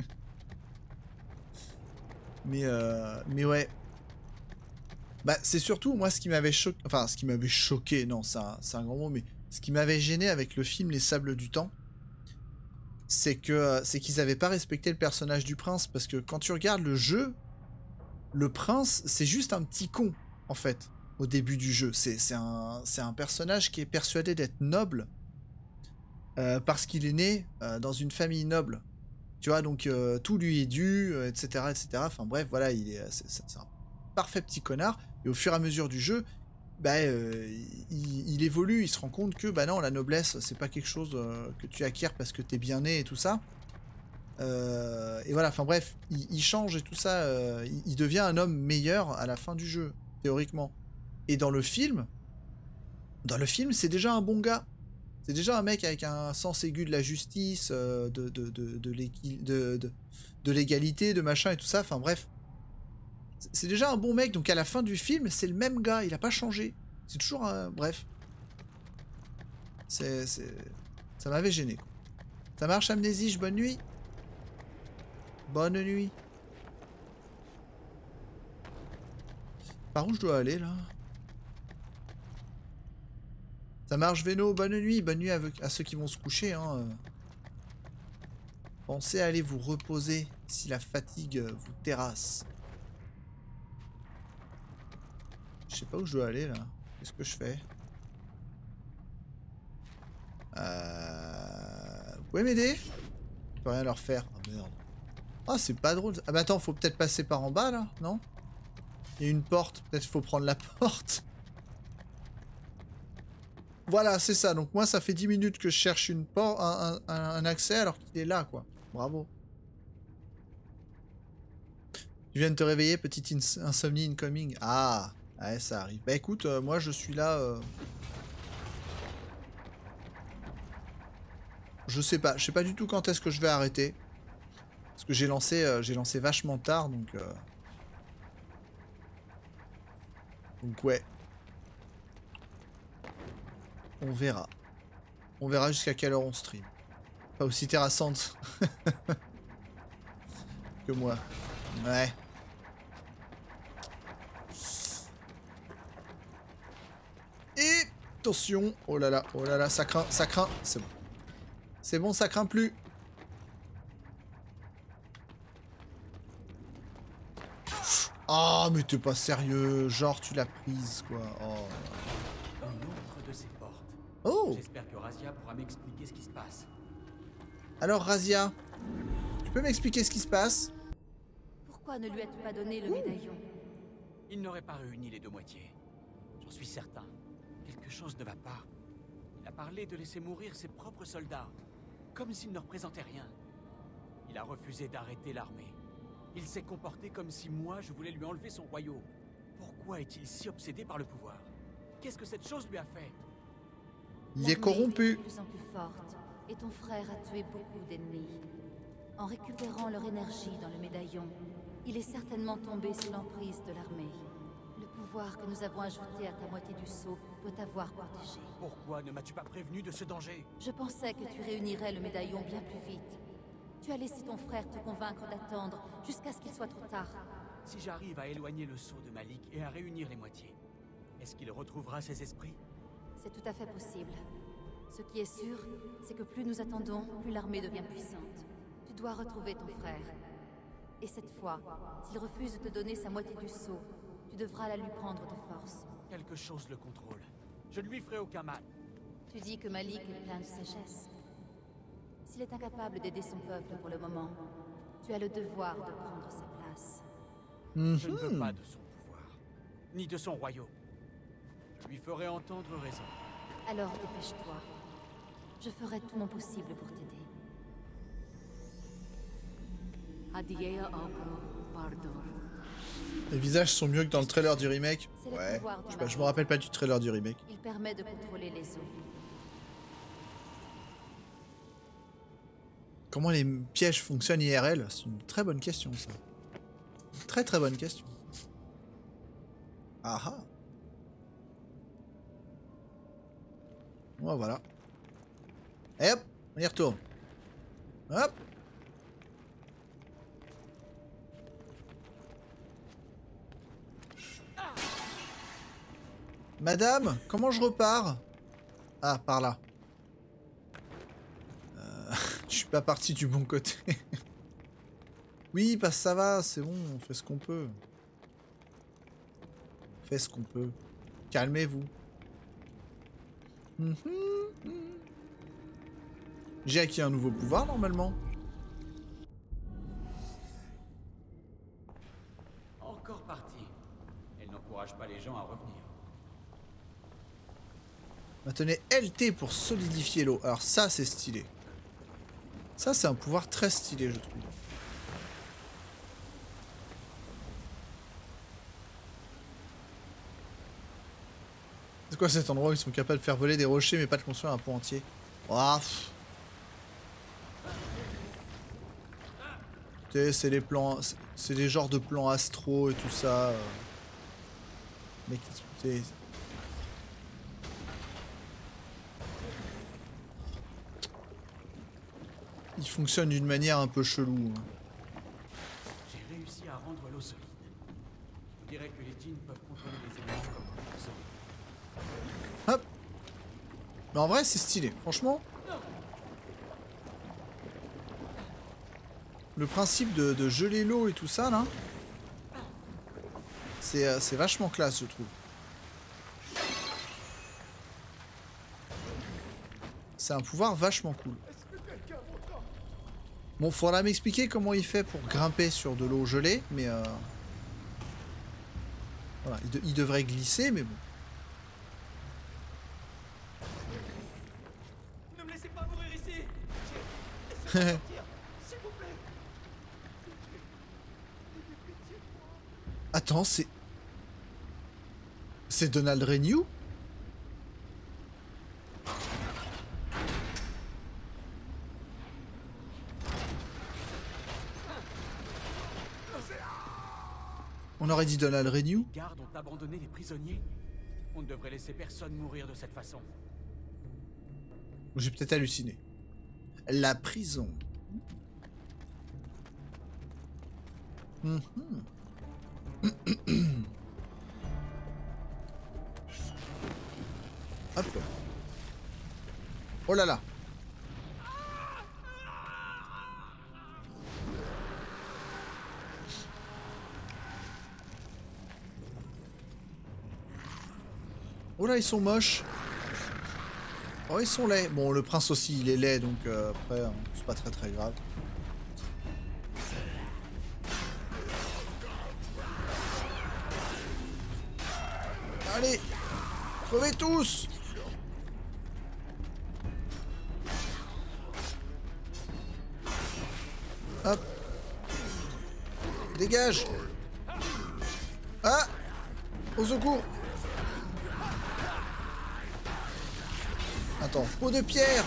[SPEAKER 1] mais, euh, mais ouais. Bah, c'est surtout, moi, ce qui m'avait choqué... Enfin, ce qui m'avait choqué, non, c'est un, c'est un grand mot, mais... Ce qui m'avait gêné avec le film Les Sables du Temps, c'est que c'est qu'ils avaient pas respecté le personnage du prince, parce que quand tu regardes le jeu, le prince, c'est juste un petit con, en fait, au début du jeu. C'est c'est un, c'est un personnage qui est persuadé d'être noble, euh, parce qu'il est né euh, dans une famille noble. Tu vois, donc euh, tout lui est dû, euh, et cetera, et cetera. Enfin bref, voilà, il est, c'est, c'est un parfait petit connard. Et au fur et à mesure du jeu, bah, euh, il, il évolue, il se rend compte que bah non, la noblesse, c'est pas quelque chose euh, que tu acquiers parce que t'es bien né et tout ça. Euh, et voilà, enfin bref, il, il change et tout ça, euh, il, il devient un homme meilleur à la fin du jeu, théoriquement. Et dans le film, dans le film, c'est déjà un bon gars. C'est déjà un mec avec un sens aigu de la justice, euh, de, de, de, de, de, de, de l'égalité, de machin et tout ça, enfin bref. C'est déjà un bon mec, donc à la fin du film, c'est le même gars, il a pas changé. C'est toujours un... Bref. C'est... Ça m'avait gêné, quoi. Ça marche, Amnésie, bonne nuit. Bonne nuit. Par où je dois aller, là? Ça marche, Véno, bonne nuit. Bonne nuit à, à ceux qui vont se coucher, hein. Pensez à aller vous reposer si la fatigue vous terrasse. Je sais pas où je dois aller là. Qu'est-ce que je fais? euh... Vous pouvez m'aider? Je peux rien leur faire. Ah merde. Ah c'est pas drôle. Ah bah attends, faut peut-être passer par en bas là, non? Il y a une porte, peut-être faut prendre la porte. Voilà, c'est ça. Donc moi ça fait dix minutes que je cherche une porte, un, un, un accès alors qu'il est là quoi. Bravo. Tu viens de te réveiller, petite ins insomnie incoming. Ah. Ouais, ça arrive. Bah écoute, euh, moi je suis là... Euh... Je sais pas. Je sais pas du tout quand est-ce que je vais arrêter. Parce que j'ai lancé, euh, j'ai lancé vachement tard, donc... Euh... Donc ouais. On verra. On verra jusqu'à quelle heure on stream. Pas aussi terrassante que moi. Ouais. Et attention, oh là là, oh là là, ça craint, ça craint, c'est bon. C'est bon, ça craint plus. Ah, oh, mais t'es pas sérieux, genre tu l'as prise, quoi. Oh.
[SPEAKER 2] Une autre de ces portes.
[SPEAKER 1] Oh.
[SPEAKER 2] J'espère que Razia pourra m'expliquer ce qui se passe.
[SPEAKER 1] Alors, Razia, tu peux m'expliquer ce qui se passe?
[SPEAKER 3] Pourquoi ne lui as-tu pas donné le médaillon?
[SPEAKER 2] Il n'aurait pas réuni les deux moitiés. J'en suis certain. Quelque chose ne va pas. Il a parlé de laisser mourir ses propres soldats, comme s'ils ne représentaient rien. Il a refusé d'arrêter l'armée. Il s'est comporté comme si moi je voulais lui enlever son royaume. Pourquoi est-il si obsédé par le pouvoir? Qu'est-ce que cette chose lui a fait?
[SPEAKER 1] Il est corrompu.
[SPEAKER 3] Est de plus en plus forte, et ton frère a tué beaucoup d'ennemis. En récupérant leur énergie dans le médaillon, il est certainement tombé sous l'emprise de l'armée. Le pouvoir que nous avons ajouté à ta moitié du sceau peut t'avoir protégé.
[SPEAKER 2] Pourquoi ne m'as-tu pas prévenu de ce danger?
[SPEAKER 3] Je pensais que tu réunirais le médaillon bien plus vite. Tu as laissé ton frère te convaincre d'attendre jusqu'à ce qu'il soit trop tard.
[SPEAKER 2] Si j'arrive à éloigner le sceau de Malik et à réunir les moitiés, est-ce qu'il retrouvera ses esprits?
[SPEAKER 3] C'est tout à fait possible. Ce qui est sûr, c'est que plus nous attendons, plus l'armée devient puissante. Tu dois retrouver ton frère. Et cette fois, s'il refuse de te donner sa moitié du sceau, tu devras la lui prendre de force.
[SPEAKER 2] Quelque chose le contrôle. Je ne lui ferai aucun mal.
[SPEAKER 3] Tu dis que Malik est plein de sagesse. S'il est incapable d'aider son peuple pour le moment, tu as le devoir de prendre sa place.
[SPEAKER 1] Mmh.
[SPEAKER 2] Je ne veux pas de son pouvoir, ni de son royaume. Je lui ferai entendre raison.
[SPEAKER 3] Alors dépêche-toi. Je ferai tout mon possible pour t'aider.
[SPEAKER 1] Les visages sont mieux que dans le trailer du remake. Ouais, je, sais pas, je me rappelle pas du trailer du remake.
[SPEAKER 3] Il permet de contrôler les eaux.
[SPEAKER 1] Comment les pièges fonctionnent I R L? C'est une très bonne question, ça. Une très très bonne question. Ah ah. Bon, voilà. Et hop, on y retourne. Hop. Madame, comment je repars? Ah, par là. Euh... Je suis pas parti du bon côté. Oui, bah ça va, c'est bon, on fait ce qu'on peut. On fait ce qu'on peut. Calmez-vous. Mm -hmm. J'ai acquis un nouveau pouvoir normalement.
[SPEAKER 2] Encore parti. Elle n'encourage pas les gens à revenir.
[SPEAKER 1] Maintenez L T pour solidifier l'eau. Alors ça, c'est stylé. Ça, c'est un pouvoir très stylé, je trouve. C'est quoi cet endroit où ils sont capables de faire voler des rochers mais pas de construire un pont entier? Oh, tu sais, c'est les plans... C'est des genres de plans astro et tout ça. Euh... Mais qui... Il fonctionne d'une manière un peu chelou.
[SPEAKER 2] J'ai réussi à rendre l'eau solide. On dirait que les djinns peuvent contrôler les éléments comme l'eau solide.
[SPEAKER 1] Hop. Mais en vrai, c'est stylé. Franchement. Le principe de, de geler l'eau et tout ça, là. C'est euh, c'est vachement classe, je trouve. C'est un pouvoir vachement cool. Bon, faudra m'expliquer comment il fait pour grimper sur de l'eau gelée, mais euh... voilà, il, de il devrait glisser, mais bon.
[SPEAKER 2] Ne me laissez pas mourir ici. Laissez-moi sortir, s'il vous plaît.
[SPEAKER 1] Attends, c'est... C'est Donald Renew? On aurait dit Donald Renew.
[SPEAKER 2] Les gardes ont abandonné les prisonniers. On ne devrait laisser personne mourir de cette façon.
[SPEAKER 1] J'ai peut-être halluciné. La prison. Mm-hmm. Hop. Oh là là. Oh là, ils sont moches. Oh, ils sont laids. Bon, le prince aussi, il est laid, donc euh, après, hein, c'est pas très très grave. Allez, crevez tous. Hop. Dégage. Ah, au secours. Attends, peau de pierre.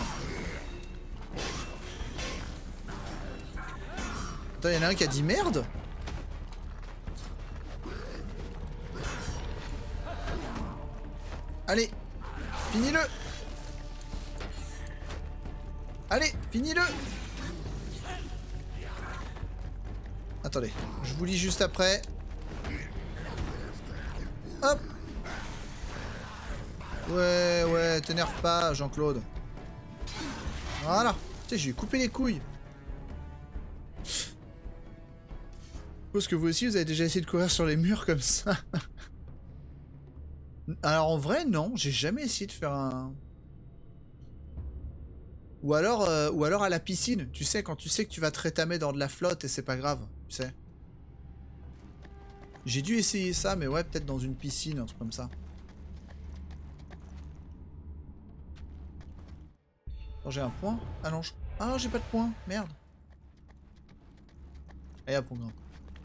[SPEAKER 1] Attends, il y en a un qui a dit merde. Allez, finis-le. Allez, finis-le. Attendez, je vous lis juste après. Hop. Ouais, ouais, t'énerve pas, Jean-Claude. Voilà. Tu sais, j'ai coupé les couilles. Je suppose que vous aussi, vous avez déjà essayé de courir sur les murs comme ça. Alors, en vrai, non. J'ai jamais essayé de faire un... Ou alors, euh, ou alors à la piscine. Tu sais, quand tu sais que tu vas te rétamer dans de la flotte et c'est pas grave. Tu sais. J'ai dû essayer ça, mais ouais, peut-être dans une piscine, un truc comme ça. J'ai un point. Ah non, je... ah non, j'ai pas de point. Merde. Allez hop, on grimpe.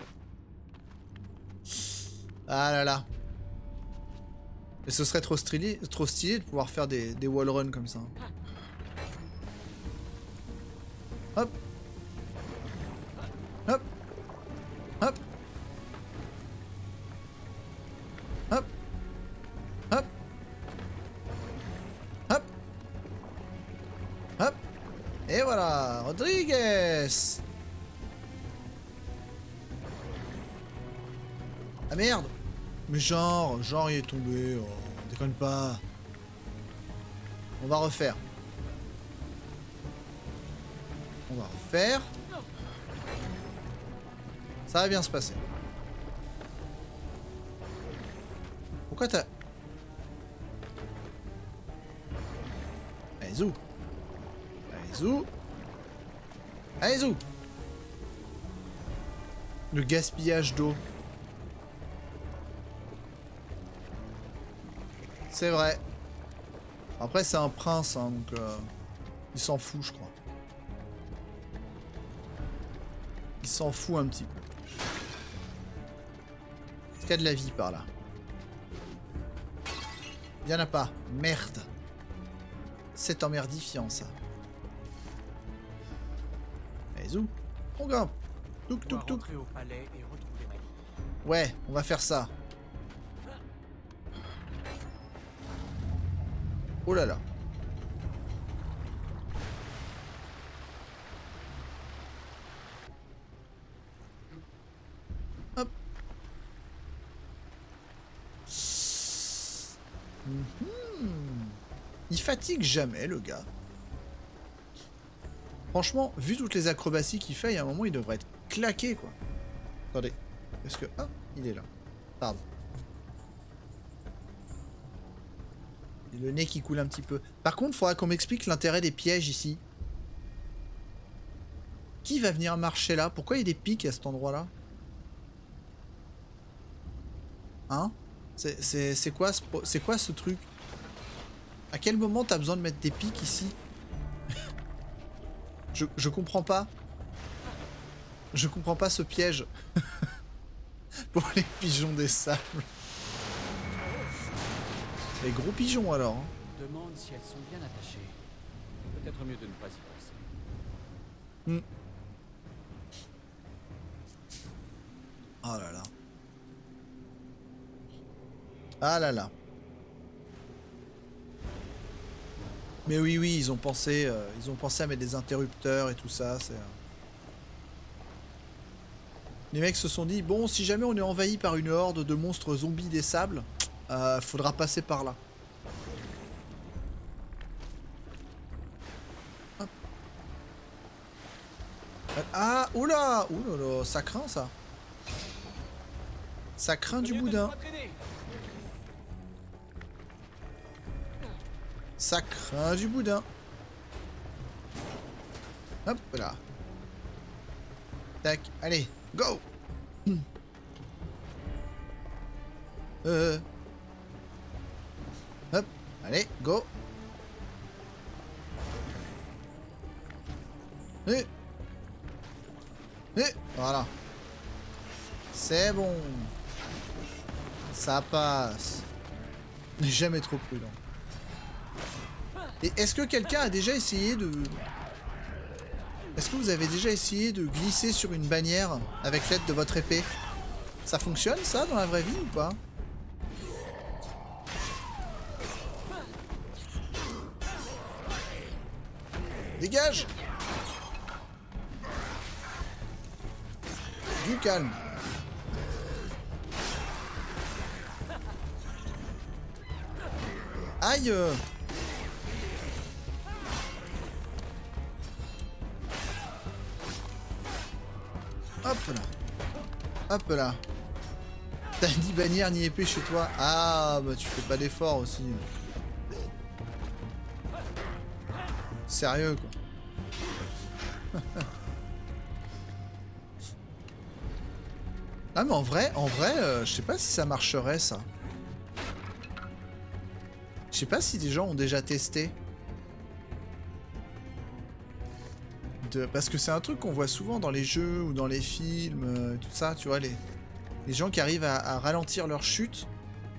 [SPEAKER 1] Ah là là. Et ce serait trop stylé, trop stylé de pouvoir faire des, des wall runs comme ça. Hop. Hop. Hop. Hop. Hop. Hop. Hop. Et voilà, Rodriguez. Ah merde. Mais genre, genre il est tombé. Oh, déconne pas. On va refaire. On va refaire. Ça va bien se passer. Pourquoi t'as... Allez, zou. Allez, zou. Allez, zou. Le gaspillage d'eau. C'est vrai. Après, c'est un prince, hein, donc... Euh, il s'en fout, je crois. Il s'en fout un petit peu. Est-ce qu'il y a de la vie par là? Il n'y en a pas. Merde. C'est emmerdifiant, ça. Allez, zou. On grimpe. Touk, touk, touk.
[SPEAKER 2] Au palais et retrouver Malik.
[SPEAKER 1] Ouais, on va faire ça. Oh là là. Hop. Mm-hmm. Il fatigue jamais, le gars. Franchement, vu toutes les acrobaties qu'il fait, il y a un moment, il devrait être claqué, quoi. Attendez. Est-ce que... Ah, il est là. Pardon. Et le nez qui coule un petit peu. Par contre, il faudra qu'on m'explique l'intérêt des pièges ici. Qui va venir marcher là? Pourquoi il y a des pics à cet endroit-là? Hein? C'est quoi, ce, c'est quoi ce truc? À quel moment t'as besoin de mettre des pics ici? je, je comprends pas. Je comprends pas ce piège. Pour les pigeons des sables. Les gros pigeons alors. Hein.
[SPEAKER 2] Demande si elles sont bien attachées. Peut-être mieux de ne pas y penser.
[SPEAKER 1] Hmm. Oh là là. Ah là là. Mais oui oui, ils ont pensé, euh, ils ont pensé à mettre des interrupteurs et tout ça. C'est. Euh... Les mecs se sont dit bon, si jamais on est envahi par une horde de monstres zombies des sables. Euh, faudra passer par là. Hop. Ah, oula, oula, ça craint ça. Ça craint du boudin. Ça craint du boudin. Hop là. Tac, allez, go. Euh. Hop, allez, go. Et. Et. Voilà. C'est bon. Ça passe. Jamais trop prudent. Et est-ce que quelqu'un a déjà essayé de... Est-ce que vous avez déjà essayé de glisser sur une bannière avec l'aide de votre épée? Ça fonctionne ça dans la vraie vie ou pas? Dégage! Du calme. Aïe! Hop là. Hop là. T'as ni bannière ni épée chez toi. Ah bah tu fais pas d'effort aussi. Sérieux quoi. Ah mais en vrai, en vrai, euh, je sais pas si ça marcherait ça. Je sais pas si des gens ont déjà testé. De... Parce que c'est un truc qu'on voit souvent dans les jeux ou dans les films, euh, tout ça, tu vois, les, les gens qui arrivent à, à ralentir leur chute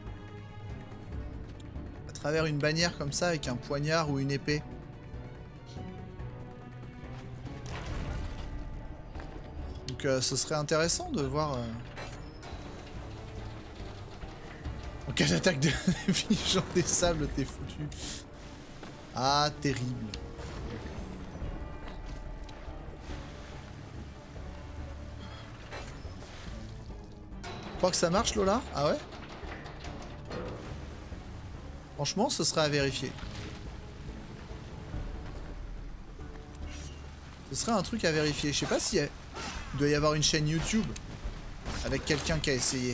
[SPEAKER 1] à travers une bannière comme ça avec un poignard ou une épée. Donc euh, ce serait intéressant de voir... Euh... En cas d'attaque de pigeons des sables, t'es foutu. Ah, terrible. Tu crois que ça marche, Lola? Ah ouais? Franchement, ce serait à vérifier. Ce serait un truc à vérifier. Je sais pas si il doit y avoir une chaîne YouTube avec quelqu'un qui a essayé.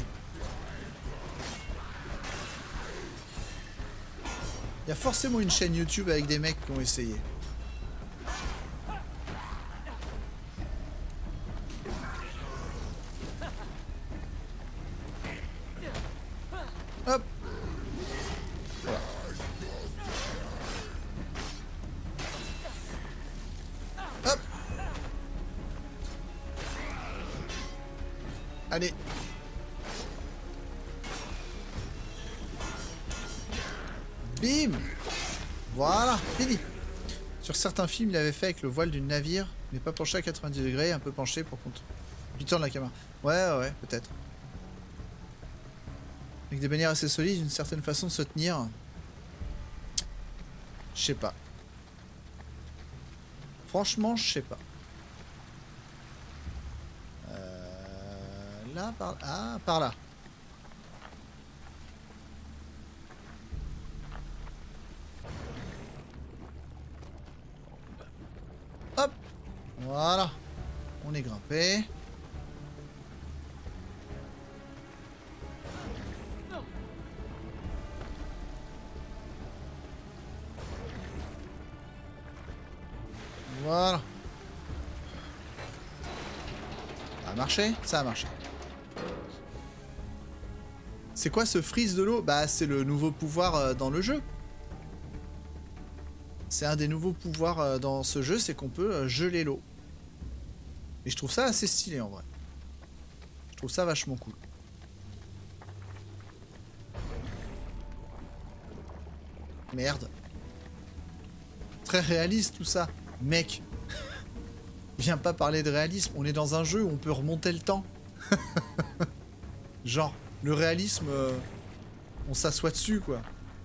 [SPEAKER 1] Il y a forcément une chaîne YouTube avec des mecs qui ont essayé. Hop. Voilà. Hop. Allez. Bim. Voilà, fini. Sur certains films, il avait fait avec le voile du navire, mais pas penché à quatre-vingt-dix degrés, un peu penché pour compte. Du temps de la caméra. Ouais, ouais, peut-être. Avec des bannières assez solides, une certaine façon de se tenir. Je sais pas. Franchement, je sais pas. Euh, là, par... Ah, par là. Hop. Voilà. On est grimpé. Voilà. Ça a marché? Ça a marché. C'est quoi ce freeze de l'eau? Bah c'est le nouveau pouvoir euh, dans le jeu. C'est un des nouveaux pouvoirs euh, dans ce jeu, c'est qu'on peut euh, geler l'eau. Et je trouve ça assez stylé en vrai. Je trouve ça vachement cool. Merde. Très réaliste tout ça. Mec, viens pas parler de réalisme, on est dans un jeu où on peut remonter le temps. Genre, le réalisme, euh, on s'assoit dessus, quoi.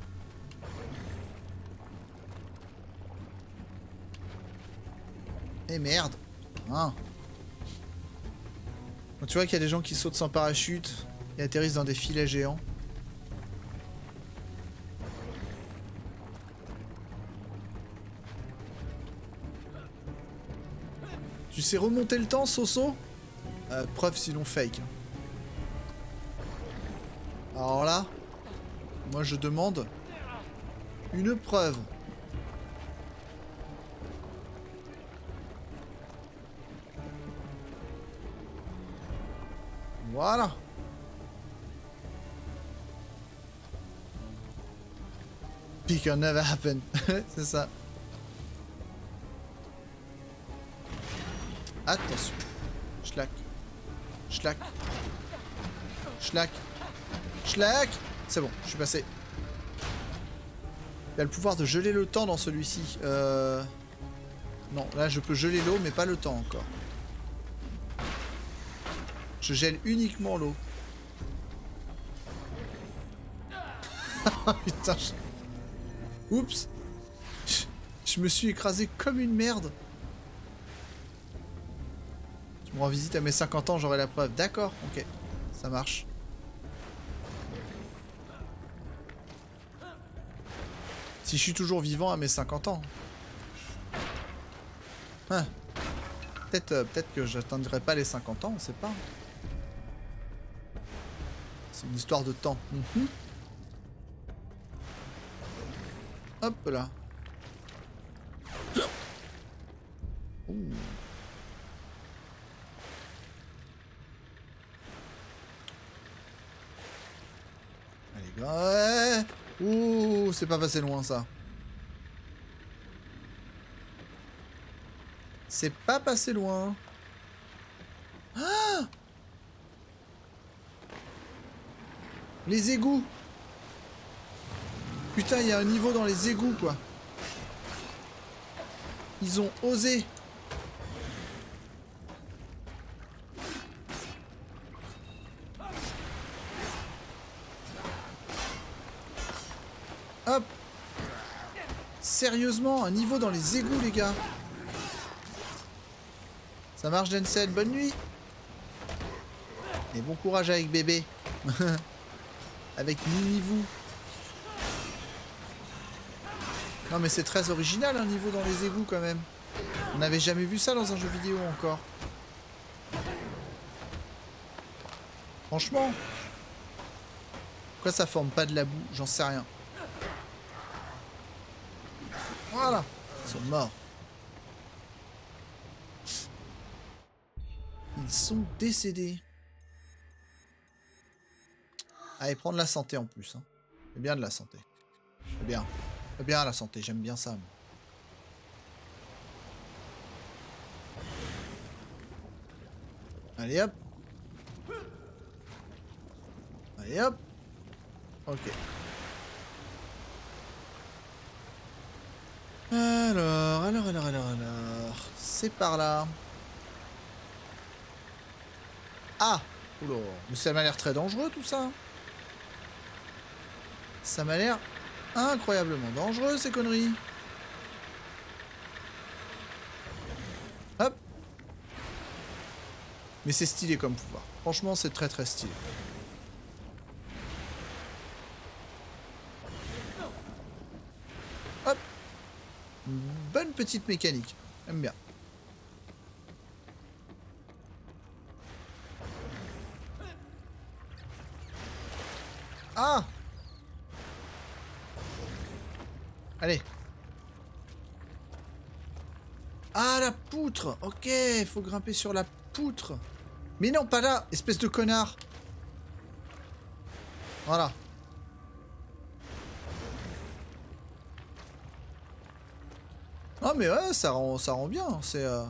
[SPEAKER 1] Eh merde. Hein. Quand tu vois qu'il y a des gens qui sautent sans parachute et atterrissent dans des filets géants. Tu sais remonter le temps, Soso? euh, Preuve sinon fake. Alors là, moi je demande une preuve. Voilà. It can never happen. C'est ça. Attention. Schlack. Schlack. Schlack. Schlack. C'est bon, je suis passé. Il y a le pouvoir de geler le temps dans celui-ci. Euh... Non, là je peux geler l'eau, mais pas le temps encore. Je gèle uniquement l'eau. Putain. Je... Oups. Je... je me suis écrasé comme une merde. Tu me rends visite à mes cinquante ans, j'aurai la preuve. D'accord, ok. Ça marche. Si je suis toujours vivant à mes cinquante ans. Hein. Peut-être euh, peut-être que j'atteindrai pas les cinquante ans, on sait pas. C'est une histoire de temps. Mm-hmm. Hop là. Ouh. Allez, gars. Ouais. Ouh, c'est pas passé loin ça. C'est pas passé loin. Ah! Les égouts. Putain, il y a un niveau dans les égouts, quoi. Ils ont osé. Hop. Sérieusement, un niveau dans les égouts, les gars. Ça marche, Denzel. Bonne nuit. Et bon courage avec bébé. Avec Mimi-vous. Non mais c'est très original un niveau dans les égouts quand même. On n'avait jamais vu ça dans un jeu vidéo encore. Franchement. Pourquoi ça forme pas de la boue? J'en sais rien. Voilà. Ils sont morts. Ils sont décédés. Allez, prendre la santé en plus. Hein. C'est bien de la santé. C'est bien. C'est bien la santé, j'aime bien ça. Moi. Allez hop. Allez hop. Ok. Alors, alors, alors, alors, alors. C'est par là. Ah! Oula. Mais ça m'a l'air très dangereux tout ça. Ça m'a l'air incroyablement dangereux ces conneries. Hop. Mais c'est stylé comme pouvoir. Franchement, c'est très très stylé. Hop. Une bonne petite mécanique. J'aime bien. Ah! Allez. Ah, la poutre. Ok, il faut grimper sur la poutre. Mais non, pas là, espèce de connard. Voilà. Ah mais ouais, ça rend, ça rend bien. C'est. Euh...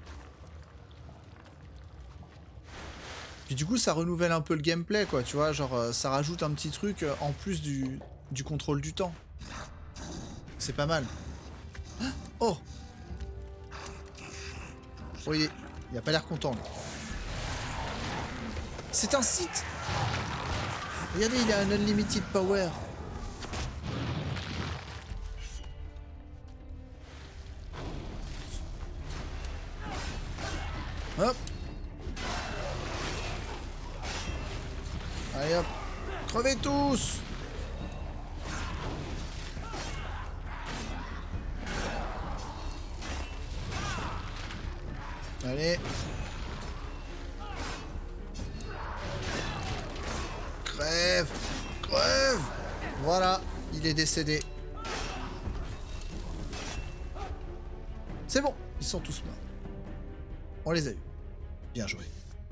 [SPEAKER 1] Puis du coup, ça renouvelle un peu le gameplay, quoi. Tu vois, genre, euh, ça rajoute un petit truc euh, en plus du, du contrôle du temps. C'est pas mal. Oh. Oh, il, est... il a pas l'air content. Là. C'est un site. Regardez, il a un unlimited power. Hop. Allez hop. Crevez tous. Allez. Crève. Crève. Voilà. Il est décédé. C'est bon. Ils sont tous morts. On les a eus. Bien joué.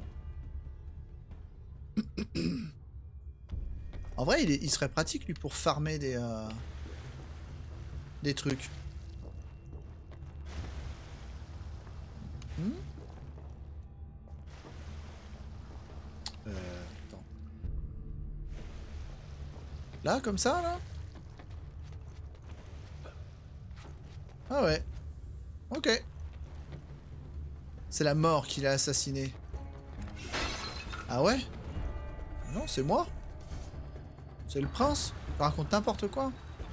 [SPEAKER 1] En vrai, il, est, il serait pratique, lui, pour farmer des... Euh, des trucs. Hmm euh, attends. Là, comme ça, là? Ah ouais. Ok. C'est la mort qui l'a assassiné. Ah ouais? Non, c'est moi. C'est le prince. Il raconte n'importe quoi.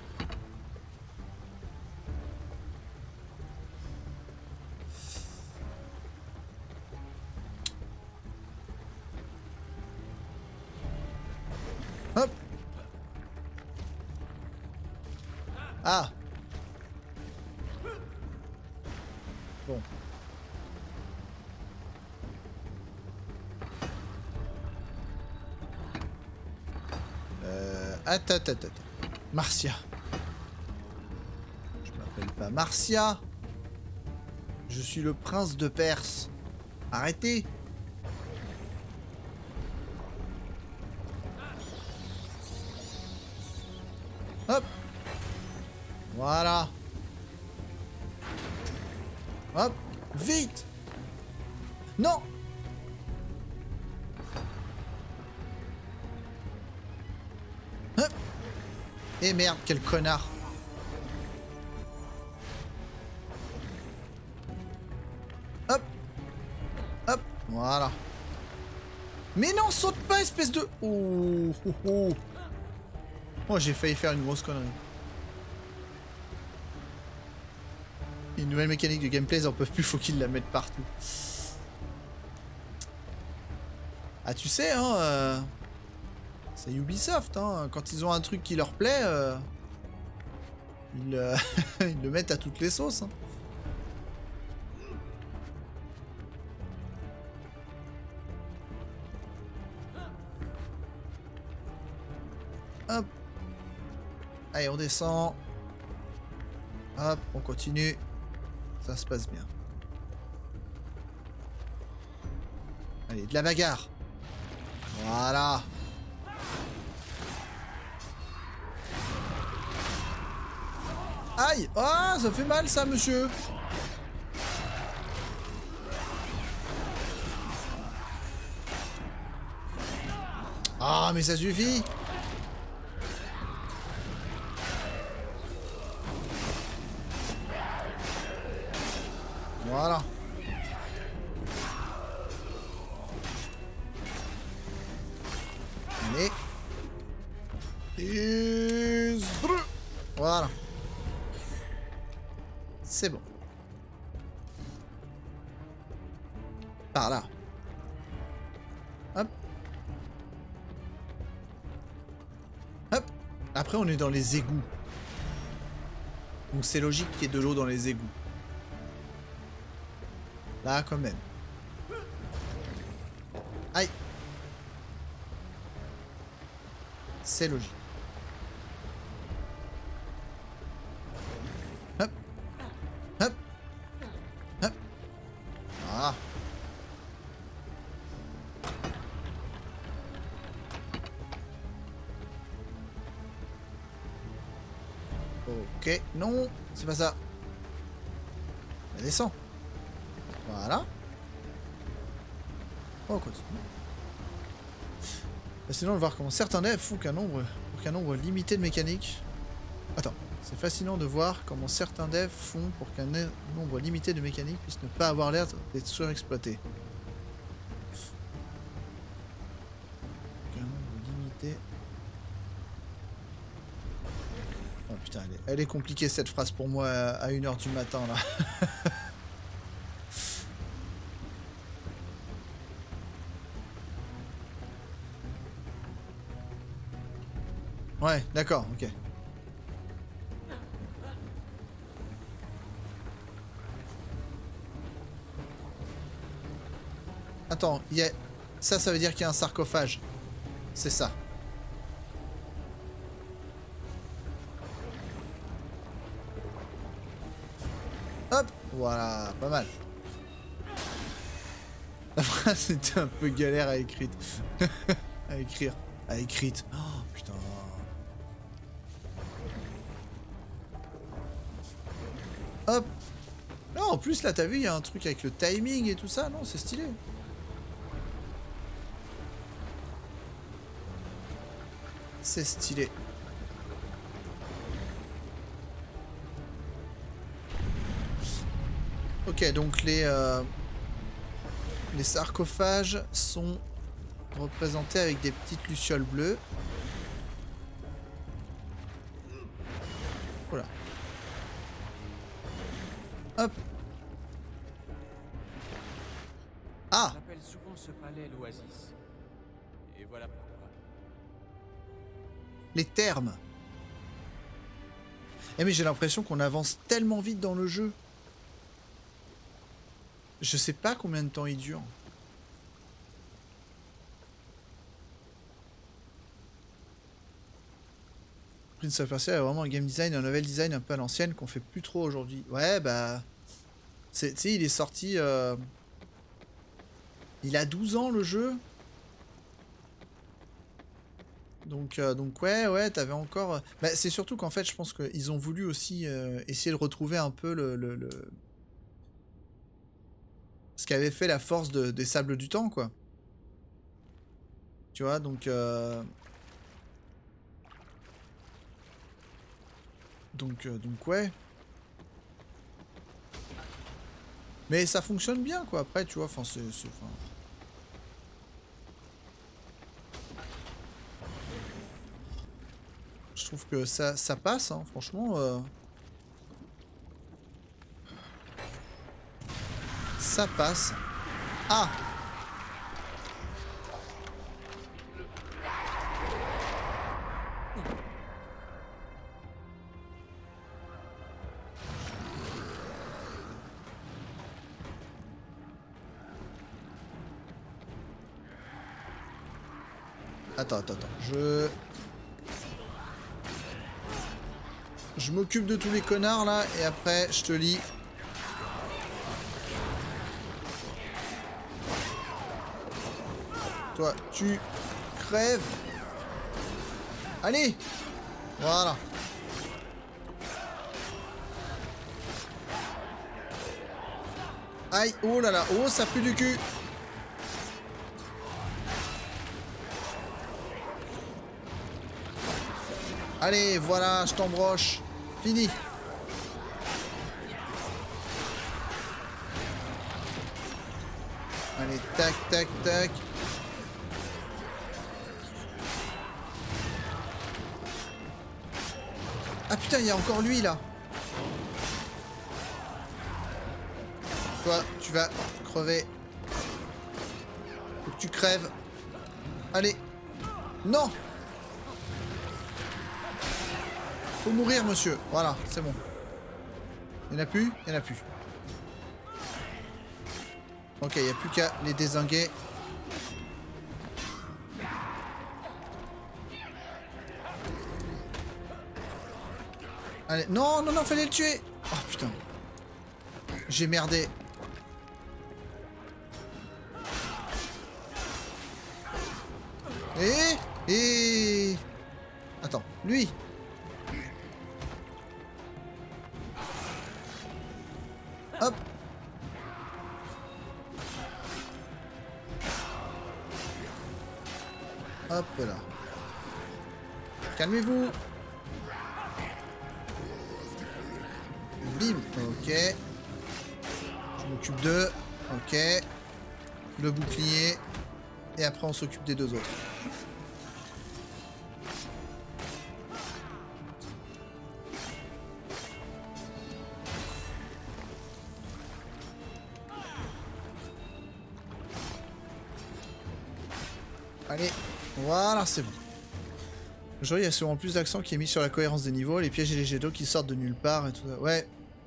[SPEAKER 1] Hop. Ah. Bon. Euh... Attends, attends, attends. Marcia. Je m'appelle pas Marcia. Je suis le prince de Perse. Arrêtez. Hop. Voilà. Hop. Vite. Non. Hop. Et merde, quel connard. Hop. Hop. Voilà. Mais non, saute pas, espèce de... Oh, oh, oh. Oh, j'ai failli faire une grosse connerie. Une nouvelle mécanique de gameplay, ils en peuvent plus, faut qu'ils la mettent partout. Ah, tu sais, hein, euh, c'est Ubisoft, hein, quand ils ont un truc qui leur plaît, euh, ils, euh, ils le mettent à toutes les sauces. Hein. Hop. Allez, on descend. Hop, on continue. Ça se passe bien. Allez, de la bagarre. Voilà. Aïe! Ah, ça fait mal ça, monsieur! Ah, mais ça suffit! Voilà. Allez. Et... Voilà. C'est bon. Par là. Hop. Hop. Après, on est dans les égouts. Donc c'est logique qu'il y ait de l'eau dans les égouts. Là, quand même. Aïe. C'est logique. Hop. Hop. Hop. Ah. Ok. Non, c'est pas ça. Elle descend. Voilà. Oh, on continue. Fascinant de voir comment certains devs font qu'un nombre, pour qu'un nombre limité de mécaniques... Attends. C'est fascinant de voir comment certains devs font pour qu'un nombre limité de mécaniques puisse ne pas avoir l'air d'être surexploité. Qu'un nombre limité... Oh putain, elle est, elle est compliquée cette phrase pour moi à une heure du matin là. Ouais, d'accord, ok. Attends, il y a... ça, ça veut dire qu'il y a un sarcophage. C'est ça. Hop, voilà, pas mal. La phrase c'était un peu galère à écrire. à écrire. À écrire. Oh, putain. Hop. Non, en plus, là, t'as vu, il y a un truc avec le timing et tout ça. Non, c'est stylé. C'est stylé. Ok, donc les, euh, les sarcophages sont représentés avec des petites lucioles bleues. Voilà. Hop. Ah.
[SPEAKER 2] On appelle souvent ce palais l'oasis. Et voilà pourquoi.
[SPEAKER 1] Les termes. Eh mais j'ai l'impression qu'on avance tellement vite dans le jeu. Je sais pas combien de temps il dure. Prince of Persia a vraiment un game design et un level design un peu à l'ancienne qu'on fait plus trop aujourd'hui. Ouais, bah... Tu sais, il est sorti... Euh... Il a douze ans, le jeu. Donc, euh, donc ouais, ouais, t'avais encore... Bah, c'est surtout qu'en fait, je pense qu'ils ont voulu aussi euh, essayer de retrouver un peu le... le, le... ce qu'avait fait la force de, des Sables du Temps, quoi. Tu vois, donc... Euh... Donc, euh, donc ouais. Mais ça fonctionne bien, quoi. Après, tu vois, enfin, c'est... Je trouve que ça, ça passe, hein, franchement. Euh... Ça passe. Ah! Attends, attends, attends. Je... Je m'occupe de tous les connards là et après je te lis. Toi, tu crèves. Allez. Voilà. Aïe, oh là là, oh ça pue du cul. Allez, voilà, je t'embroche. Fini. Allez, tac, tac, tac. Ah putain, il y a encore lui là. Toi, tu vas crever. Faut que tu crèves. Allez. Non. Faut mourir, monsieur. Voilà, c'est bon. Il n'y en a plus? Il n'y en a plus. Ok, il n'y a plus qu'à les dézinguer. Allez, non, non, non, fallait le tuer. Oh putain. J'ai merdé. Et... Et... Attends, lui. Hop. Hop là. Calmez-vous. Bim. Ok. Je m'occupe d'eux. Ok. Le bouclier. Et après on s'occupe des deux autres. Allez, voilà, c'est bon. Aujourd'hui, il y a souvent plus d'accent qui est mis sur la cohérence des niveaux, les pièges et les jets d'eau qui sortent de nulle part et tout ça. Ouais.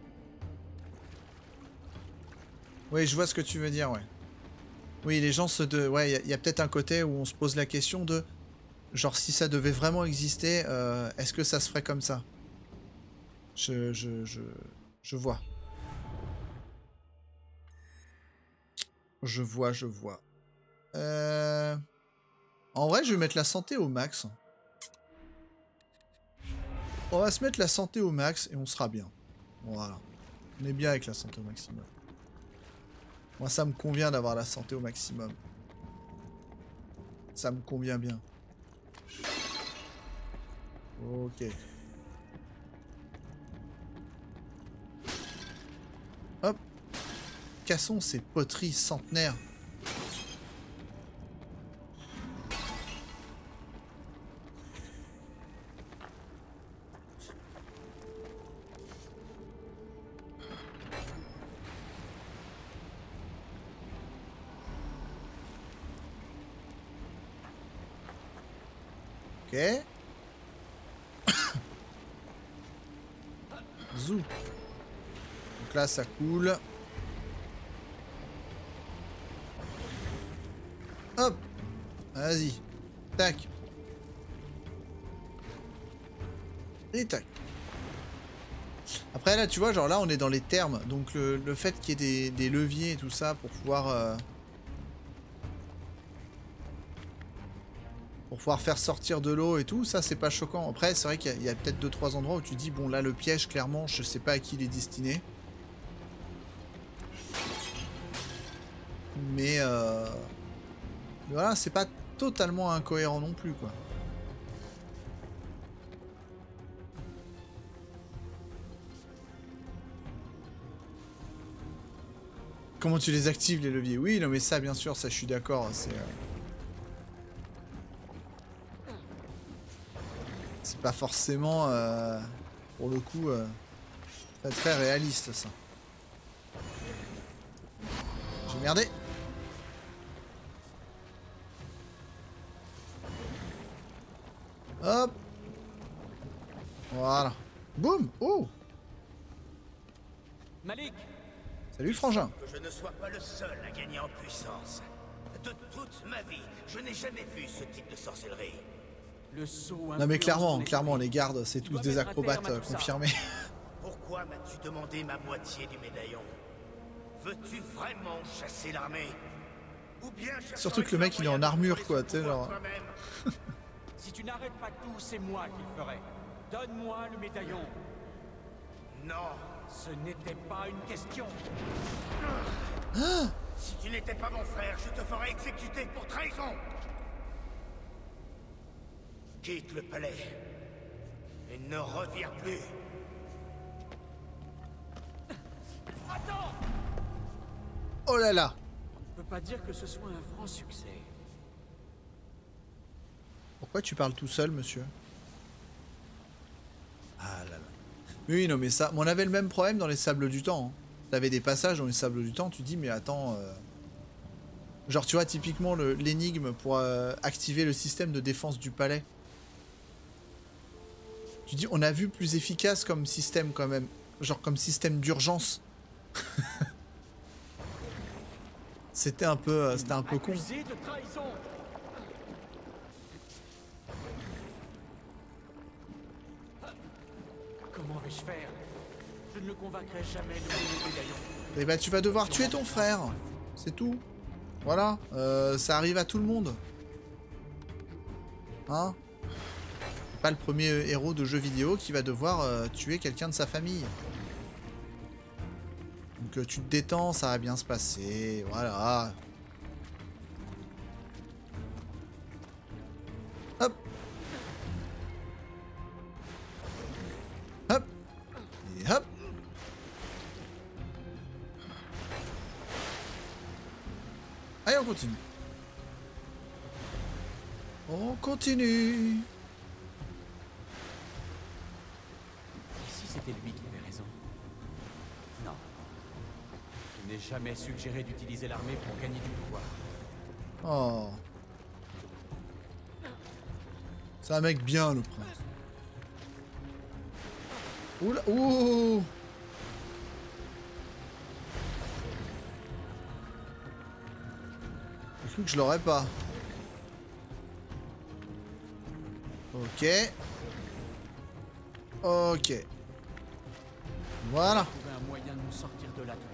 [SPEAKER 1] Oui, je vois ce que tu veux dire, ouais. Oui, les gens se... De... Ouais, il y a, a peut-être un côté où on se pose la question de... Genre, si ça devait vraiment exister, euh, est-ce que ça se ferait comme ça? Je... Je... Je... Je vois. Je vois, je vois. Euh... En vrai, je vais mettre la santé au max. On va se mettre la santé au max et on sera bien. Voilà. On est bien avec la santé au maximum. Moi, ça me convient d'avoir la santé au maximum. Ça me convient bien. Ok. Hop. Cassons ces poteries centenaires. Ok. Zou. Donc là, ça coule. Hop. Vas-y. Tac. Et tac. Après là, tu vois, genre là, on est dans les termes. Donc le, le fait qu'il y ait des, des leviers et tout ça pour pouvoir... Euh, pour pouvoir faire sortir de l'eau et tout, ça c'est pas choquant. Après c'est vrai qu'il y a, a peut-être deux trois endroits où tu dis bon là le piège clairement je sais pas à qui il est destiné. Mais euh... voilà, c'est pas totalement incohérent non plus quoi. Comment tu les actives les leviers? Oui non mais ça bien sûr, ça je suis d'accord, c'est... Euh... C'est pas forcément, euh, pour le coup, euh, très, très réaliste, ça. J'ai merdé. Hop. Voilà. Boum. Oh.
[SPEAKER 2] Malik.
[SPEAKER 1] Salut, frangin.
[SPEAKER 4] Que je ne sois pas le seul à gagner en puissance. De toute ma vie, je n'ai jamais vu ce type de sorcellerie.
[SPEAKER 2] Le saut
[SPEAKER 1] Non mais
[SPEAKER 2] influence
[SPEAKER 1] clairement,
[SPEAKER 2] ton
[SPEAKER 1] clairement,
[SPEAKER 2] esprit.
[SPEAKER 1] les gardes, c'est
[SPEAKER 2] Tu
[SPEAKER 1] tous
[SPEAKER 2] dois
[SPEAKER 1] des
[SPEAKER 2] mettre à
[SPEAKER 1] acrobates
[SPEAKER 2] terme à
[SPEAKER 1] euh,
[SPEAKER 2] tout ça.
[SPEAKER 1] confirmés.
[SPEAKER 4] Pourquoi m'as-tu demandé ma moitié du médaillon? Veux-tu vraiment chasser l'armée? Ou bien
[SPEAKER 1] Surtout que le mec, il est en armure, quoi, tu sais, genre...
[SPEAKER 2] Si tu n'arrêtes pas tout, c'est moi qui le ferai. Donne-moi le médaillon.
[SPEAKER 4] Non.
[SPEAKER 2] Ce n'était pas une question.
[SPEAKER 4] Si tu n'étais pas mon frère, je te ferais exécuter pour trahison. Quitte le palais. Et ne reviens plus.
[SPEAKER 2] Attends!
[SPEAKER 1] Oh là là!
[SPEAKER 2] On ne peut pas dire que ce soit un franc succès.
[SPEAKER 1] Pourquoi tu parles tout seul, monsieur? Ah là là. Oui, non, mais ça... On avait le même problème dans les Sables du Temps. Hein. T'avais des passages dans les Sables du Temps, tu dis, mais attends... Euh... Genre, tu vois, typiquement, le- l'énigme pour euh, activer le système de défense du palais. Tu dis, on a vu plus efficace comme système, quand même. Genre, comme système d'urgence. C'était un peu... euh, C'était un peu con.
[SPEAKER 2] Accusé de trahison. Comment vais-je faire? Je ne le convaincrai jamais de donner le médaillon.
[SPEAKER 1] Et bah, tu vas devoir tuer ton frère. C'est tout. Voilà. Euh, ça arrive à tout le monde. Hein? Pas le premier héros de jeu vidéo qui va devoir euh, tuer quelqu'un de sa famille. Donc euh, tu te détends, ça va bien se passer. Voilà. Hop. Hop. Et hop. Allez, on continue. On continue.
[SPEAKER 2] Et si c'était lui qui avait raison? Non. Je n'ai jamais suggéré d'utiliser l'armée pour gagner du pouvoir.
[SPEAKER 1] Oh. C'est un mec bien, le prince. Oula, ouh. J'ai cru que je l'aurais pas. Ok. Ok. Voilà.
[SPEAKER 2] Trouver un moyen de nous sortir de là tous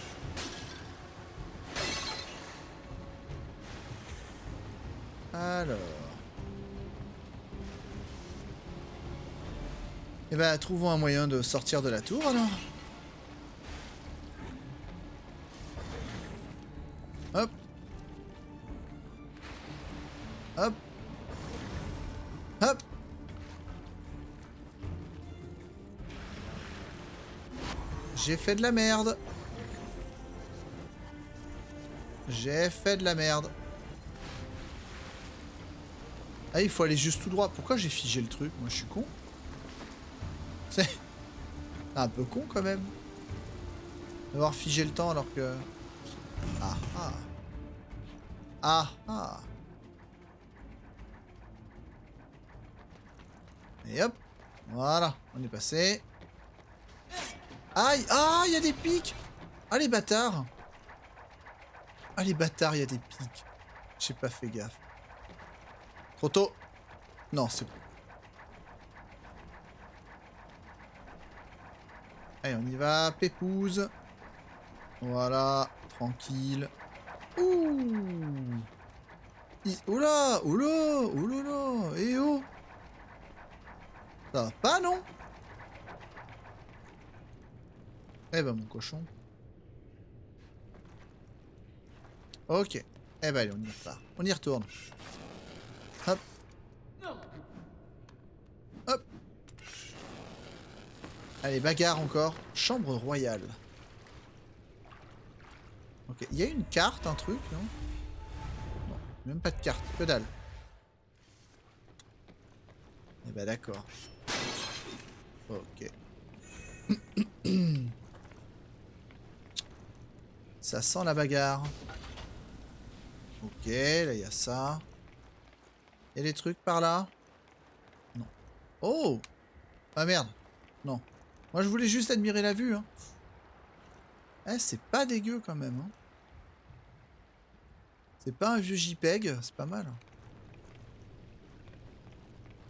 [SPEAKER 2] les deux.
[SPEAKER 1] Alors. Eh ben, trouvons un moyen de sortir de la tour, alors. Hop. Hop. Hop. J'ai fait de la merde. J'ai fait de la merde. Ah, il faut aller juste tout droit. Pourquoi j'ai figé le truc? Moi, je suis con. C'est un peu con, quand même. D'avoir figé le temps alors que... Ah, ah. Ah, ah. Et hop. Voilà. On est passé. Aïe. Ah, il y a des pics. Ah, les bâtards. Ah, les bâtards, il y a des pics. J'ai pas fait gaffe. Trop tôt. Non, c'est bon. Allez, on y va. Pépouze. Voilà. Tranquille. Ouh. I... Oula. Oula. Oulala. Eh oh. Ça va pas, non? Eh ben, mon cochon. Ok. Eh ben, allez, on y repart. On y retourne. Hop. Hop. Allez, bagarre encore. Chambre royale. Ok. Il y a une carte, un truc, non? Non. Même pas de carte. Que dalle. Eh ben, d'accord. Ok. Ça sent la bagarre. Ok, là il y a ça. Il y a des trucs par là? Non. Oh! Ah merde. Non. Moi je voulais juste admirer la vue. Hein. Eh, c'est pas dégueu quand même. Hein. C'est pas un vieux JPEG, c'est pas mal.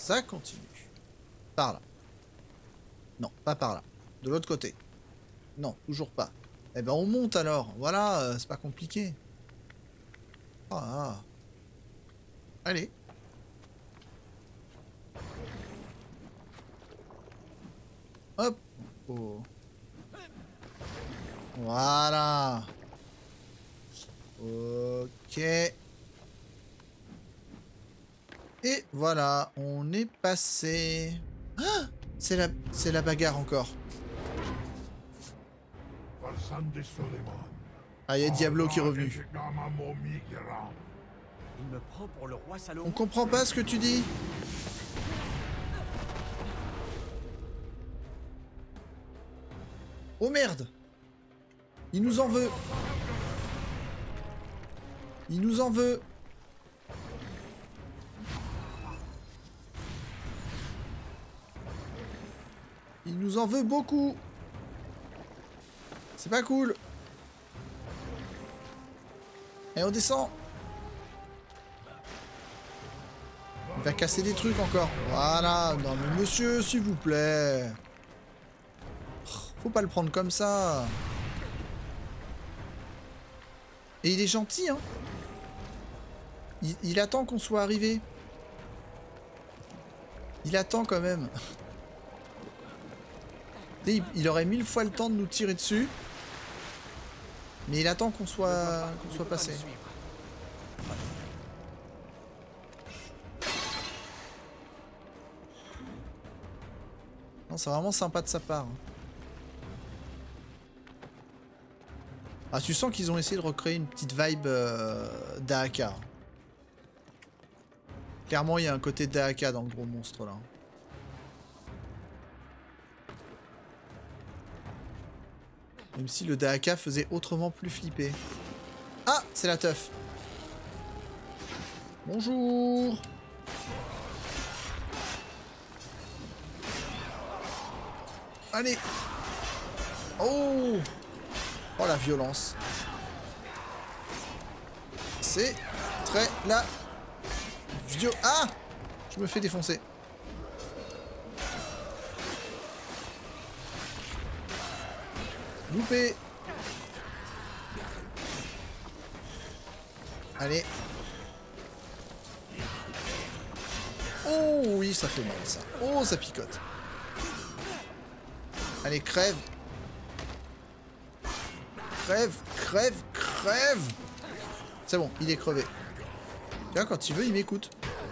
[SPEAKER 1] Ça continue. Par là. Non, pas par là. De l'autre côté. Non, toujours pas. Eh ben on monte alors. Voilà, euh, c'est pas compliqué. Ah. Allez. Hop. Oh. Voilà. Ok. Et voilà, on est passé. Ah, c'est la, c'est la bagarre encore. Ah, il y a Diablo qui est revenu.
[SPEAKER 2] Il me prend pour le roi Salomon.
[SPEAKER 1] On comprend pas ce que tu dis. Oh merde! Il nous en veut. Il nous en veut. Il nous en veut beaucoup. C'est pas cool. Et on descend. Il va casser des trucs encore. Voilà. Non mais monsieur, s'il vous plaît. Faut pas le prendre comme ça. Et il est gentil, hein. Il, il attend qu'on soit arrivé. Il attend quand même. Il, il aurait mille fois le temps de nous tirer dessus. Mais il attend qu'on soit, qu'on soit passé. Non, c'est vraiment sympa de sa part. Ah, tu sens qu'ils ont essayé de recréer une petite vibe euh, d'A A K. Clairement, il y a un côté d'A A K dans le gros monstre là. Même si le D A K faisait autrement plus flipper. Ah, c'est la teuf. Bonjour. Allez. Oh. Oh la violence. C'est très la vio... Ah. Je me fais défoncer. Loupé. Allez. Oh oui, ça fait mal ça. Oh, ça picote. Allez, crève. Crève, crève, crève. C'est bon, il est crevé. Tu vois, quand il veut, il m'écoute.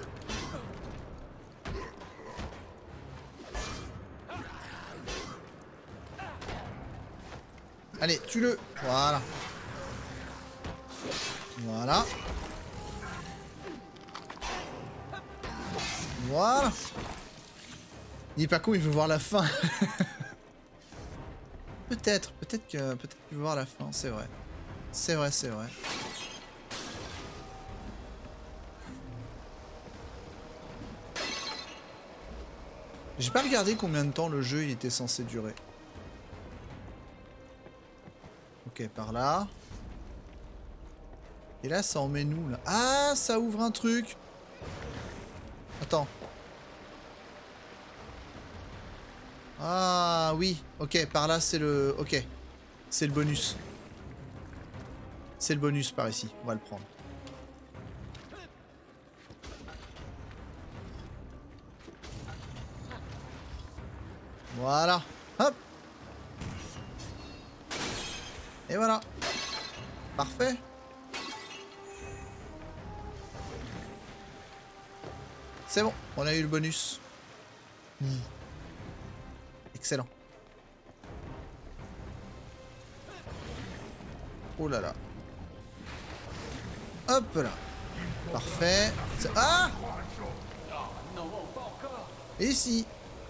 [SPEAKER 1] Allez, tue-le. Voilà. Voilà. Voilà. Il est pas con, il veut voir la fin. Peut-être, peut-être que peut-être qu'il veut voir la fin, c'est vrai. C'est vrai, c'est vrai. J'ai pas regardé combien de temps le jeu il était censé durer. Ok, par là. Et là, ça emmène où, là? Ah, ça ouvre un truc. Attends. Ah, oui. Ok, par là, c'est le... Ok. C'est le bonus. C'est le bonus par ici. On va le prendre. Voilà. Hop. Et voilà. Parfait. C'est bon, on a eu le bonus. Mmh. Excellent. Oh là là. Hop là. Parfait. Ah! Et ici.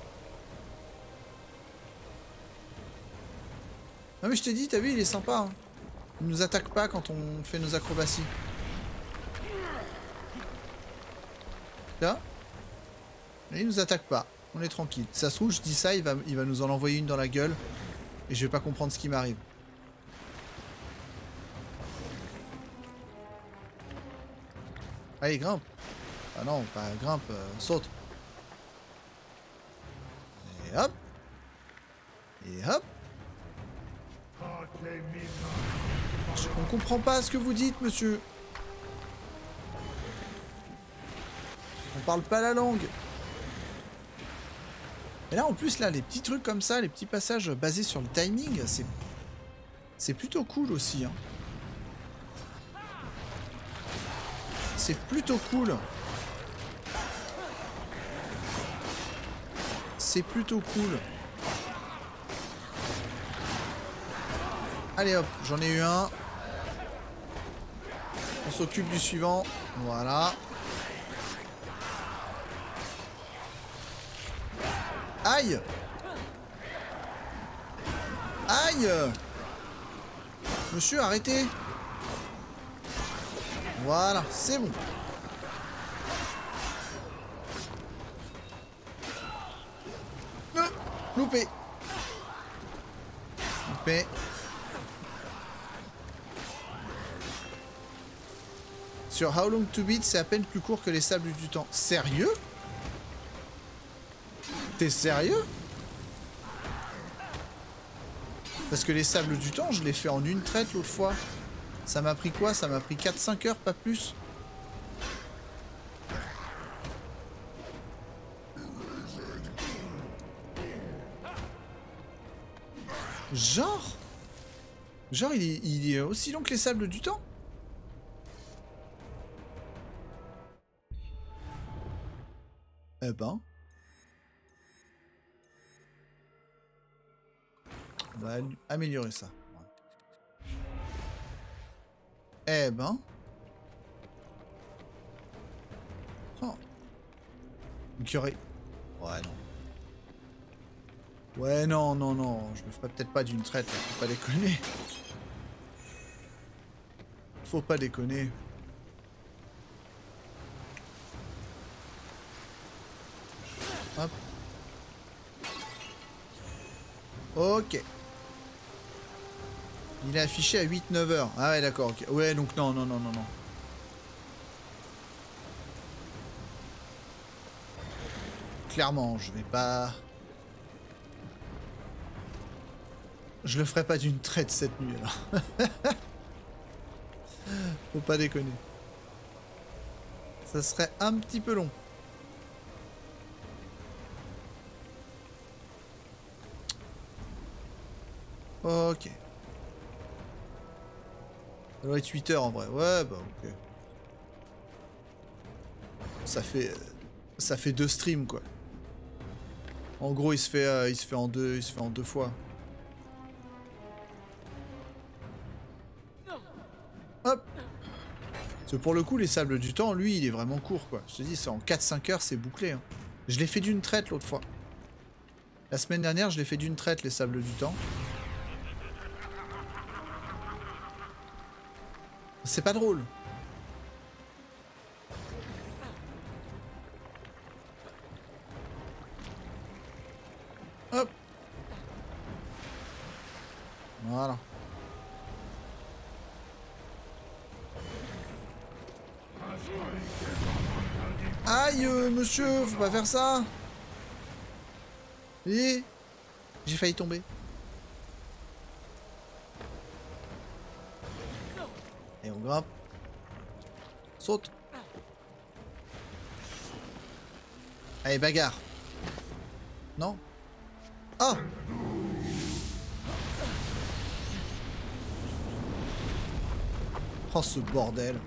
[SPEAKER 1] Ah mais je t'ai dit, t'as vu, il est sympa. Hein. Il nous attaque pas quand on fait nos acrobaties. Là. Et il nous attaque pas. On est tranquille. Si ça se trouve, je dis ça, il va, il va nous en envoyer une dans la gueule. Et je vais pas comprendre ce qui m'arrive. Allez, grimpe. Ah non, pas grimpe, euh, saute. Et hop. Et hop. On comprend pas ce que vous dites, monsieur. On parle pas la langue. Et là, en plus, là, les petits trucs comme ça, les petits passages basés sur le timing, c'est... C'est plutôt cool aussi, hein. C'est plutôt cool. C'est plutôt cool. Allez hop, j'en ai eu un. On s'occupe du suivant. Voilà. Aïe! Aïe! Monsieur, arrêtez! Voilà, c'est bon. Euh, loupé. Loupé. Sur How Long to Beat, c'est à peine plus court que les sables du temps. Sérieux? T'es sérieux? Parce que les sables du temps, je l'ai fait en une traite l'autre fois. Ça m'a pris quoi? Ça m'a pris quatre cinq heures, pas plus. Genre? Genre, il est, il est aussi long que les sables du temps? Eh ben... On va améliorer ça. Eh ben... Oh. Donc il y aurait... Ouais, non. Ouais, non, non, non. Je le ferai peut-être pas d'une traite, là. Faut pas déconner. Faut pas déconner. Hop. Ok. Il est affiché à huit neuf heures. Ah ouais, d'accord. Okay. Ouais, donc non, non, non, non, non. Clairement, je vais pas... Je le ferai pas d'une traite cette nuit, alors. Faut pas déconner. Ça serait un petit peu long. Ok. Ça doit être huit heures en vrai. Ouais, bah ok. Ça fait... Ça fait deux streams, quoi. En gros, il se fait, euh, il se fait en deux, il se fait en deux fois. Hop. Parce que pour le coup, les sables du temps, lui, il est vraiment court, quoi. Je te dis, c'est en quatre cinq heures, c'est bouclé. Hein. Je l'ai fait d'une traite l'autre fois. La semaine dernière, je l'ai fait d'une traite, les sables du temps. C'est pas drôle. Hop. Voilà. Aïe, euh, monsieur, faut pas faire ça. Et j'ai failli tomber. Et on grimpe. Saute. Allez, bagarre. Non? Ah! Oh, ce bordel.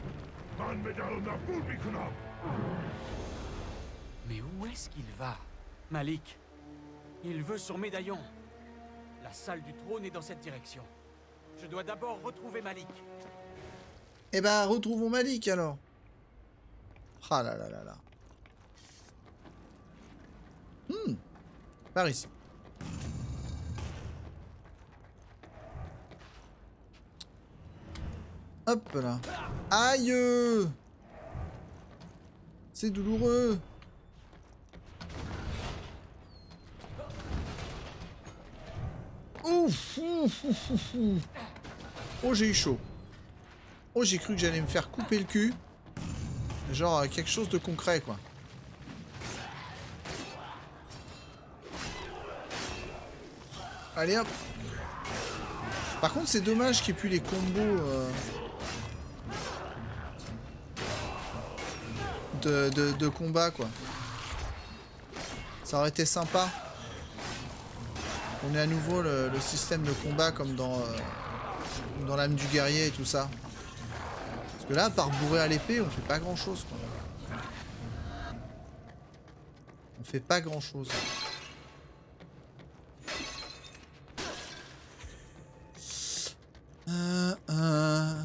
[SPEAKER 2] Mais où est-ce qu'il va, Malik? Il veut son médaillon. La salle du trône est dans cette direction. Je dois d'abord retrouver Malik.
[SPEAKER 1] Eh ben, retrouvons Malik alors. Ah là là là là. Hmm. Par ici. Hop là. Aïe! C'est douloureux. Ouf, ouf, ouf, ouf, ouf. Oh, j'ai eu chaud. Oh, j'ai cru que j'allais me faire couper le cul. Genre euh, quelque chose de concret, quoi. Allez hop. Par contre c'est dommage qu'il n'y ait plus les combos euh, de, de, de combat quoi. Ça aurait été sympa. On est à nouveau le, le système de combat comme dans, euh, dans l'âme du guerrier et tout ça. Parce que là, à part bourrer à l'épée, on fait pas grand chose quoi. On fait pas grand chose. Euh, euh...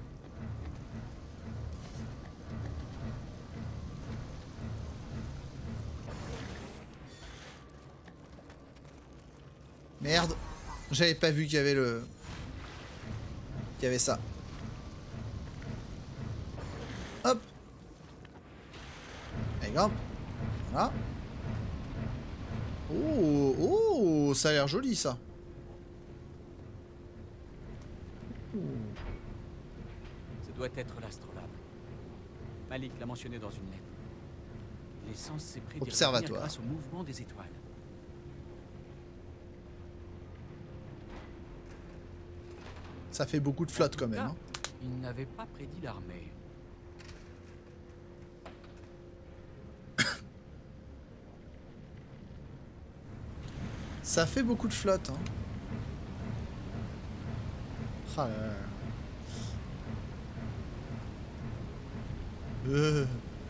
[SPEAKER 1] Merde, j'avais pas vu qu'il y avait le... qu'il y avait ça. Hop. Allez, grimpe. Voilà. Oh, oh, ça a l'air joli ça.
[SPEAKER 2] Ça doit être l'astrolabe. Malik l'a mentionné dans une lettre. Il est censé prédire
[SPEAKER 1] Observatoire.
[SPEAKER 2] l'avenir grâce au mouvement des étoiles.
[SPEAKER 1] Ça fait beaucoup de flotte quand même. Hein.
[SPEAKER 2] Il n'avait pas prédit l'armée.
[SPEAKER 1] Ça fait beaucoup de flotte. Hein. Ah là là. Euh.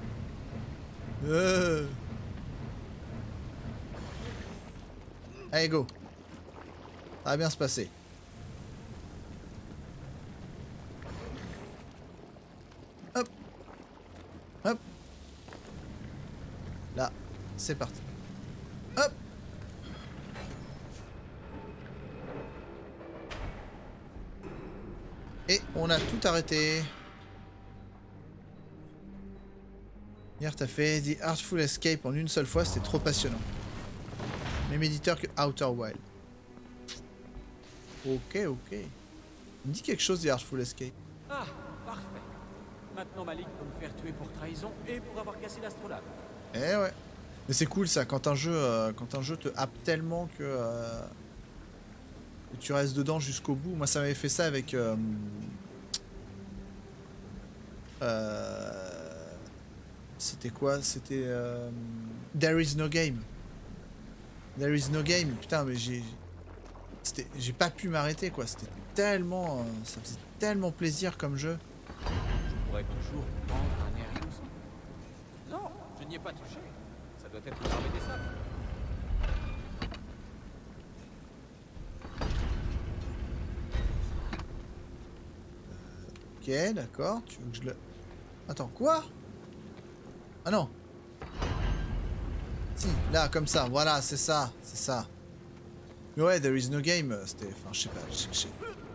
[SPEAKER 1] Euh. Allez, go. Ça va bien se passer. Hop. Hop. Là, c'est parti. Hop. Et on a tout arrêté. Hier, t'as fait The Artful Escape en une seule fois, c'était trop passionnant. Même éditeur que Outer Wild. Ok, ok. Il me dit quelque chose, The Artful Escape.
[SPEAKER 2] Ah, parfait. Maintenant, Malik peut me faire tuer pour trahison et pour avoir cassé l'astrolabe.
[SPEAKER 1] Eh ouais. Mais c'est cool ça, quand un jeu, euh, quand un jeu te happe tellement que, euh, que tu restes dedans jusqu'au bout. Moi, ça m'avait fait ça avec... Euh, euh, C'était quoi? C'était... Euh, There is no game. There is no game. Putain, mais j'ai... J'ai pas pu m'arrêter, quoi. C'était tellement... Euh, ça faisait tellement plaisir comme jeu.
[SPEAKER 2] Je pourrais toujours prendre un Arius. Non, je n'y ai pas touché. Ça doit être l'armée des sables.
[SPEAKER 1] Ok, d'accord. Tu veux que je le... Attends, quoi? Ah non. Si, là, comme ça. Voilà, c'est ça. C'est ça. Mais ouais, There is no game, c'était... Enfin, je sais pas. Je, je...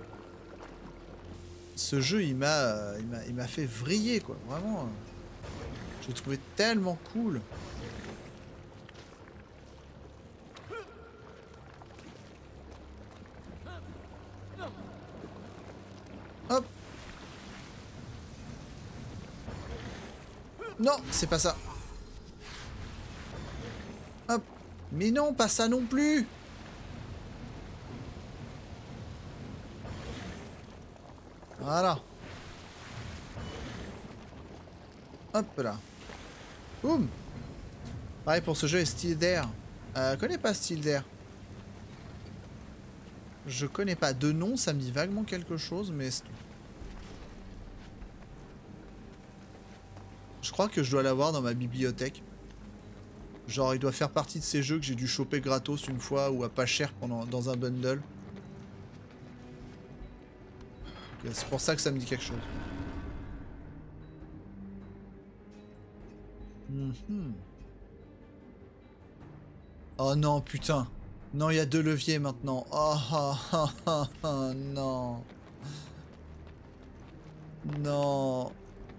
[SPEAKER 1] Ce jeu, il m'a... Euh, il m'a il m'a fait vriller, quoi. Vraiment. Euh, je l'ai trouvé tellement cool. Hop. Non, c'est pas ça. Hop. Mais non, pas ça non plus. Voilà. Hop là. Boum. Pareil pour ce jeu est Still There. Euh, je connais pas Still There. Je connais pas. De nom, ça me dit vaguement quelque chose, mais c'est tout. Je crois que je dois l'avoir dans ma bibliothèque. Genre, il doit faire partie de ces jeux que j'ai dû choper gratos une fois ou à pas cher pendant, dans un bundle. C'est pour ça que ça me dit quelque chose. Mm-hmm. Oh non, putain. Non, il y a deux leviers maintenant. Oh, oh, oh, oh, oh non. Non.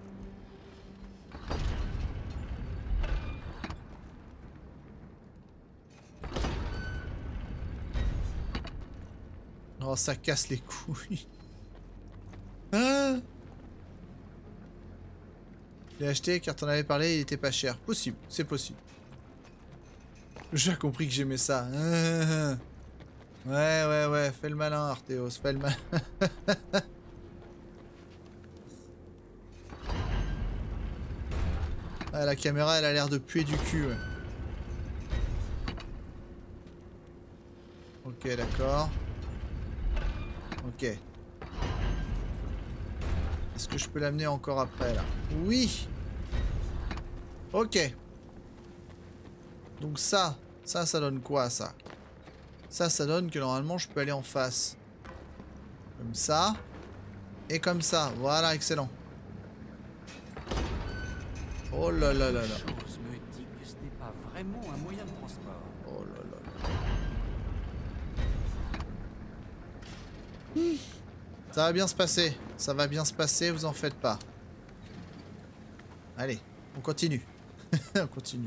[SPEAKER 1] Oh, ça casse les couilles. Ah, je l'ai acheté car t'en avais parlé, il était pas cher. Possible, c'est possible. J'ai compris que j'aimais ça. Ah. Ouais, ouais, ouais, fais le malin, Arthéos, fais le malin. Ah, la caméra, elle a l'air de puer du cul, ouais. Ok, d'accord. Ok. Est-ce que je peux l'amener encore après, là? Oui! Ok. Donc ça, ça, ça donne quoi, ça? Ça, ça donne que normalement, je peux aller en face. Comme ça. Et comme ça. Voilà, excellent. Oh là là là là.
[SPEAKER 2] Quelque chose me dit que ce n'est pas vraiment un moyen de transport.
[SPEAKER 1] Oh là là là. Ça va bien se passer. Ça va bien se passer, vous en faites pas. Allez, on continue. On continue.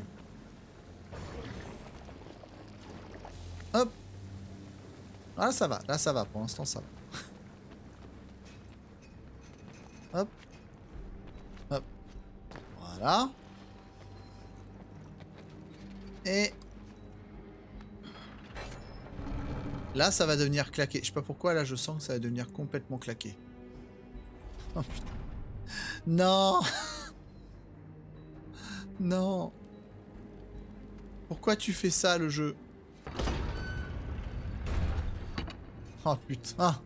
[SPEAKER 1] Hop. Ah, ça va. Là, ça va. Pour l'instant, ça va. Hop. Hop. Voilà. Et... là, ça va devenir claqué. Je sais pas pourquoi, là, je sens que ça va devenir complètement claqué. Oh putain. Non. Non. Pourquoi tu fais ça, le jeu? Oh putain.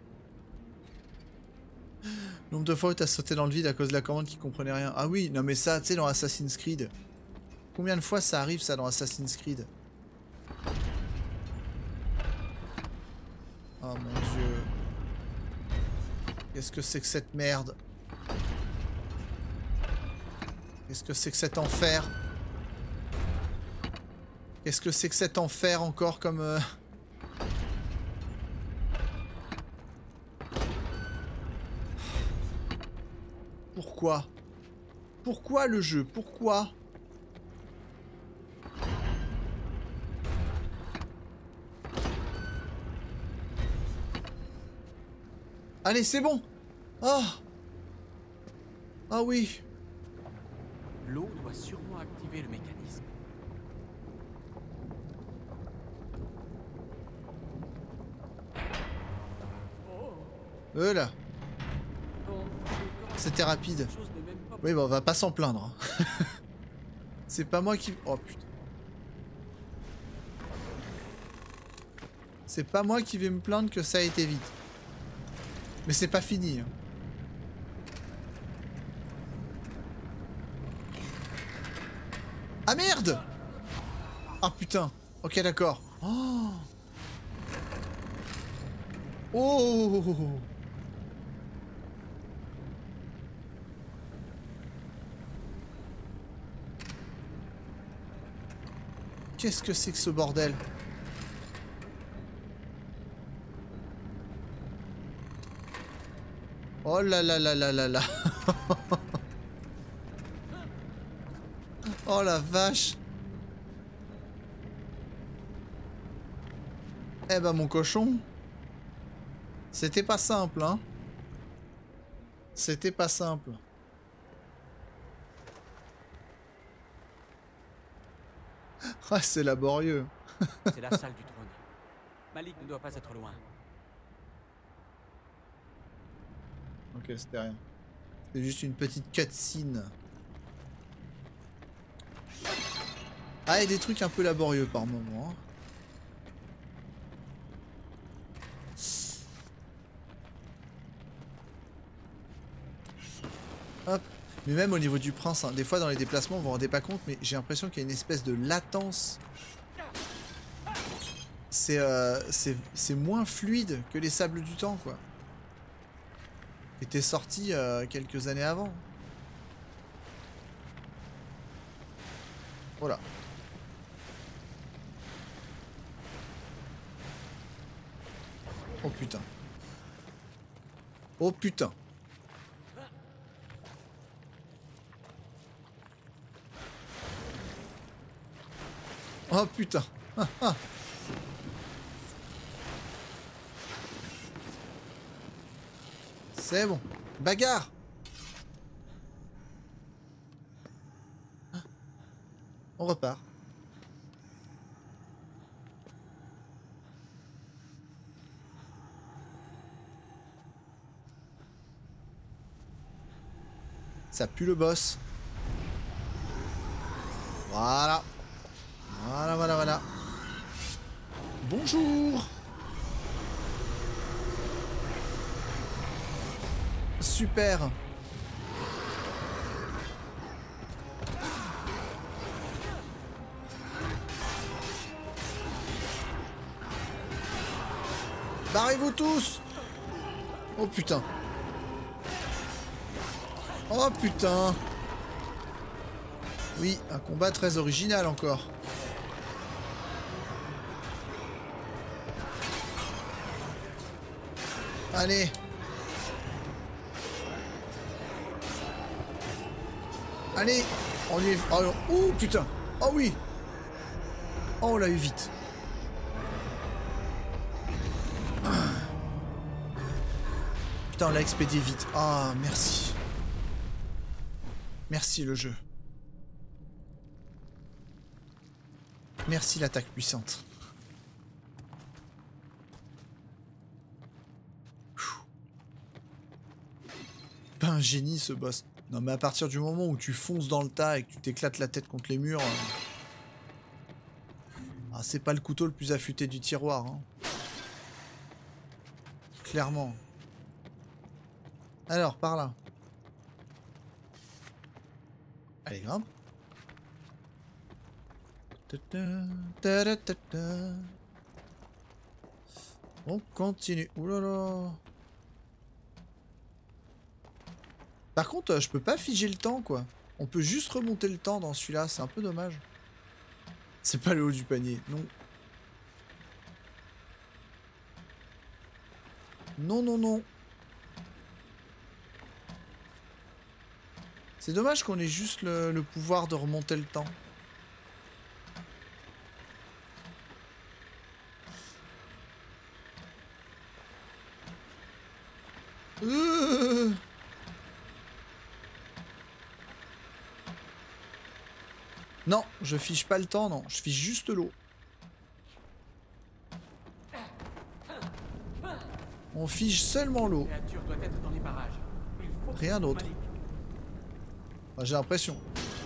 [SPEAKER 1] Nombre de fois où t'as sauté dans le vide à cause de la commande qui comprenait rien. Ah oui, non mais ça, tu sais, dans Assassin's Creed. Combien de fois ça arrive, ça, dans Assassin's Creed? Oh mon dieu. Qu'est-ce que c'est que cette merde? Qu'est-ce que c'est que cet enfer? Qu'est-ce que c'est que cet enfer encore comme... Euh... Pourquoi? Pourquoi le jeu? Pourquoi? Allez, c'est bon! Oh! Ah oui!
[SPEAKER 2] L'eau doit sûrement activer le mécanisme.
[SPEAKER 1] Euh là! C'était rapide. Oui, bah on va pas s'en plaindre. C'est pas moi qui... oh putain. C'est pas moi qui vais me plaindre que ça a été vite. Mais c'est pas fini. Hein. Ah merde! Ah putain. Ok, d'accord. Oh. Oh. Qu'est-ce que c'est que ce bordel? Oh là là là là là là. Oh la vache. Eh ben mon cochon. C'était pas simple, hein. C'était pas simple. Ah, c'est laborieux.
[SPEAKER 2] C'est la salle du trône. Malik ne doit pas être loin.
[SPEAKER 1] Ok, c'était rien. C'est juste une petite cutscene. Ah, et des trucs un peu laborieux par moment. Hein. Hop. Mais même au niveau du prince, hein, des fois dans les déplacements, vous vous rendez pas compte, mais j'ai l'impression qu'il y a une espèce de latence. C'est euh, c'est moins fluide que les sables du temps, quoi. Qui était sorti euh, quelques années avant. Voilà. Oh putain. Oh putain. Oh putain. Ah, ah. C'est bon. Bagarre. On repart. Ça pue le boss. Voilà. Voilà, voilà, voilà. Bonjour. Super. Barrez-vous tous. Oh putain. Oh putain. Oui, un combat très original encore. Allez. Allez. On lui est... Oh, oh putain. Oh oui. Oh, on l'a eu vite. Putain, on l'a expédié vite. Ah, merci. Merci le jeu. Merci l'attaque puissante. Pas un génie ce boss. Non mais à partir du moment où tu fonces dans le tas et que tu t'éclates la tête contre les murs... Euh... Ah, c'est pas le couteau le plus affûté du tiroir. Hein. Clairement. Alors, par là. Allez, grimpe. On continue. Ouh là là. Par contre, je peux pas figer le temps, quoi. On peut juste remonter le temps dans celui-là. C'est un peu dommage. C'est pas le haut du panier. Non. Non, non, non. C'est dommage qu'on ait juste le, le pouvoir de remonter le temps. Euh... Non, je fiche pas le temps, non. Je fiche juste l'eau. On fiche seulement l'eau. Rien d'autre. Enfin, j'ai l'impression.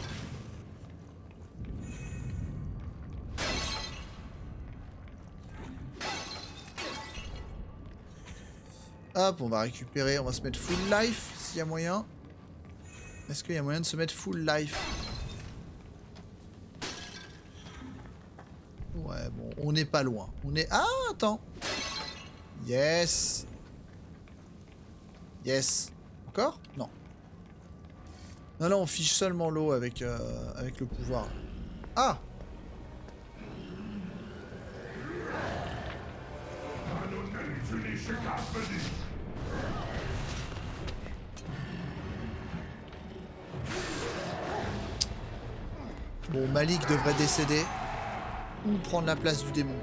[SPEAKER 1] Hop, on va récupérer, on va se mettre full life s'il y a moyen. Est-ce qu'il y a moyen de se mettre full life? Ouais, bon, on n'est pas loin. On est... Ah, attends. Yes. Yes. Encore? Non. Non, non, on fiche seulement l'eau avec, euh, avec le pouvoir. Ah! Bon, Malik devrait décéder ou prendre la place du démon.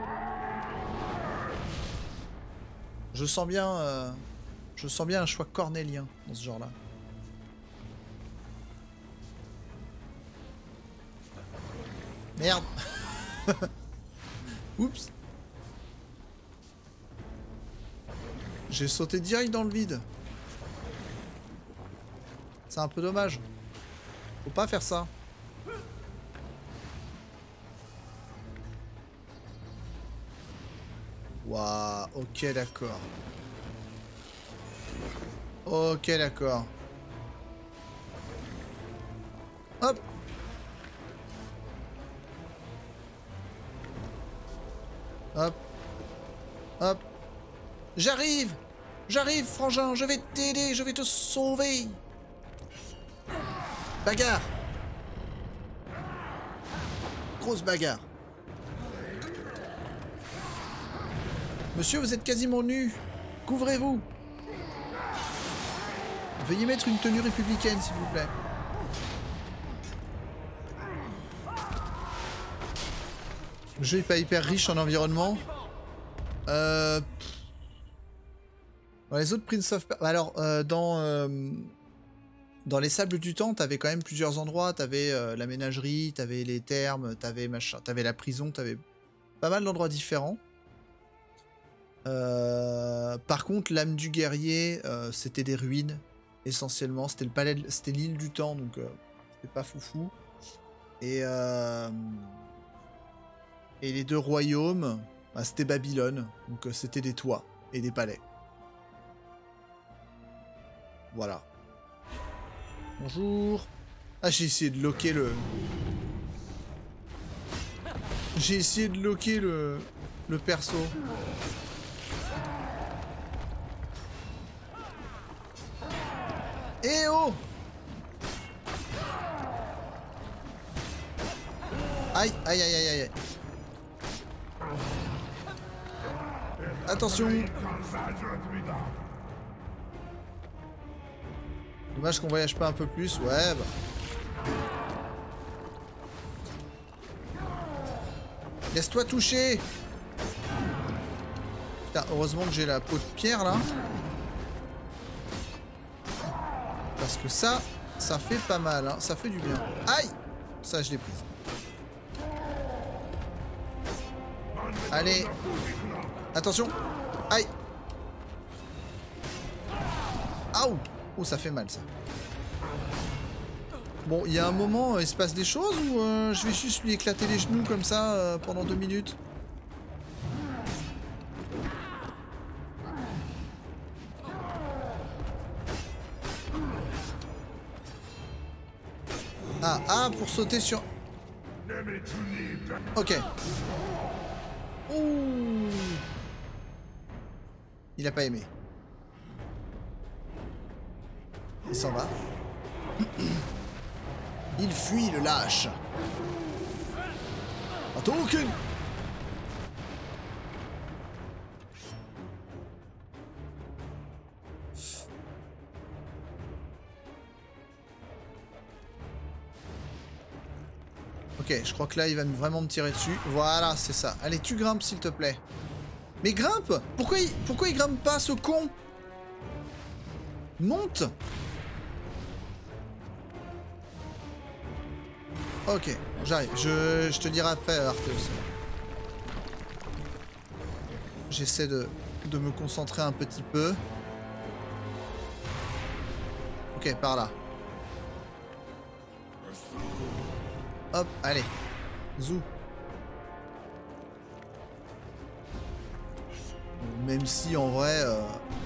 [SPEAKER 1] Je sens bien, euh, je sens bien un choix cornélien dans ce genre-là. Merde. Oups. J'ai sauté direct dans le vide. C'est un peu dommage. Faut pas faire ça. Waouh, ok d'accord. Ok d'accord. Hop. Hop. Hop. J'arrive. J'arrive, frangin, je vais t'aider, je vais te sauver. Bagarre. Grosse bagarre. Monsieur, vous êtes quasiment nu. Couvrez-vous. Veuillez mettre une tenue républicaine, s'il vous plaît. Le jeu est pas hyper riche en environnement. Euh... Dans les autres Prince of Persia... Alors, euh, dans... Euh... Dans les Sables du Temps, t'avais quand même plusieurs endroits. T'avais euh, la ménagerie, t'avais les thermes, t'avais machin, t'avais la prison, t'avais pas mal d'endroits différents. Euh, par contre, l'âme du guerrier, euh, c'était des ruines. essentiellement. C'était le palais, de... c'était l'île du temps, donc euh, c'était pas foufou. Et, euh... et les deux royaumes, bah, c'était Babylone, donc euh, c'était des toits et des palais. Voilà. Bonjour. Ah, j'ai essayé de loquer le... J'ai essayé de loquer le... le perso. Eh oh! Aïe, aïe, aïe, aïe, aïe. Attention! Dommage qu'on voyage pas un peu plus, ouais, bah. Laisse-toi toucher! Putain, heureusement que j'ai la peau de pierre, là. Parce que ça, ça fait pas mal, hein. Ça fait du bien. Aïe! Ça, je l'ai prise. Allez! Attention! Aïe! Aouh! Oh, ça fait mal, ça. Bon, il y a un moment, il se passe des choses ou euh, je vais juste lui éclater les genoux comme ça euh, pendant deux minutes? Ah, ah, pour sauter sur... Ok. Ouh. Il a pas aimé. Il s'en va. Il fuit, le lâche. Attends, aucune. Ok, je crois que là, il va vraiment me tirer dessus. Voilà, c'est ça. Allez, tu grimpes, s'il te plaît. Mais grimpe! Pourquoi il, pourquoi il grimpe pas, ce con? Monte! Ok, j'arrive. Je, je te dirai après, Arthéos. J'essaie de, de me concentrer un petit peu. Ok, par là. Hop, allez. Zou. Même si, en vrai... Euh...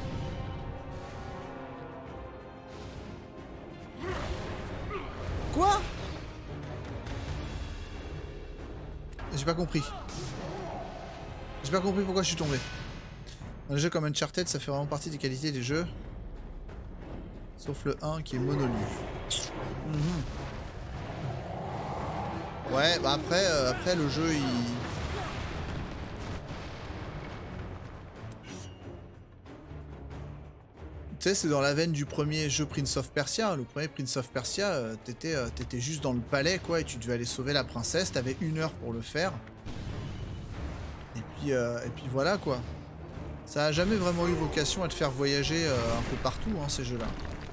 [SPEAKER 1] Quoi? J'ai pas compris. J'ai pas compris pourquoi je suis tombé. Un jeu comme Uncharted, ça fait vraiment partie des qualités des jeux. Sauf le un qui est monolu. Mmh. Ouais, bah après, euh, après le jeu, il... Tu sais, c'est dans la veine du premier jeu Prince of Persia. Le premier Prince of Persia, euh, t'étais euh, t'étais juste dans le palais, quoi, et tu devais aller sauver la princesse. T'avais une heure pour le faire. Et puis, euh, et puis voilà, quoi. Ça a jamais vraiment eu vocation à te faire voyager euh, un peu partout, hein, ces jeux-là.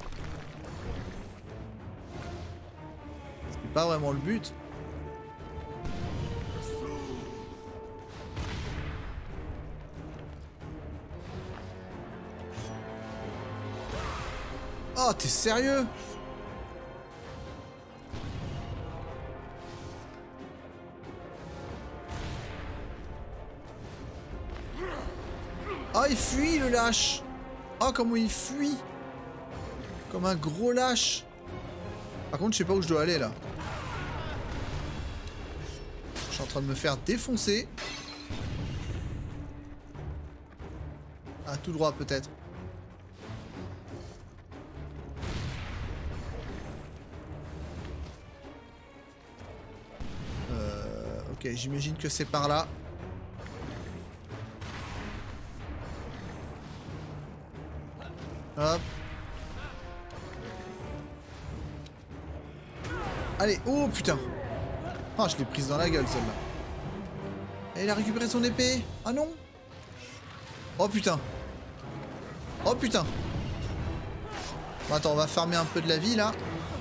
[SPEAKER 1] C'est pas vraiment le but. Oh, t'es sérieux? Oh, il fuit, le lâche. Oh, comment il fuit. Comme un gros lâche. Par contre, je sais pas où je dois aller, là. Je suis en train de me faire défoncer. Ah, tout droit, peut-être. Ok, j'imagine que c'est par là. Hop. Allez, oh putain. Ah, je l'ai prise dans la gueule celle-là. Et il a récupéré son épée. Ah non. Oh putain. Oh putain. Bon, attends, on va farmer un peu de la vie là.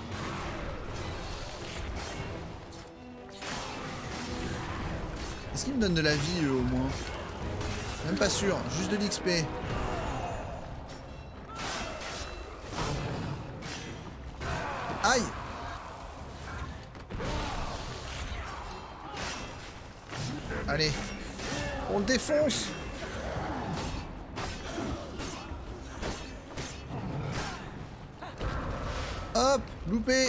[SPEAKER 1] Est-ce qu'il me donne de la vie eux, au moins? Même pas sûr, juste de l'X P. Aïe! Allez, on le défonce! Hop, loupé!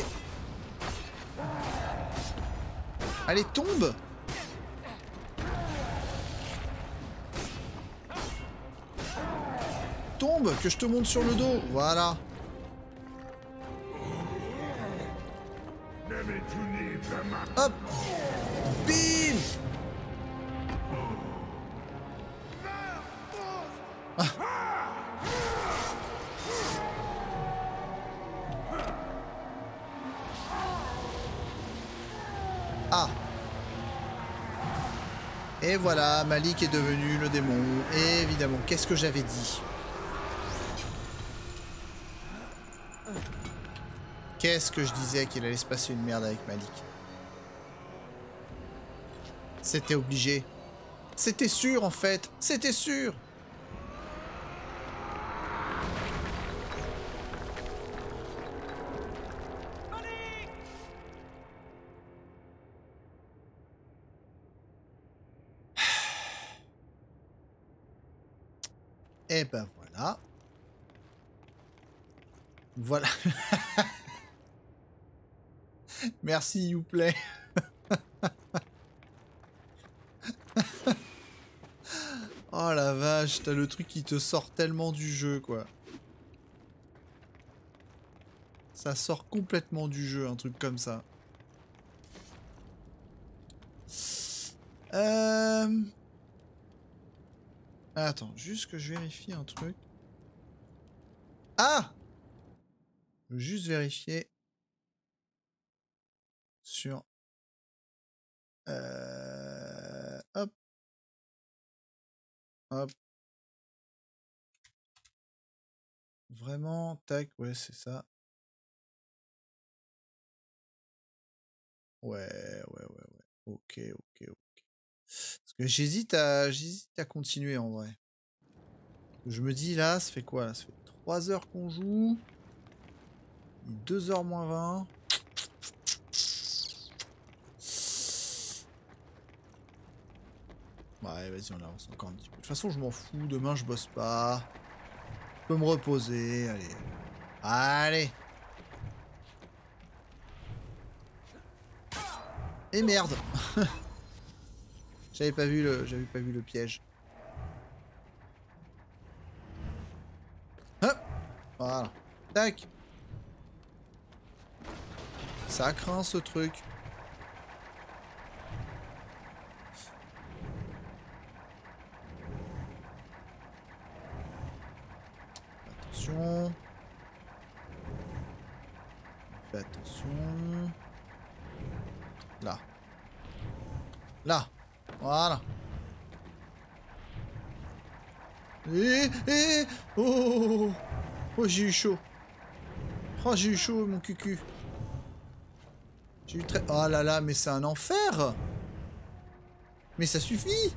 [SPEAKER 1] Allez, tombe! Tombe, que je te monte sur le dos, voilà. Hop! Bim! Ah. Ah. Et voilà, Malik est devenu le démon. Et évidemment, qu'est-ce que j'avais dit? Qu'est-ce que je disais qu'il allait se passer une merde avec Malik? C'était obligé. C'était sûr en fait. C'était sûr. Et ben voilà. Voilà. Merci, Youplay. Oh la vache, t'as le truc qui te sort tellement du jeu, quoi. Ça sort complètement du jeu, un truc comme ça. Euh... Attends, juste que je vérifie un truc. Ah! Je veux juste vérifier sur... Euh... Hop. Hop. Vraiment, tac, ouais, c'est ça. Ouais, ouais, ouais, ouais. Ok, ok, ok. Parce que j'hésite à, j'hésite à continuer en vrai. Je me dis là, ça fait quoi là? Ça fait trois heures qu'on joue. deux heures moins vingt. Ouais, vas-y, on avance encore un petit peu. De toute façon, je m'en fous. Demain, je bosse pas. Je peux me reposer. Allez. Allez. Et merde. J'avais pas vu le, j'avais pas vu le piège. Hop. Voilà. Tac. Ça craint ce truc. Attention. Fais attention. Là. Là. Voilà. Et, et, oh, oh, j'ai eu chaud. Oh, j'ai eu chaud, mon cucu. J'ai eu très... Oh là là, mais c'est un enfer. Mais ça suffit.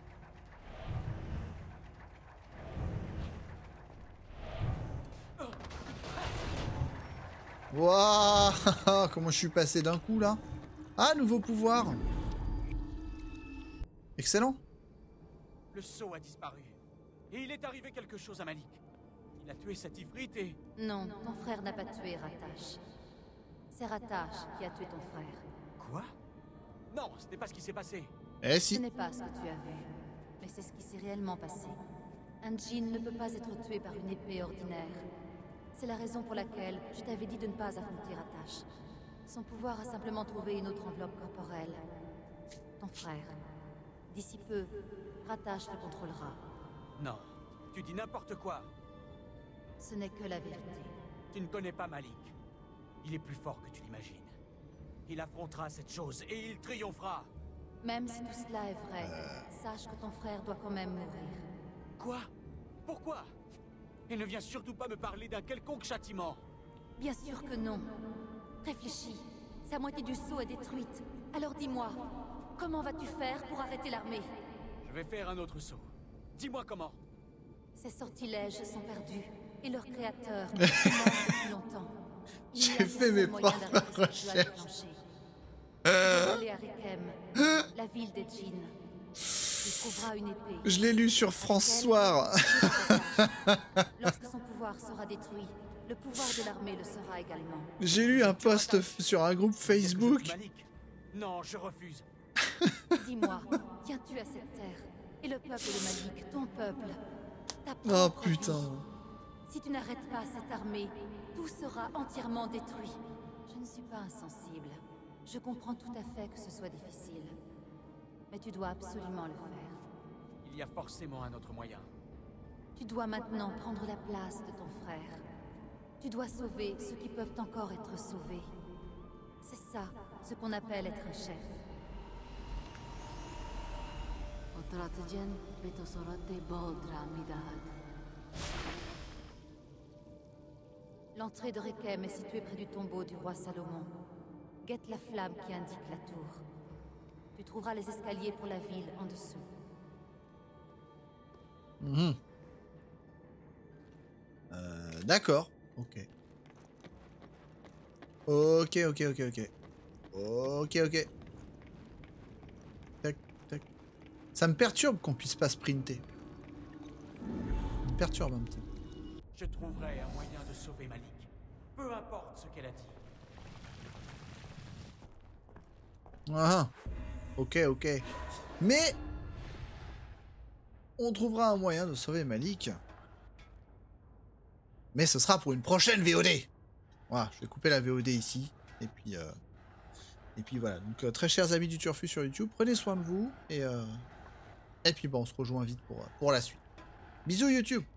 [SPEAKER 1] Waouh. Comment je suis passé d'un coup, là. Ah, nouveau pouvoir. Excellent.
[SPEAKER 2] Le sceau a disparu. Et il est arrivé quelque chose à Malik. Il a tué cet ifrit et...
[SPEAKER 3] Non, ton frère n'a pas tué Ratash. C'est Ratash qui a tué ton frère.
[SPEAKER 2] Quoi? Non, ce n'est pas ce qui s'est passé.
[SPEAKER 1] Eh
[SPEAKER 3] Ce
[SPEAKER 1] si.
[SPEAKER 3] n'est pas ce que tu as vu, mais c'est ce qui s'est réellement passé. Un djinn ne peut pas être tué par une épée ordinaire. C'est la raison pour laquelle je t'avais dit de ne pas affronter Ratash. Son pouvoir a simplement trouvé une autre enveloppe corporelle. Ton frère. D'ici peu, Ratash le contrôlera.
[SPEAKER 2] Non, tu dis n'importe quoi.
[SPEAKER 3] Ce n'est que la vérité.
[SPEAKER 2] Tu ne connais pas Malik. Il est plus fort que tu l'imagines. Il affrontera cette chose et il triomphera.
[SPEAKER 3] Même si tout cela est vrai, sache que ton frère doit quand même mourir.
[SPEAKER 2] Quoi? Pourquoi? Et ne viens surtout pas me parler d'un quelconque châtiment.
[SPEAKER 3] Bien sûr que non. Réfléchis. Sa moitié du sceau est détruite. Alors dis-moi, comment vas-tu faire pour arrêter l'armée?
[SPEAKER 2] Je vais faire un autre saut. Dis-moi comment.
[SPEAKER 3] Ces sortilèges sont perdus, et leur créateur est mort depuis longtemps. Il n'y a
[SPEAKER 1] J'ai
[SPEAKER 3] qu'un
[SPEAKER 1] fait
[SPEAKER 3] seul
[SPEAKER 1] mes
[SPEAKER 3] moyen
[SPEAKER 1] propres
[SPEAKER 3] d'arrêter ce rituel
[SPEAKER 1] recherches.
[SPEAKER 3] déclenché. Tu dois aller à Requiem, la ville des djinns. Tu trouveras une épée.
[SPEAKER 1] Je l'ai lu sur France Soir.
[SPEAKER 3] Lorsque son pouvoir sera détruit, le pouvoir de l'armée le sera également.
[SPEAKER 1] J'ai lu un post f- sur un groupe Facebook.
[SPEAKER 2] Malik. Non, je refuse.
[SPEAKER 3] Dis-moi, tiens-tu à cette terre et le peuple de Malik, ton peuple, ta
[SPEAKER 1] Oh
[SPEAKER 3] propre vie.
[SPEAKER 1] putain.
[SPEAKER 3] Si tu n'arrêtes pas cette armée, tout sera entièrement détruit. Je ne suis pas insensible. Je comprends tout à fait que ce soit difficile. Mais tu dois absolument le faire.
[SPEAKER 2] Il y a forcément un autre moyen.
[SPEAKER 3] Tu dois maintenant prendre la place de ton frère. Tu dois sauver ceux qui peuvent encore être sauvés. C'est ça, ce qu'on appelle être un chef. L'entrée de Requiem est située près du tombeau du roi Salomon. Guette la flamme qui indique la tour. Tu trouveras les escaliers pour la ville en dessous.
[SPEAKER 1] Mhm. Euh, D'accord. Ok. Ok, ok, ok, ok. Ok, ok. Tac, tac. Ça me perturbe qu'on puisse pas sprinter. Ça me perturbe un petit peu.
[SPEAKER 2] Je trouverai un moyen de sauver Malik. Peu importe ce qu'elle a dit.
[SPEAKER 1] Ah, ok, ok. Mais on trouvera un moyen de sauver Malik. Mais ce sera pour une prochaine V O D. Voilà, je vais couper la V O D ici. Et puis, euh, et puis voilà. Donc, euh, très chers amis du Turfu sur YouTube, prenez soin de vous. Et, euh, et puis, bon, on se rejoint vite pour, pour la suite. Bisous YouTube.